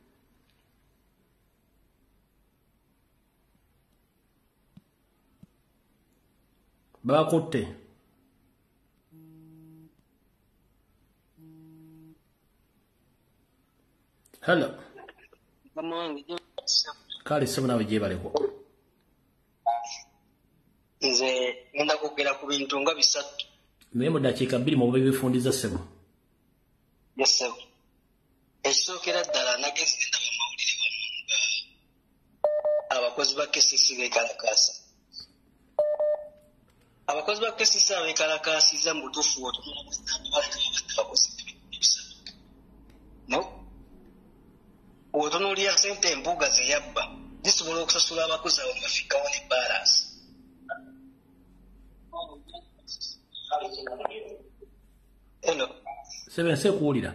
bakutte hello kale sebo nawe gyebaleko nze ngenda kwogera ku bintu nga bisatu naye mu dakiika bbiri mu bibifundiza sebo yes sebo ekisookera ddala nagezigenda mu mawulire wano nga abakozi ba K C C beekalakaasa abakozi ba K C C abeekalakaasiza mu butuufu otunuulirabakozi ebisatu no otunuulira ssente embuga ze yabba zisobola okusasula abakozi abo ngafikawo ne balansi eno sebe nse kuwulira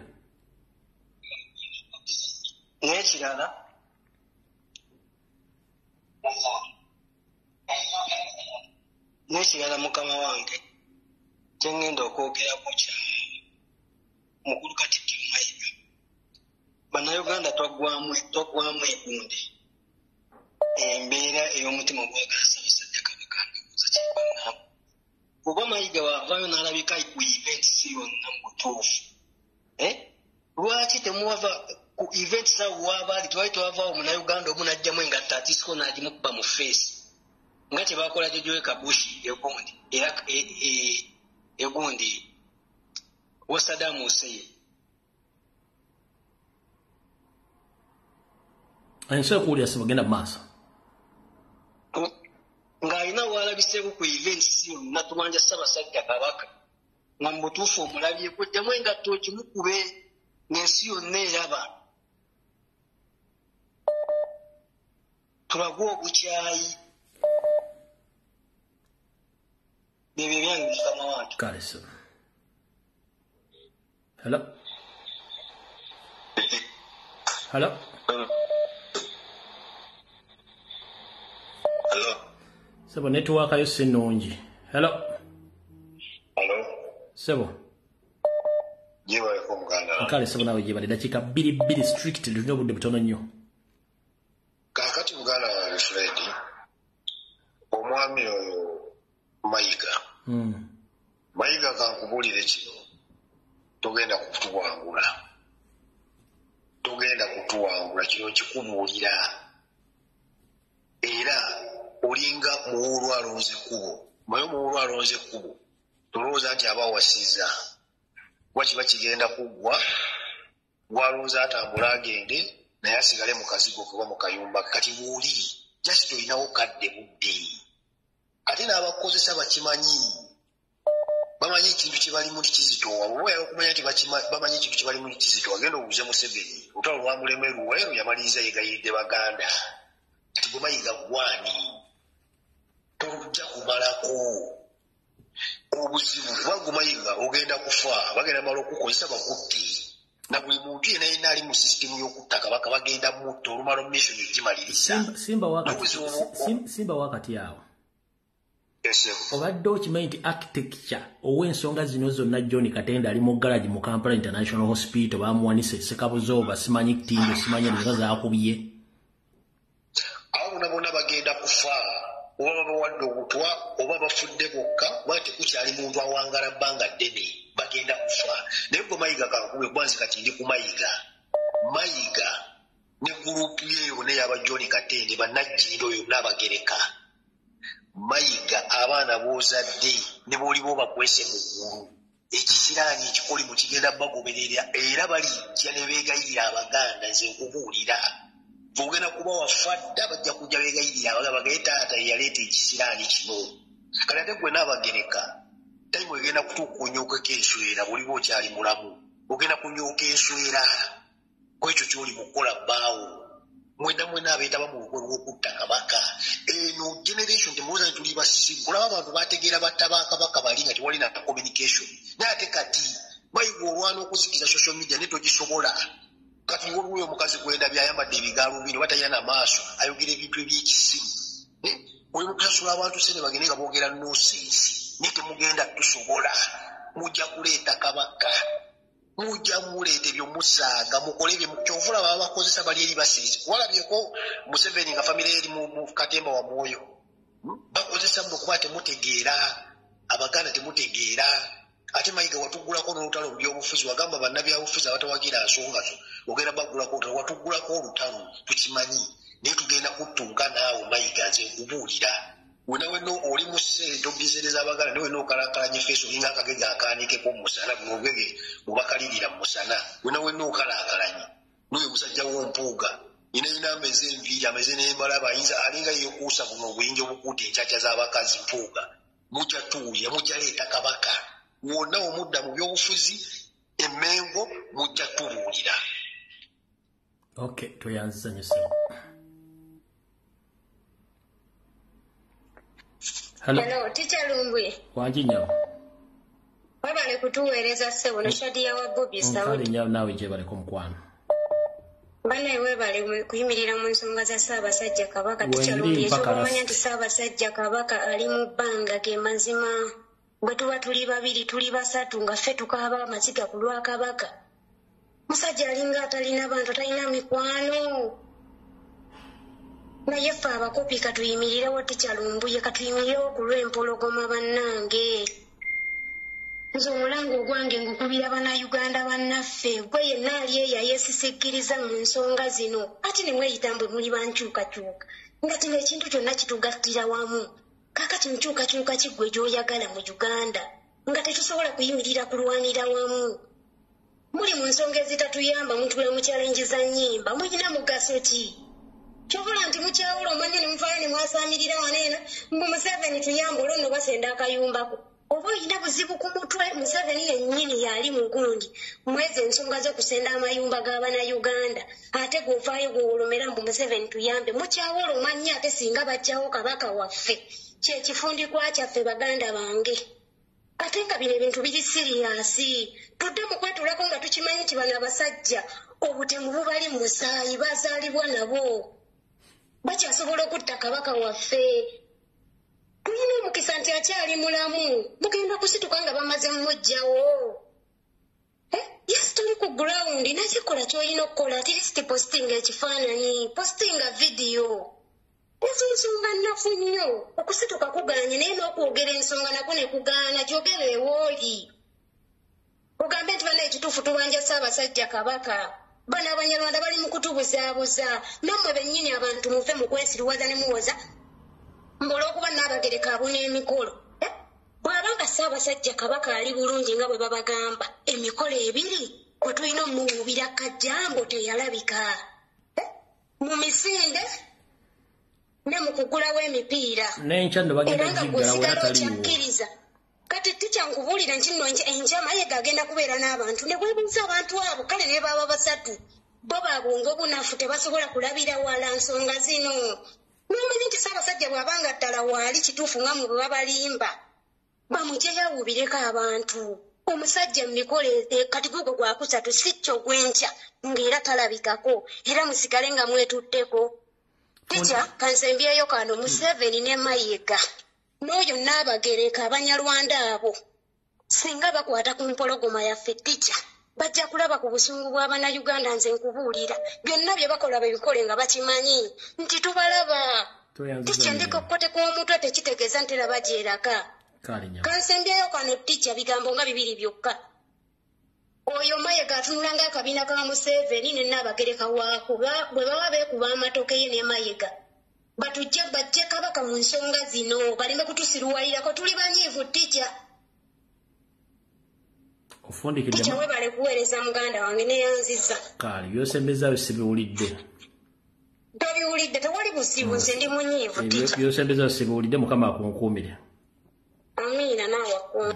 n'ekirala n'ekirala mukama wange kyengenda okwogerako kya mukulu Katikkiro Mayiga bannayuganda twaggwamu twaggwamu egundi embeera ey'omutima ogwagala Ssaabasajja Kabaka ndowooza kyebannaamu kuba Mayiga waavaayo n'alabika ku event si yonna mu butuufu lwaki temuwava ku event sawa wabali twali twavaawo munnayuganda omu n'ajjamu engatta atisiko n'agimukuba mu feesi nga tebakola Jojo Kabushi egundi era egundi wa Saddam Hussein ayinza okuwulira sibagenda mu maaso ng'alina walabiseeko ku event si yonna tumanja Ssaabasajja Kabaka nga mu butuufu omulabyeko jjamu engatta okimukube n'ensi yonna eraba tulagwa obukyayi bebyo byange mukama wange kale so hello hello hello sebo network ayo si nnungi hello hello sebo gyebaleko muganda kale sebo nawe gyebali dakiika bbiri bbiri strict tulina obudde butono nnyo kakati muganda wange Fred omwami oyo Mayiga mm. Mayiga kankubuulire kino togenda kutuwangula togenda kutuwangula kino kikubuulira era olinga muwulu alonze ekkubo maye muwulu alonze ekkubo tulowooza nti abawasiza wakiba kigenda kuggwa gwalowooza atambula agende naye asigale mu kazigo kuba mu kayumba kati buuli just olinawo kadde budde ate n'abakozesa bakimanyi bamanyi ekintu kyebalimu tikizitowa bwebayala okumanya nti bamanyi ekintu kyebalimu tikizitowa genda obuuze Museveni olutalo lwamulema eruweero yamaliriza yegayiridde baganda kati gwe Mayiga gwani tolujja kumalako obuzibu kuba gwe Mayiga ogenda kufa bagenda mala okukozesa bakutte na buli muntu yena yena ali mu sisitemu y'okutta Kabaka bagenda mutta olumala mission egimaliriza simba wakati awo obadde okimanyi nti architecture ow'ensonga zino zonna John Katenda ali mu garage mu Kampala International Hospital bamuwanise Sekabuzoba simanyi kitindo simanyi enzo zaakubye abo bonna bonna bagenda kufa oba babawadde obutwa oba bafudde bokka kuba tekukyali muntu awangala bbanga ddene bagenda kufa naye gwe Mayiga kankube gwanzi kati ndi ku Mayiga Mayiga ne gurupu yeyo neyaba John Katende bannajjindo oyo n'abagereka Mayiga abaana boozadde ne boolibo bakwese mu ggulu ekisiraani ekikoli mu kigenda bagoberera era balijja ne beegayirira Abaganda nze nkubuulira bwogenda kuba wafadda bajja kujja beegayirira Abaganda bagaye taata yaleeta ekisiraani kino kale ate gwe n'abagereka tayimu egenda kutuuka onyookeko enswera bwoliba okyali mulamu ogenda kunyooka enswera kwekyo kyoli mu kukola bbaawo mwenda mwena abeetaba mu lukwe lw'okutta Kabaka eno generation temulowooza nti tuli basibu olaba abantu bategeera batta ba Kabaka bali nga tewali na communication naye ate kati Mayiga olwana okuzikiza social media ne togisobola kati waliwo omukazi gwenda byayambadde ebigaalo bino batalina na maaso ayogera ebintu ebyekisimu oli mukusasula abantu sene bagende nga boogera nonsense naye temugenda tusobola mujja kuleeta Kabaka mujja muleeta ebyo musaaga mukole bye kyovula baba bakozesa bali eri basiisi walabyeko Museveni nga famire eri mu Katemba wa Mwoyo bakozesa mwe kuba temutegeera Abaganda temutegeera ate Mayiga watugulako n'olutalo mu byobufuzi wagamba bannabyabufuzi abatawagira nsonga zo ogenda bagulako olutalo watugulako olutalo tukimanyi naye tugenda kuttunka naawe Mayiga nze nkubuulira wenawe no oli mu ssente obizereza Abaganda nawe n'okalakalanya feeso olinga akagege akaanikeko mu musana buno obugege bubakalirira mu musana wenawe n'okalakalanya n'oyo musajja w'ompuuga ina ina ameze enviiri ameze n'embalaba ayinza alinga yeyokuusa buno obuyinja obukuuta encaca z'abakazi mpuuga mujja tuwulira mujja leeta Kabaka wonna omudda mu byobufuzi emmengo mujja tubuulira okay tweyanzizanyo ssebo Hello, Hello teacher Lumbwe. Wanji nyawo. Wabale kutuweereza ssebo no Shadia wa Bobby Saudi. Mfali nyawo nawe gye bale ku mukwano. Bana webale kuyimirira mu nsonga za Ssaabasajja Kabaka teacher Lumbwe eky'okumanya nti Ssaabasajja Kabaka ali mu bbanga ge mazima bwe tuba tuli babiri tuli basatu nga ffe tukaaba amaziga ku lwa Kabaka. Musajja alinga atalina bantu talina mikwano. Naye ffe abakopi katuyimirirewo teacher Lumbuye katuyimirirewo ku lw'empologoma bannange. Nze omulango ogwange ngukubira bannayuganda bannaffe gwe yenna ali eyo ayeesisikkiriza mu nsonga zino ate ne mweyita mbwe muli bankyukakyuka nga kino ekintu kyonna kitugattira wamu kaakati nkyukakyuka kiggwe gy'oyagala mu Uganda nga tetusobola kuyimirira kulwanira wamu. Muli mu nsonga ezitatuyamba mutula mu challenge za nnyimba mulina mugaso ki? Kyobula nti mukyawula omanye ne mufaayo ne mwasaanirira waneena mbu Museveni tuyamba olwo nno basenda akayumbako. Oba olina buzibu ku mutwe Museveni yennyini yali mugundi mwezi ensonga z'okusenda amayumba g'Abannayuganda ate gw'ofaayo gw'olomera mbu Museveni tuyambe mukyawula omanye ate singa bajjawo Kabaka waffe kyekifundikwa kyaffe baganda bange. Ate nga bino ebintu biri siriyasi tudde mu kwetulako nga tukimanyi nti bano abasajja obutemu bubali mu musaayi bazaalibwa nabo bakyasobola okutta Kabaka waffe. Tulina omukisa nti akyali mulamu mugenda kusituka nga bamaze mumuggyawo. Yes tuli ku ground nakikola ky'olina okukola at least postinga ekifaananyi postinga vidiyo. Ezo nsonga nnafu nnyo okusituka kugaanye naye n'okwogera ensonga nako ne kugaana gyogera ewooli. Ogambe nti bana ekituufu tubanja Ssaabasajja Kabaka bano Abanyarwanda bali mu kutubuzaabuza nammwe bennyini abantu muve mu kwesiriwaza ne muwoza mbola okuba n'abagereka abuna emikolo bw'aba nga Ssaabasajja Kabaka ali bulungi nga bwe babagamba emikolo ebiri kwe tulina omuwuubira Kajambo teyalabika mu misinde ne mu kugulawo emipiira era nga gwesigala okyakkiriza kati tikya nkubuulira nti nno enjama Mayiga agenda kubeera n'abantu ne bwebuuza abantu abo kale ne baba basatu bo babwongo bunafu tebasobola kulabira wala nsonga zino n'omanyi nti Ssaabasajja bw'abanga ddala waali kituufu nga mu bwe babalimba bamugyeyo awuubireko abantu omusajja mu mikolo kati gugo gwa kusatu si kyo gwenkya ng'era talabikako era musigale nga mwetutteko tikya kansembyeyo kano Museveni ne Mayiga n'oyo Nnaabagereka Abanyarwanda abo singa bakwata ku mpologoma yaffe tikya bajja kulaba ku busungu bw'Abannayuganda nze nkubuulira byonna bye bakola bebikole nga bakimanyi nti tubalaba tikya ndikokote kw'omutwe tekitegeeza nti era bagyeraka kansembyeyo kano tikya bigambo nga bibiri byokka oyo Mayiga atunula ng'akabiina ka Museveni ne Nnaabagereka waako bwe baba beekuba amatoke ye ne Mayiga batujja bajje Kabaka mu nsonga zino baleme kutusiruwayirako tuli banyiivu tikya tikya webale kuweereza muganda wange neyanziza kale byosembezaayo sibiwulidde tobiwulidde tewali buzibu nze ndi munyiivu tikya byosembezaayo sibiwulidde Mukama akunkuumire amiina naawe akuuma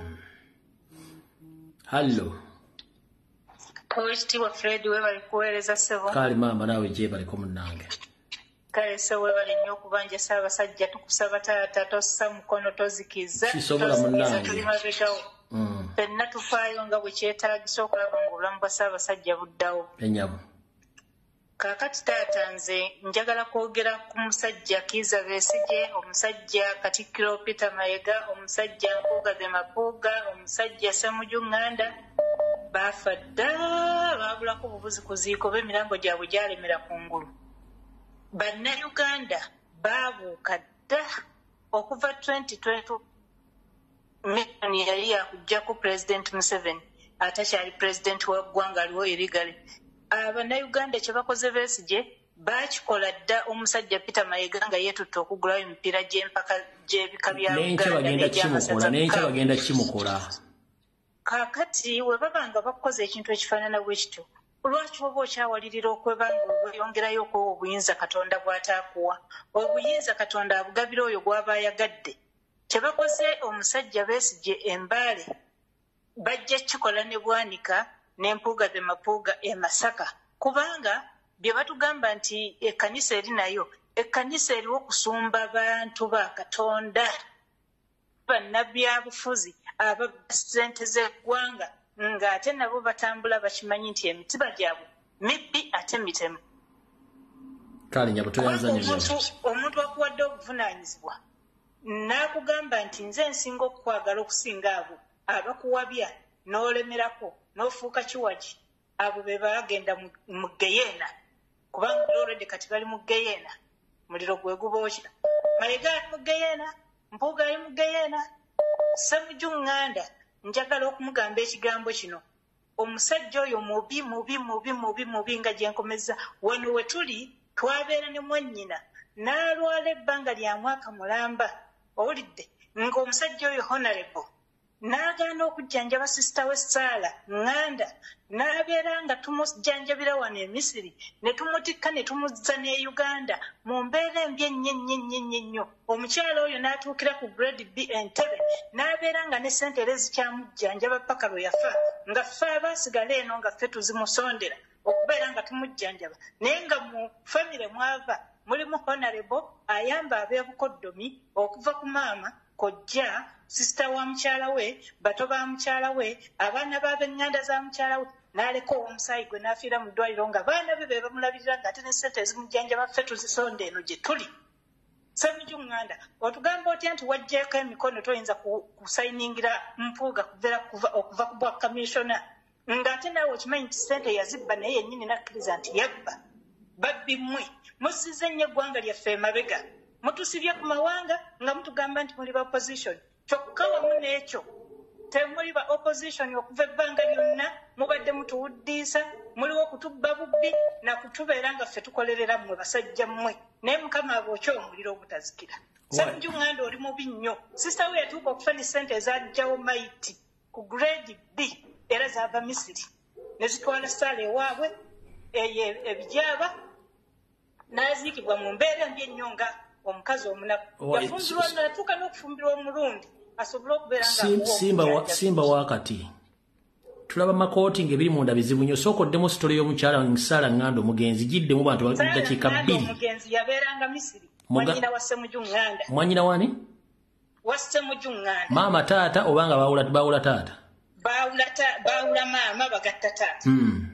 hallo Oweekitiibwa Fred webale kuweereza ssebo kale maama naawe gyebaliko munnange kale se webale nnyo okubanja Ssaabasajja tukusaba taata tossa mukono tozikiza kisobola munnange tuli mabegawo ffenna tufaayo nga bwe kyetaagisa okulaba nga obulamu bwa Ssaabasajja buddawo enyamu kaakati taata nze njagala kwogera ku musajja Kizza Besigye omusajja Katikkiro Peter Mayiga omusajja Mpuuga Mapuuga omusajja Ssemujju Nganda baafa dda baabulako obubuzi ku ziiko b'emirambo gyabwe gyalemera kungulu Bannayuganda baabuuka dda okuva twenty twenty Miliyoni yali yakuggyako President Museveni atakyali President wa ggwanga aliwo erigale Abannayuganda kye bakoze Besigye baakikola dda omusajja Peter Mayiga nga yeetutte okugulawo emipiira gy'empaka gy'ebika bya Uganda n'ekyabagenda n'ekyabagenda kimukola kaakati we baba nga bakoze ekintu ekifaanana bwe kityo lwaki oba okyawalirira okweba nga weyongerayo okwewa obuyinza Katonda bw'ataakuwa obuyinza Katonda abugabira oyo gw'aba ayagadde kye bakoze omusajja Besigye embaale bajja kikola ne Bwanika n'Empuuga Mapuuga e Masaka kubanga bye batugamba nti ekkanisa eri nayo ekkanisa eriwo okusumba abantu ba Katonda bannabyabufuzi aba ssente z'eggwanga ng'ate nabo batambula bakimanyi nti emitiba gyabwe mibbi ate mitemu kale nyabo toyanzanyiza omuntu akuwadde obuvunaanyizibwa n'akugamba nti nze nsinga okukwagala okusinga abo abakuwabya n'olemerako n'ofuuka kiwagi abo be bagenda mu Geyeena kubanga olwedde kati bali mu Geyeena muliro gwe gubookya Mayiga ali mu Geyeena Mpuuga ali mu Geyeena Ssemujju Nganda njagala okumugamba ekigambo kino omusajja oyo mubi mubi mubi mubi mubi nga gyenkomeza wano we tuli twabeera ne mwannyina n'alwala ebbanga lya mwaka mulamba owulidde ng'omusajja oyo honorable n'agaana okujjanjaba sisita we Saala Nganda n'abeera nga tumujjanjabira wano e Misiri ne tumutikka ne tumuzza ne Uganda mu mbeera embi ennyo ennyo ennyo ennyo ennyo omukyala oyo n'atuukira ku grade B Entebbe n'abeera nga ne ssente era zikyamujjanjaba paka lwe yafa nga ffe abaasigala eno nga ffe tuzimusondera okubeera nga tumujjanjaba naye nga mu famire mwava mulimu honorable ayamba ab'ebukoddomi okuva ku maama kojja sisita wa mukyala we bato ba mukyala we abaana b'ab'eŋŋanda za mukyala we n'aleka ow'omusaayi gwe n'afiira mu ddwaliro nga baana be be bamulabirira ng'ate ne ssente ezimujjanjaba ffe tuzisonda eno gye tuli Ssemujju Nganda otugamba otya nti waggyeko emikono toyinza kusayiningira Mpuuga okuva ku bwa kamisona ng'ate naawe okimanyi nti ssente yazibba naye yennyini nakkiriza nti yabba babbi mmwe muzizza nnyo eggwanga lyaffe emabega mutusibye ku mawanga nga mutugamba nti muli ba opposition kyokka wamu n'ekyo temuli ba opposition okuva ebbanga lyonna mubadde mutuwuddiisa muliwo okutubba bubbi nakutubeera nga ffe tukolerera mmwe basajja mmwe naye mukama abookya omuliro ogutazikira Samju Nganda oli mubi nnyo sister we yatuuka okufuna ssente ezajjawo maiti ku grade B era zaava Misiri ne zitwala ssaala ewaabwe ebijaba n'aziikibwa mu mbeera mbi ennyo nga omukazi omunaku yafumbirwa natuuka n'okufumbirwa omulundi asobole okubeera nga simba wakati tulaba makooti ng'ebiri munda bizibu nnyo sookoddemu sitole y'omukyala Saala Nganda omugenzi giddemu bantu dakiika bbiri omugenzi yabeeranga Misiri mwanyina wa Ssemujju Nganda mwanyina wani wa Ssemujju Nganda maama taata obanga baawula baawula taata baawula baawula maama bagatta taata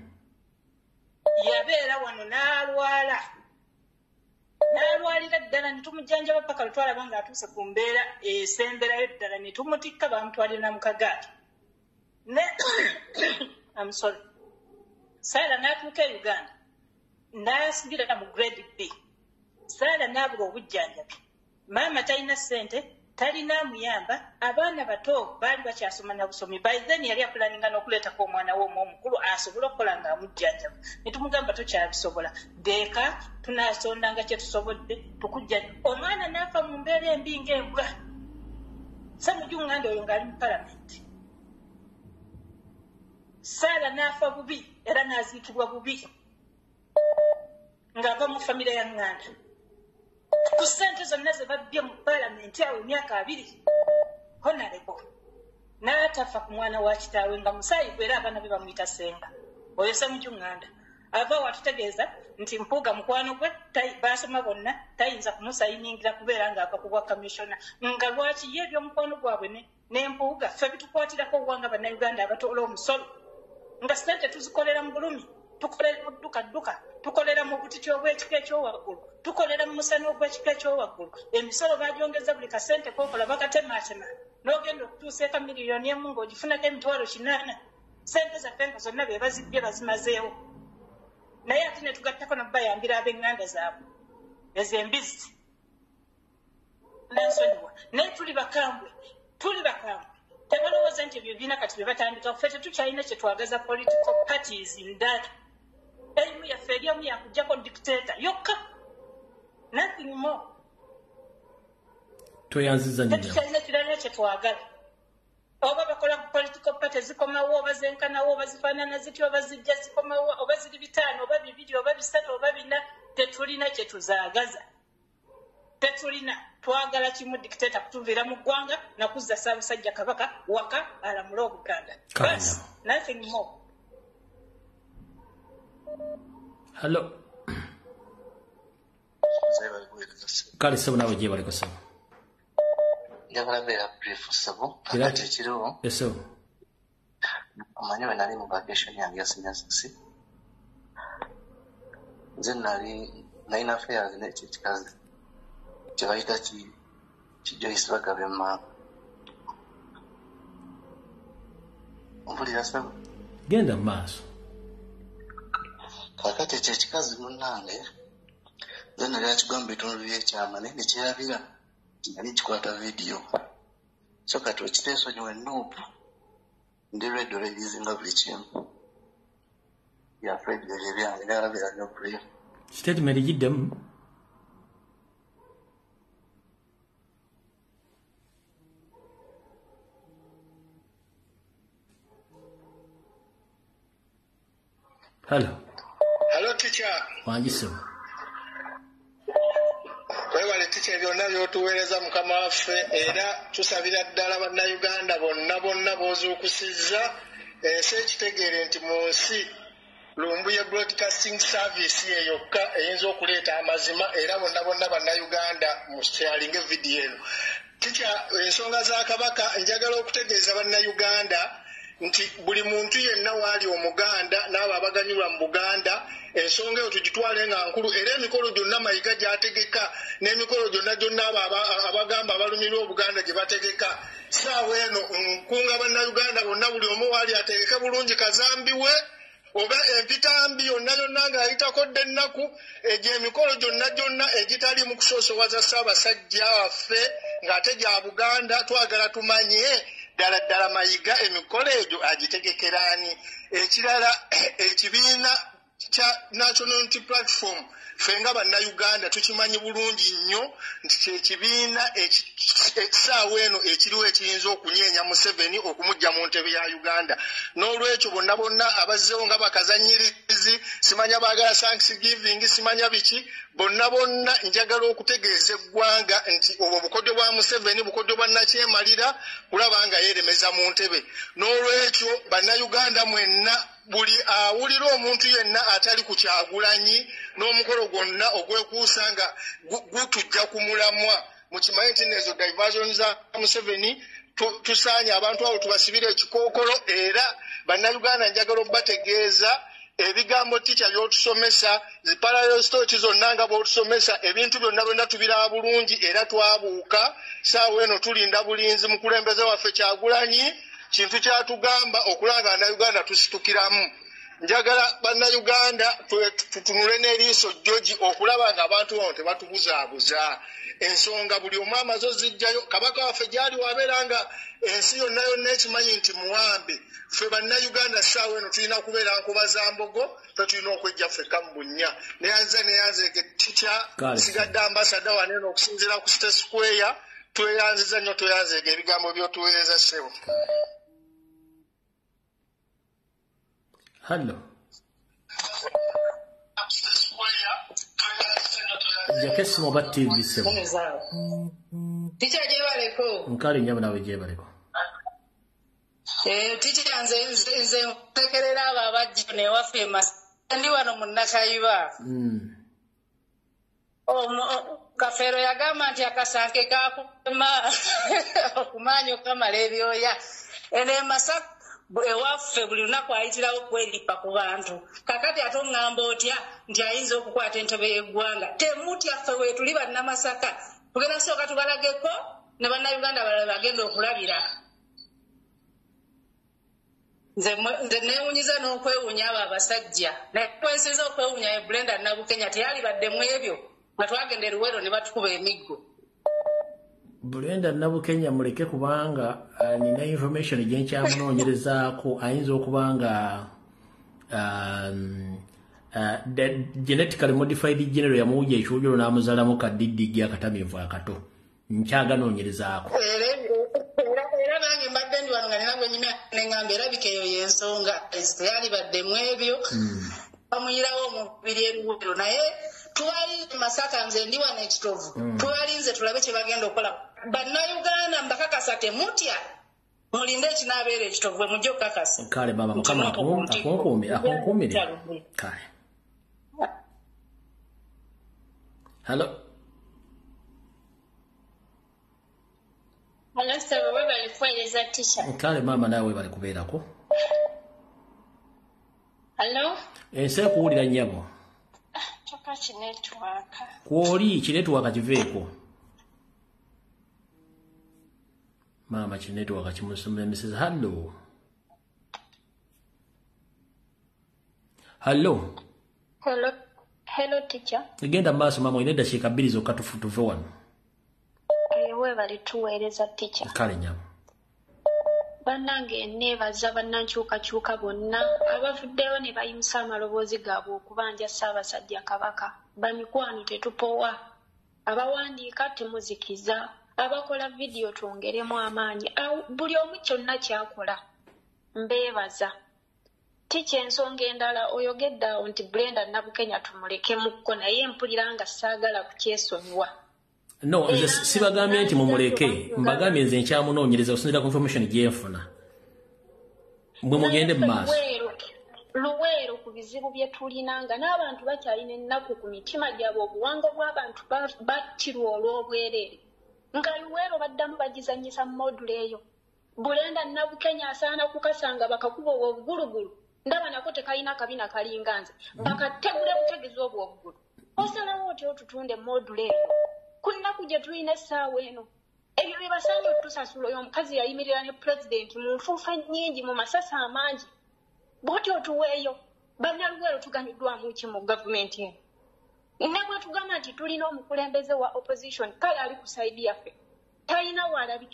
yabeera wano n'alwala n'alwalira ddala ne tumujjanjaba paka lwe twalaba ng'atuuse ku mbeera esemberayo ddala ne tumutikka bamutwalira mu kagaati ne I'm sorry Saala n'atuuka e Uganda n'asibira mu grade B Saala n'abula obujjanjabi maama talina ssente talina amuyamba abaana bato baali bakyasoma na busomi by then yali apulaninga n'okuleetako omwana we omukulu asobole okukola ng'amujjanjaba ne tumugamba tokyabisobola deeka tunaasondanga kye tusobodde tukujja omwana n'afa mu mbeera embi ng'embwa Ssemujju Nganda oyo ng'ali mu palamenti Saala n'afa bubi era n'aziikibwa bubi ng'ava mu famire ya Nganda ku ssente zonna ze babbye mu palamenti awo emyaka abiri honorable n'atafa ku mwana wa kitaawe nga musaayivu era abaana be bamuyita Ssenga oyo Ssemujju Nganda ava watutegeeza nti Mpuuga mukwano gwe baasoma bonna tayinza kumusayiningira kubeera ng'ava ku bwa kamishona nga lwaki ye ebyomukwano gwabwe ne Mpuuga ffe bitukwatirako obwanga bannayuganda abatoola omusolo nga ssente tuzikolera mu bulumi tukolera mu dduka dduka tukolera mu butiti obw'ekika ekyowaggulu tukolera mu musana ogw'ekika ekyowaggulu emisolo bagyongeza buli kasente kokola bakatematema n'ogenda okutuusa eka miliyoni emu ng'ogifunako emitwalo kinaana ssente zaffe nga zonna be bazibbye bazimazeewo naye ate ne tugattako nabayambira ab'eŋŋanda zaabwe ezo embizi nensonyiwa naye tuli bakambwe tuli bakambwe tebalowooza nti ebyo biina kati bye batandika ffe tetukyalina kye twagaza political parties ndala erimu yaffe eryamu yakuggyako dictator yokka nothing more tweyanziza nnyo tetukyalina kirala kye twagala oba bakola political party zikomawo oba zenkanawo oba zifaanana zityo oba zijja zikomawo oba ziri bitaano oba bibiri oba bisatu oba bina tetulina kye tuzaagaza tetulina twagala kimu dictator kutuviira mu ggwanga nakuzza Ssaabasajja Kabaka waka alamule Obuganda bas nothing more. Hello kale sebo nawe gye baliko sebo njagala beera brief sebo kakati ekiriwo eso amanyi we nali mu vacation yange ya senior six nze nali nine affairs n'ekyo ekikazi kye bayita ki Joyce Bagabe Mmango mpulira sebo genda mu maaso kakati ekyo ekikazi munnange nze nali akigamba bitundu by'ekyama naye nekyerabira nali kikwata vidiyo so kati okiteesonyiwa ennuupu ndi lwedde olwebizinga buli kimu yafred ebyo byange nalabira nnyo brief statement giddemu hello hello teacher wangiso webale teacher byonna byotuweereza mukama waffe era tusabira ddala bannayuganda bonna bonna boozuukusizza ensi ekitegeere nti mu nsi Lumbuye Broadcasting Service ye yokka eyinza okuleeta amazima era bonna bonna bannayuganda musharinge vidiyo eno teacher ensonga za Kabaka njagala okutegeeza bannayuganda nti buli muntu yenna waali omuganda n'abo abaganyulwa mu Buganda ensonga eyo tugitwale nga nkulu era emikolo gyonna Mayiga gy'ategeka n'emikolo gyonna gyonna abo abagamba abalumirwa Obuganda gye bategeka saawa eno nkunga bannayuganda bonna buli omu waali ategeke bulungi kazambiwe oba empitambi yonna yonna ng'ayitako dde ennaku egyo emikolo gyonna gyonna egitali mu kusoosowaza Ssaabasajja waffe ng'ate gya Buganda twagala tumanye ddala ddala Mayiga emikolo egyo agitegekeraani. Ekirala ekibiina kya National Unity Platform fenga bannayuganda tukimanyi bulungi nnyo nti kyekibiina ekisaawa eno ekiriwo ekiyinza okunyeenya Museveni okumujja mu ntebe ya Uganda. N'olwekyo bonna bonna abazzeewo nga bakazanyirizi simanya baagala Thanksgiving simanya biki bonna bonna njagala okutegeeza eggwanga nti obwo bukodyo bwa Museveni bukodyo bwa Nakyemalira kulaba nga yeeremeza mu ntebe. N'olwekyo bannayuganda mwenna buli awulira omuntu yenna atali ku Kyagulanyi n'omukolo gwonna ogwekuusa nga gutujja kumulamwa mu kimanyi nti ezo diversion za Museveni tusaanye abantu abo tubasibire ekikookolo. Era bannayuganda njagala okubategeeza ebigambo tica by'otusomesa zi parallel story zonna nga bw'otusomesa ebintu byonna byonna tubiraba bulungi era twabuuka. Saawa eno tulinda bulinzi mu kulembeze waffe Kyagulanyi kintu kyatugamba okulanga Bannayuganda tusitukiramu. Njagala Bannayuganda tutunule n'eriiso George okulaba nga abantu bano tebatubuzaabuza ensonga buli omu amaze zijjayo. Kabaka waffe gyali wabeera nga ensi yonna yonna ekimanyi nti muwambe. Ffe Bannayuganda ssaawa eno tulina kubeera nkuba za mbogo tetulina okwejja ffekka mu bunnya. Neyanza neyanzege tikya sigadde ambasada wane eno okusinziira ku State Square tweyanziza nnyo tweyanzege ebigambo by'otuweereza ssebo. Hello. Jakesi moba T V sebo. Ticha jebaleko. Nkali nyama nawe jebaleko. Eh ticha nze nze tekerera aba abajjo ne wa famous. Ndi wano munnakayiba. Mm. Oh Kafero yagamba nti akasanke kakuma okumanyo kamala ebyoya. Ene Masaka ewaffe buli lunaku ayitirawo kweripa ku bantu. Kakati ate oŋŋamba otya nti ayinza okukwata entebe y'eggwanga. Temutya ffe weetuli bannamasaka tugenda sooka tubalageko ne bannayuganda balala bagenda okulabira. Nze neewunyiza n'okwewunya abo abasajja naye kwensinza okwewunya ye Brenda Nabukenya teyalibadde mu ebyo nga twagenda eruwero ne batukuba emiggo. Brenda Nabukenya muleke kubanga uh, nina information gyenkyamunoonyerezaako ayinza okubanga um, uh, genetically modified general yamuwuja ekiwujjolo n'amuzalamu kaddiddigi akatamiivu akato nkyaganoonyerezaako. Era nange mbadde ndi wano nga nina gwe nyina neŋŋamba erabika eyo y'ensonga teyalibadde mu ebyo bamuyirawo omubiri eruwero naye twali Masaka nze ndi wano ekitovu twalinze tulabe kye bagenda okukola. Bannayuganda mbakakasa temutya mulinde ekinaabeera ekitovu bwe mujja okukakasa. Kale baba mukama akunkuumire akunkuumire. Kale. Hello. Hello sir, wewe bali kueleza tisha. Kale mama nawe bali kubeerako. Hello. Ense kuwulira nnyabo. Toka kinetwork. Kwoli kinetwork kiveeko. Mama kinetwork kimusomera Missus Hello. Hello. Hello. Hello teacher. Genda maaso mama ine dakiika bbiri zokka tuve wano. Ewe bali tuweereza teacher. Kale nyama. Bannange neebaza bannankyukakyuka bonna abavuddeyo ne bayimusa amaloboozi gaabwe okubanja Ssaabasajja Kabaka. Bamikwano tetupowa. Abawandiika temuzikiza. Abakola vidiyo twongeremu amaanyi. Buli omu kyonna kyakola. Mbeebaza. Tiki ensonga endala oyogedde awo nti Brenda Nabukenya tumulekemukko naye mpulira nga saagala kukyesonyiwa. No, nze sibagambye nti mumuleke, mbagambye nze nkyamunoonyereza okusinziira ku information gyenfuna. Mwe mugende mu maaso. Luweero ku bizibu bye tulinanga n'abantu bakyalina ennaku ku mitima gyabwe obuwangwa bw'abantu battirwa olw'obwereere. Nga Luweero baddamu bagizannyisa moodule eyo. Brenda Nabukenya asaana kukasanga bakakuba obugulugulu. Ndaba nako tekalina kabina kalinga nze. Bakategule butegezi obwo obugulu. Osalawo otyo otutunde moodule eyo. Kunnaku gye tulina essaawa eno. Ebyo bye basaanye otusasula oyo omukazi yayimirira ne pulezidenti mu nfuufa nnyingi mu masasi amangi. Bw'otyo otuweeyo. Bannaluweero tuganyuddwamu ki mu gavumenti eno? Ne bwe tugamba nti tulina omukulembeze wa opposition kale ali ku sayidi yaffe. Talina waalabikira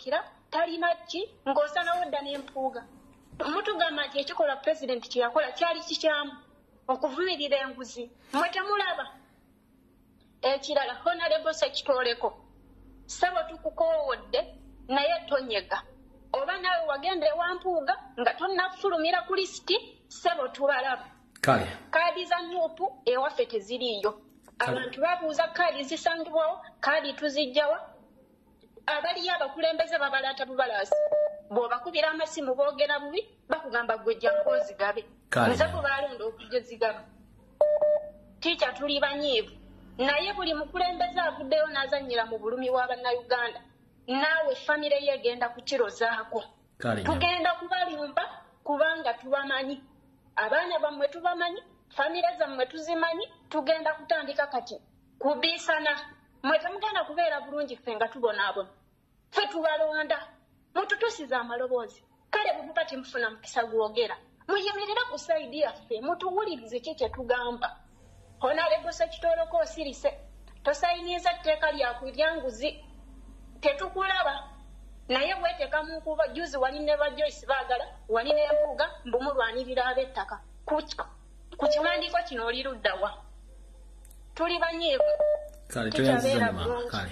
talina ki ng'osalawo dda n'empuuga mutugamba nti ekikola pulezidenti kye yakola kyali kikyamu okuvumirira enguzi mwe temulaba ekirala honorable sekitooleko sabo tukukoowodde naye tonyega oba nawe wagenda ewampuuga nga tonnafulumira ku lisiti sabo tubalaba kale kaadi za nuupu ewaffe teziriiyo abantu babuuza kaadi zisangibwawo kaadi tuzijjawa abaliyo abakulembeze babalaata bubalaasi bw'obakubira amasimu boogera bubi bakugamba gwe jjangu ozigabe nze bwe balonda okujja zigaba tiikya tuli banyiivu naye buli mukulembeze avuddeyo n'azannyira mu bulumi bw'abannayuganda naawe famire ye egenda kukirozaako tugenda kubalumba kubanga tubamanyi abaana bammwe tubamanyi famire zammwe tuzimanyi tugenda kutandika kati kubiisana mwe temugenda kubeera bulungi ffe nga tubonaabona ffe tubalonda mututusiza amaloboozi kale bwe muba temufuna mukisa gwogera muyimirire ku sayidi yaffe mutuwulirize ki kye tugamba honorable sekitooleko osirise tosayiniza tteeka lyakulyanguzi tetukulaba naye bweteeka mu nkuba juzi wali ne ba Joyce baagala wali n'empuuga mbumulwanirira ab'ettaka ku kiwandiiko kino oli luddawa tuli banyiivu kale toyazizanyuma kale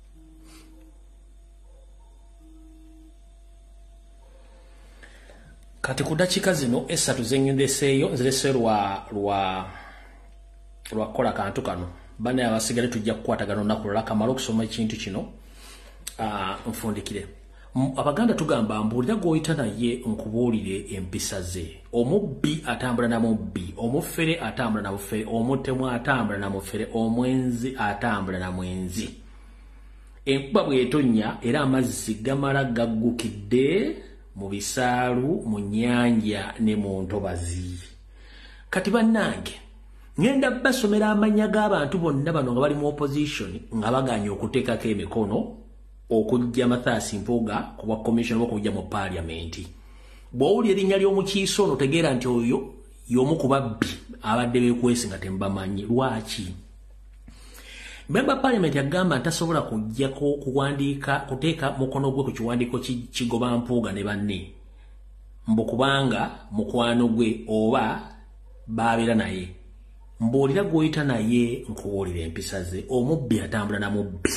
kati ku ddakiika zino essatu zengendeseeyo nzirese lwa lwa lwa kukola kantu kano bane abasigale tujja kukwatagana olunaku lulala kamala okusoma ekintu kino nfundikire abaganda tugamba mbuulira gw'oyita naye nkubuulire empisa ze omubbi atambula na mubbi omufere atambula na bufere omutemu atambula na mufere omwenzi atambula na mwenzi enkuba bw'etonnya era amazzi gamala gaggukidde mu bisaalu mu nnyanja ne mu ntobazi kati bannange ngenda basomera amanya g'abantu bonna bano nga bali mu opposition nga baganya okuteekako emikono okujja Mathias Mpuuga ku bwa commission okujja mu parliament bw'owulira erinnya ly'omukiise ono tegeera nti oyo y'omu ku babbi abadde beekwesi nga tembamanyi lwaki member parliament yagamba ntasobola kujjako kuwandiika kuteeka mukono gwe ku kiwandiiko kigoba Mpuuga ne banne mbu kubanga mukwano gwe oba baabeera naye mbuulira gw'oyita naye nkubuulira empisa ze omubbi atambula na mubbi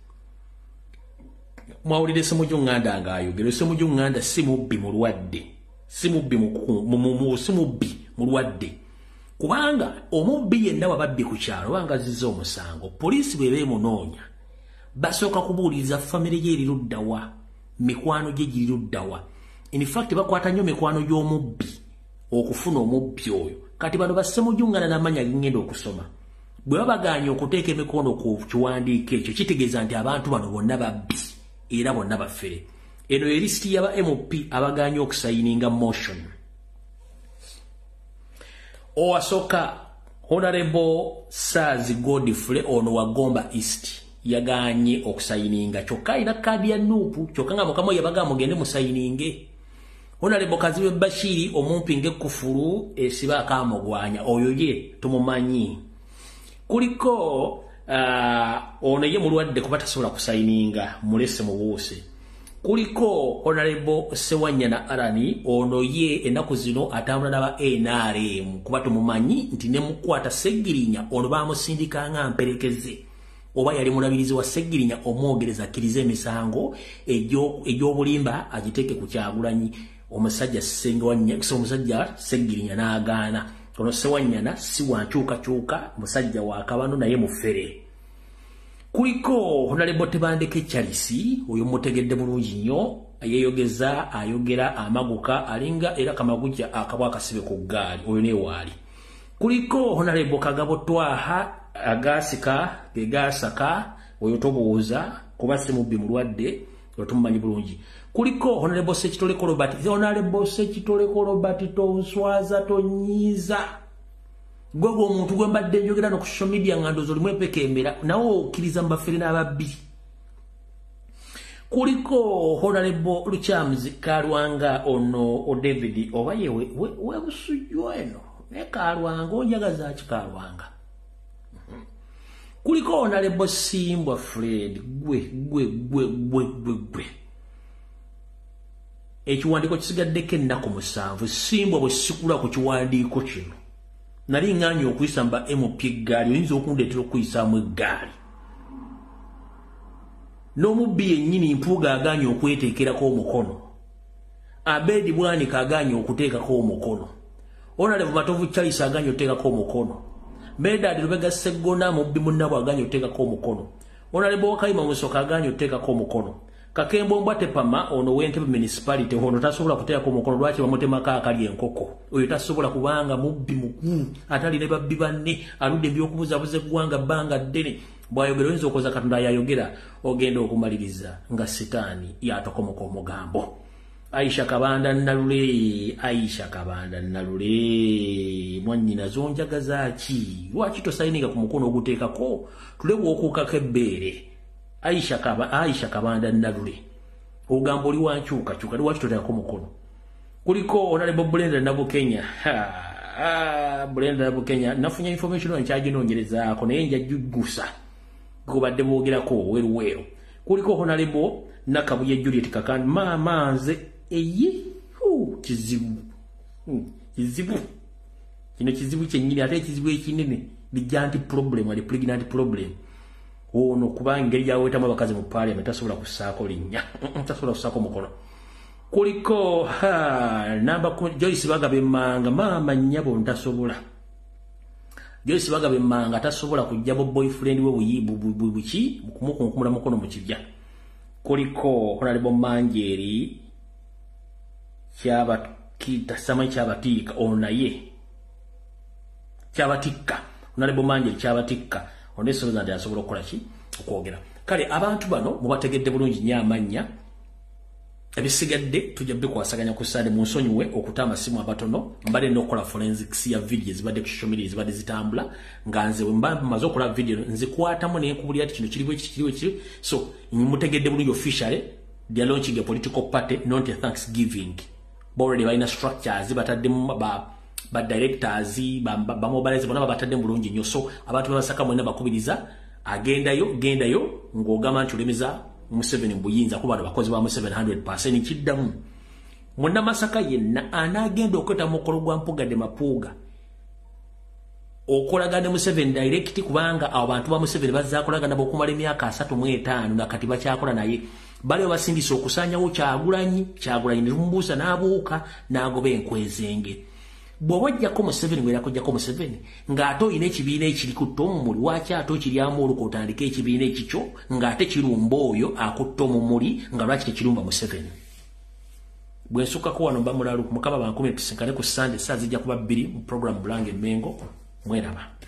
mwawulire Ssemujju Nganda ng'ayogera Ssemujju Nganda si mubbi mulwadde si mubbi mu si mubbi mulwadde kubanga omubbi yenna wababbi ku kyalo banga zizza omusango poliisi bwe beemunoonya basooka kubuuliriza famire ye eri luddawa mikwano gye giri luddawa in fact bakwata nnyo mikwano gy'omubbi okufuna omubbi oyo kati bano ba Ssemujju Nganda n'amanya gengenda okusoma bwe babaganya okuteeka emikono ku kiwandiiko ekyo kitegeeza nti abantu bano bonna babbi era bonna baffere eno erisiti y'aba M P abaganya okusayininga motion owasooka Honorable Saazi Godfrey ono wa Gomba East yaganye okusayininga kyokka alina kaadi ya nuupu kyokka nga mukama yabaga mugende musayininge Honorable Kazibe Bashiri omumpi ng'ekkufulu esiba akamugwanya oyo ye tumumanyi kuliko uh, ono ye mulwadde kuba tasobola kusayininga mulese mubuuse kuliko Honorable Sewanyana Arani ono ye ennaku zino atambula n'aba N R M kuba tumumanyi nti ne mukwata Seggirinya ono baamusindika nga mperekeze oba yali mulabirizi wa Seggirinya omwogereza akkiriza emisango egy'obulimba agiteeke ku Kyagulanyi omusajja Ssenga Wanyana omusajja Seggirinya n'agaana ono Sewanyana si wankyukakyuka musajja wa kabano naye mufere kuliko Honorable Tebandeke Charles oyo mutegedde bulungi nnyo yeeyogeza ayogera amaguka alinga era kamagujja akabwa akasibe ku ggaali oyo ne waali kuliko Honorable Kagabo Twaha agasika gegasaka oyo tobuuza kuba Ssemubbi mulwadde otumumanyi bulungi kuliko Honorable Sekitoleko Robert Honorable Sekitoleko Robert tonswaza tonyiza gwego omuntu gwe mbadde njogera no ku social media ngandozo limwe pekemera nawo okkiriza mbafere n'ababbi kuliko Honorable Luchams Kalwanga ono o David oba yewe we busujjo eno ne Kalwanga onjagaza ki Kalwanga kuliko Honorable Simbwa Fred gwe gwe gwe gwe gwe gwe ekiwandiiko kisigaddeko ennaku musanvu simbwa bwe sikula ku kiwandiiko kino nali nganye okuyisa mba M P eggaali oyinza okundeetera okuyisaamu eggaali n'omubbi yennyini Mpuuga aganye okweteekerako omukono Abedi Bwanika aganye okuteekako omukono Honorable Matovu Charles aganye okuteekako omukono Medad Lubega Sseggona mubbi munnabo aganye okuteekako omukono Honorable Wakayima Musoka aganye okuteekako omukono Kakembo Mbwate Pama ono w'Entebbe municipality ono tasobola kuteekako omukono lwaki bamutemako akali enkoko oyo tasobola kubanga mubbi mukulu atali ne babbi banne aludde ebyokubuzabuza eggwanga bbanga ddene bw'ayogera oyinza okoza Katonda yayogera ogenda okumaliriza nga sitaani yatokomoka omugambo Aisha Kabanda Nalule Aisha Kabanda Nalule mwannyina zonjagaza ki lwaki tosayininga ku mukono oguteekako tulewo okuukako ebbeere Aisha Kaba Aisha Kabanda Nalule ogambo oli wankyuka kyuka lwaki toteekako mukono kuliko Honorable Brenda Nabukenya ah Brenda Nabukenya nafunye information nkyaginoonyerezaako naye njajjuggusa gobadde boogerako weru weru kuliko Honorable Nakabuye Juliet Kakandi mama nze eyi hu kizibu hmm. kizibu kino kizibu kyennyini ate ekizibu ekinene bijanti problem ali pregnant problem ono kubanga engeri gyawetamu abakazi mu parliament tasobola kussaako linnya tasobola kussaako mukono kuliko ha namba Joyce Bagabe Manga mama nnyabo ntasobola Joyce Bagabe Manga tasobola kujja bo boyfriend we buyibu buki kumukunkumula mukono mu kibya kuliko Honorable Manjeri kyaba kita sama kyabatika ono naye kyabatika Honorable Manjeri kyabatika onesobola nti asobola okukola ki okwogera kale abantu bano mubategedde bulungi nnyo amannya ebisigadde tujja bikwasaganya ku Sunday mu nsonyiwe okuta amasimu abatono mbadde n'okukola forensics ya video ezibadde ku social media ezibadde zitambula nga nze mba maze okukola video nzikwatamu n'ekubulira ati kino kiriwo ekiri kiriwo ekiri so mutegedde bulungi officially they are launching a political party not a Thanksgiving already by structures batadde ba ba directors ba ba mobilize bona batadde bulungi nnyo so abantu babasaka mwena bakubiriza agendayo gendayo ng'ogamba nti olemiza Museveni mbuyinza kuba abakozi ba seven hundred percent kiddamu Munda Masaka yenna anagenda okweta mukolo gwa Mpuuga Mapuuga okolagana Museveni direct kubanga abantu ba Museveni bazaakolagana bokumala emyaka asatu mu etaano na kati bakyakola naye bali basindisa okusanyawo Kyagulanyi Kyagulanyi lumbuusa n'abuuka n'agoba enkwezenge bw'obajjako Museveni werako jjako Museveni ng'ate olina ekibiina ekiri ku Tomumuli waki ate okiryamu oluka otandika ekibiina ekikyo ng'ate kirumba oyo akutta omumuli nga lwaki tekirumba Museveni bwe nsukako wano mba mulalu mukama bankumi tusinkane ku Sunday saa zijja kuba bbiri mu program Bulange Mmengo mweraba